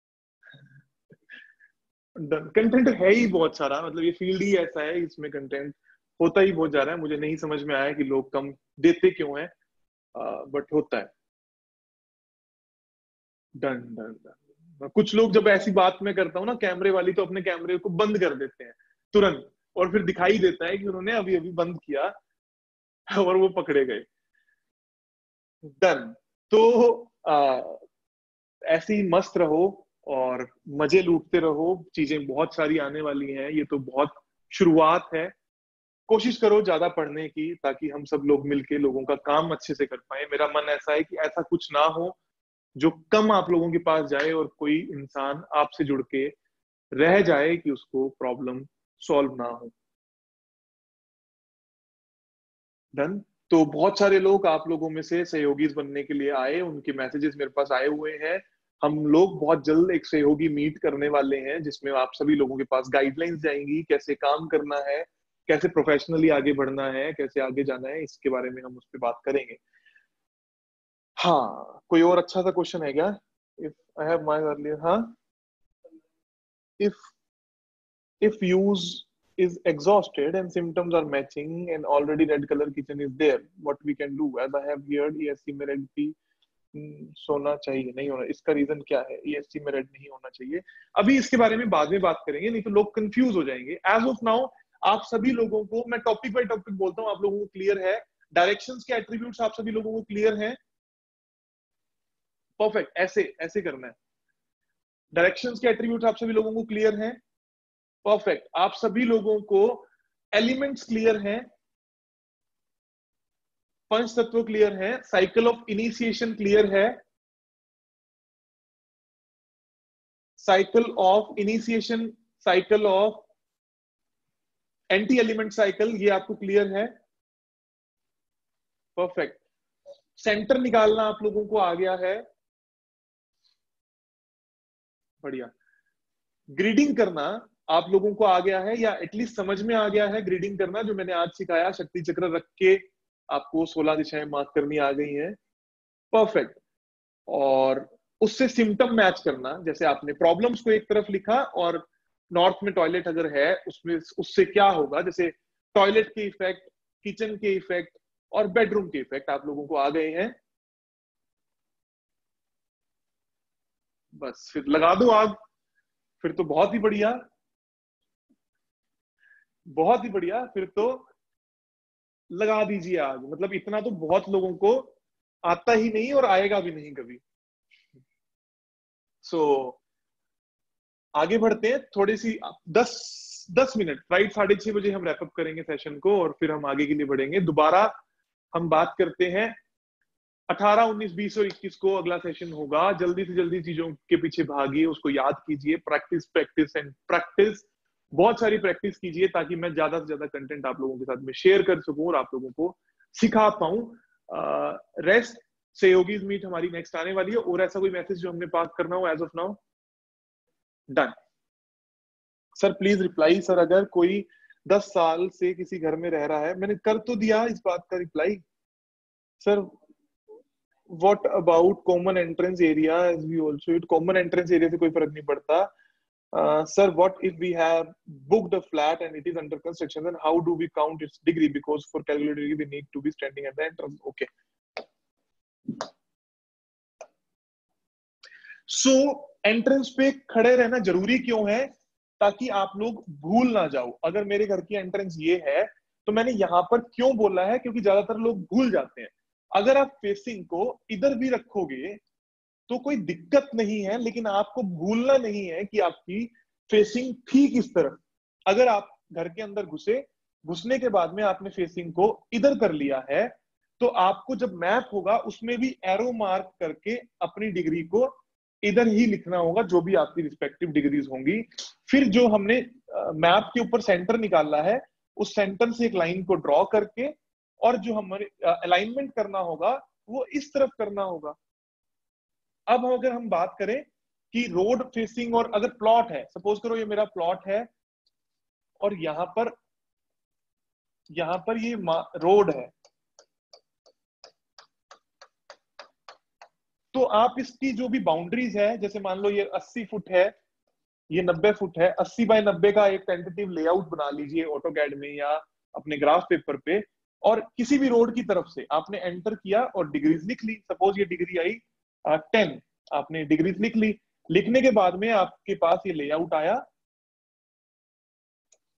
कंटेंट है ही बहुत सारा, मतलब ये फील्ड ही ऐसा है, इसमें कंटेंट होता ही बहुत जा रहा है। मुझे नहीं समझ में आया कि लोग कम देते क्यों हैं, बट होता है। Done done done. कुछ लोग जब ऐसी बात मैं करता हूँ ना कैमरे वाली, तो अपने कैमरे को बंद कर देते हैं तुरंत, और फिर दिखाई देता है कि उन्होंने अभी अभी बंद किया और वो पकड़े गए। डन। तो आ, ऐसे ही मस्त रहो और मजे लूटते रहो, चीजें बहुत सारी आने वाली हैं, ये तो बहुत शुरुआत है। कोशिश करो ज्यादा पढ़ने की, ताकि हम सब लोग मिलके लोगों का काम अच्छे से कर पाए। मेरा मन ऐसा है कि ऐसा कुछ ना हो जो कम आप लोगों के पास जाए और कोई इंसान आपसे जुड़ के रह जाए कि उसको प्रॉब्लम सॉल्व ना हो। डन। तो बहुत सारे लोग आप लोगों में से सहयोगी बनने के लिए आए, उनके मैसेजेस मेरे पास आए हुए हैं। हम लोग बहुत जल्द एक सहयोगी मीट करने वाले हैं, जिसमें आप सभी लोगों के पास गाइडलाइंस जाएंगी, कैसे काम करना है, कैसे प्रोफेशनली आगे बढ़ना है, कैसे आगे जाना है, इसके बारे में हम उस पर बात करेंगे। हाँ, कोई और अच्छा सा क्वेश्चन है क्या? If I have my earlier, हाँ। इफ if use is exhausted and symptoms are matching and already red color kitchen is there, what we can do? As I have heard E S C में रेड भी सोना चाहिए, नहीं होना, इसका रीजन क्या है? E S C में रेड नहीं होना चाहिए। अभी इसके बारे में बाद में बात करेंगे, नहीं तो लोग कंफ्यूज हो जाएंगे। एज ऑफ नाउ आप सभी लोगों को मैं टॉपिक बाय टॉपिक बोलता हूँ, आप लोगों को क्लियर है? डायरेक्शंस के एट्रीब्यूट्स आप सभी लोगों को क्लियर है? परफेक्ट, ऐसे ऐसे करना है। डायरेक्शंस के एट्रीब्यूट्स आप सभी लोगों को क्लियर है? परफेक्ट। आप सभी लोगों को एलिमेंट्स क्लियर हैं? पंच तत्व क्लियर है? साइकिल ऑफ इनिशिएशन क्लियर है? Cycle of initiation, cycle of anti element cycle, ये आपको क्लियर है? परफेक्ट। सेंटर निकालना आप लोगों को आ गया है? बढ़िया। ग्रीडिंग करना आप लोगों को आ गया है, या एटलीस्ट समझ में आ गया है ग्रीडिंग करना, जो मैंने आज सिखाया, शक्ति चक्र रख के आपको सोलह दिशाएं मार्क करनी आ गई हैं? परफेक्ट। और उससे सिम्टम मैच करना, जैसे आपने प्रॉब्लम्स को एक तरफ लिखा और नॉर्थ में टॉयलेट अगर है उसमें उससे क्या होगा, जैसे टॉयलेट के इफेक्ट, किचन के इफेक्ट और बेडरूम के इफेक्ट आप लोगों को आ गए हैं? बस फिर लगा दो आग। फिर तो बहुत ही बढ़िया, बहुत ही बढ़िया। फिर तो लगा दीजिए आग, मतलब इतना तो बहुत लोगों को आता ही नहीं और आएगा भी नहीं कभी। सो so, आगे बढ़ते हैं थोड़ी सी। दस दस मिनट, राइट साढ़े छह बजे हम रैपअप करेंगे सेशन को, और फिर हम आगे के लिए बढ़ेंगे। दोबारा हम बात करते हैं अठारह, उन्नीस, बीस और इक्कीस को अगला सेशन होगा। जल्दी से जल्दी चीजों के पीछे भागिए, उसको याद कीजिए। प्रैक्टिस प्रैक्टिस एंड प्रैक्टिस, बहुत सारी प्रैक्टिस कीजिए, ताकि मैं ज्यादा से ज्यादा कंटेंट आप लोगों के साथ में शेयर कर सकूं और आप लोगों को सिखा पाऊं। रेस्ट सहयोगी मीट हमारी नेक्स्ट आने वाली है। और ऐसा कोई मैसेज जो हमने पास करना हो as of now? Done. Sir please reply. Sir अगर कोई दस साल से किसी घर में रह रहा है, मैंने कर तो दिया इस बात का reply. Sir what about common entrance area, as we also it common entrance area से कोई फर्क नहीं पड़ता। Sir what if we have booked a flat and it is under construction, then how do we count its degree, because for calculating we need to be standing at the entrance? Okay, so entrance पे खड़े रहना जरूरी क्यों है? ताकि आप लोग भूल ना जाओ। अगर मेरे घर की एंट्रेंस ये है तो मैंने यहां पर क्यों बोला है, क्योंकि ज्यादातर लोग भूल जाते हैं। अगर आप फेसिंग को इधर भी रखोगे तो कोई दिक्कत नहीं है, लेकिन आपको भूलना नहीं है कि आपकी फेसिंग थी किस तरफ। अगर आप घर के अंदर घुसे, घुसने के बाद में आपने फेसिंग को इधर कर लिया है, तो आपको जब मैप होगा उसमें भी एरो मार्क करके अपनी डिग्री को इधर ही लिखना होगा, जो भी आपकी रिस्पेक्टिव डिग्रीज होंगी। फिर जो हमने मैप के ऊपर सेंटर निकाला है, उस सेंटर से एक लाइन को ड्रॉ करके, और जो हमारे अलाइनमेंट करना होगा वो इस तरफ करना होगा। अब अगर हम बात करें कि रोड फेसिंग, और अगर प्लॉट है, सपोज करो ये मेरा प्लॉट है और यहां पर यहां पर ये रोड है, तो आप इसकी जो भी बाउंड्रीज है, जैसे मान लो ये अस्सी फुट है, ये नब्बे फुट है, अस्सी बाय नब्बे का एक टेंटेटिव लेआउट बना लीजिए ऑटोकैड में या अपने ग्राफ पेपर पे, और किसी भी रोड की तरफ से आपने एंटर किया और डिग्रीज लिख ली। सपोज ये डिग्री आई टेन, आपने डिग्रीज लिख ली। लिखने के बाद में आपके पास ये लेआउट आया,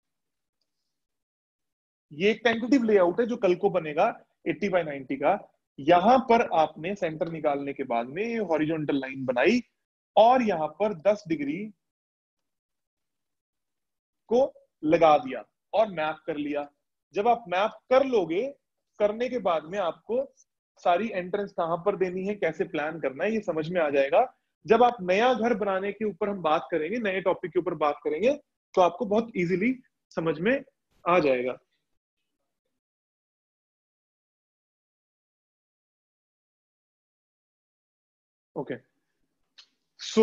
ये एक टेंटेटिव लेआउट है जो कल को बनेगा अस्सी बाय नब्बे का। यहां पर आपने सेंटर निकालने के बाद में हॉरिजॉन्टल लाइन बनाई और यहां पर दस डिग्री को लगा दिया और मैप कर लिया। जब आप मैप कर लोगे, करने के बाद में आपको सारी एंट्रेंस कहां पर देनी है, कैसे प्लान करना है, ये समझ में आ जाएगा। जब आप नया घर बनाने के ऊपर हम बात करेंगे, नए टॉपिक के ऊपर बात करेंगे, तो आपको बहुत इजीली समझ में आ जाएगा। ओके, सो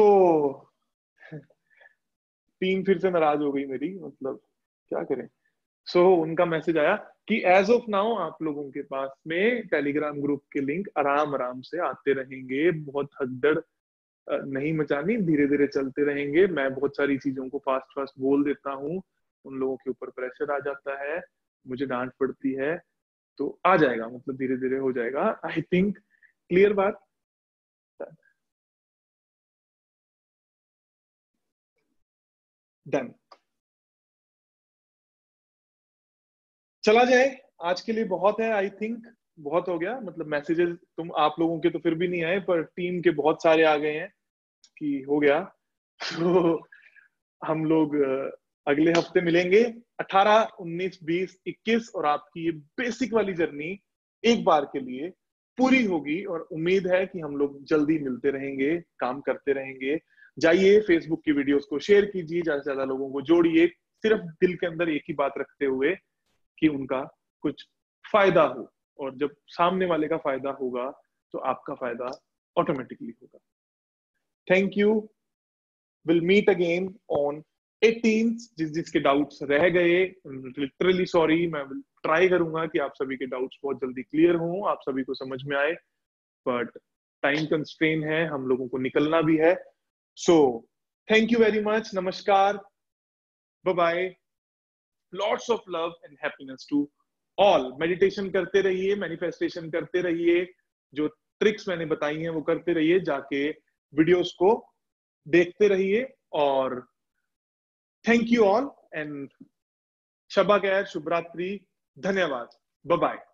टीम फिर से नाराज हो गई मेरी, मतलब क्या करें। सो so, उनका मैसेज आया कि एज ऑफ नाउ आप लोगों के पास में टेलीग्राम ग्रुप के लिंक आराम आराम से आते रहेंगे, बहुत हदड़ नहीं मचानी, धीरे धीरे चलते रहेंगे। मैं बहुत सारी चीजों को फास्ट फास्ट बोल देता हूँ, उन लोगों के ऊपर प्रेशर आ जाता है, मुझे डांट पड़ती है, तो आ जाएगा, मतलब धीरे धीरे हो जाएगा। आई थिंक क्लियर बात। डन, चला जाए, आज के लिए बहुत है। आई थिंक बहुत हो गया, मतलब मैसेजेस तुम आप लोगों के तो फिर भी नहीं आए, पर टीम के बहुत सारे आ गए हैं कि हो गया। तो हम लोग अगले हफ्ते मिलेंगे, अठारह, उन्नीस, बीस, इक्कीस, और आपकी ये बेसिक वाली जर्नी एक बार के लिए पूरी होगी। और उम्मीद है कि हम लोग जल्दी मिलते रहेंगे, काम करते रहेंगे। जाइए फेसबुक की वीडियोस को शेयर कीजिए, ज्यादा से ज्यादा लोगों को जोड़िए, सिर्फ दिल के अंदर एक ही बात रखते हुए कि उनका कुछ फायदा हो। और जब सामने वाले का फायदा होगा तो आपका फायदा ऑटोमेटिकली होगा। Thank you, will meet again on eighteenth. जिस जिसके डाउट्स रह गए, लिटरली सॉरी। मैं ट्राई करूंगा कि आप सभी के डाउट्स बहुत जल्दी क्लियर हों, आप सभी को समझ में आए, बट टाइम कंस्ट्रेन है, हम लोगों को निकलना भी है। So thank you very much, नमस्कार, bye bye, lots of love and happiness to all. Meditation करते रहिए, मैनिफेस्टेशन करते रहिए, जो ट्रिक्स मैंने बताई हैं वो करते रहिए, जाके वीडियोस को देखते रहिए। और थैंक यू ऑल एंड शबा खैर, शुभ रात्रि, धन्यवाद, बाय बाय।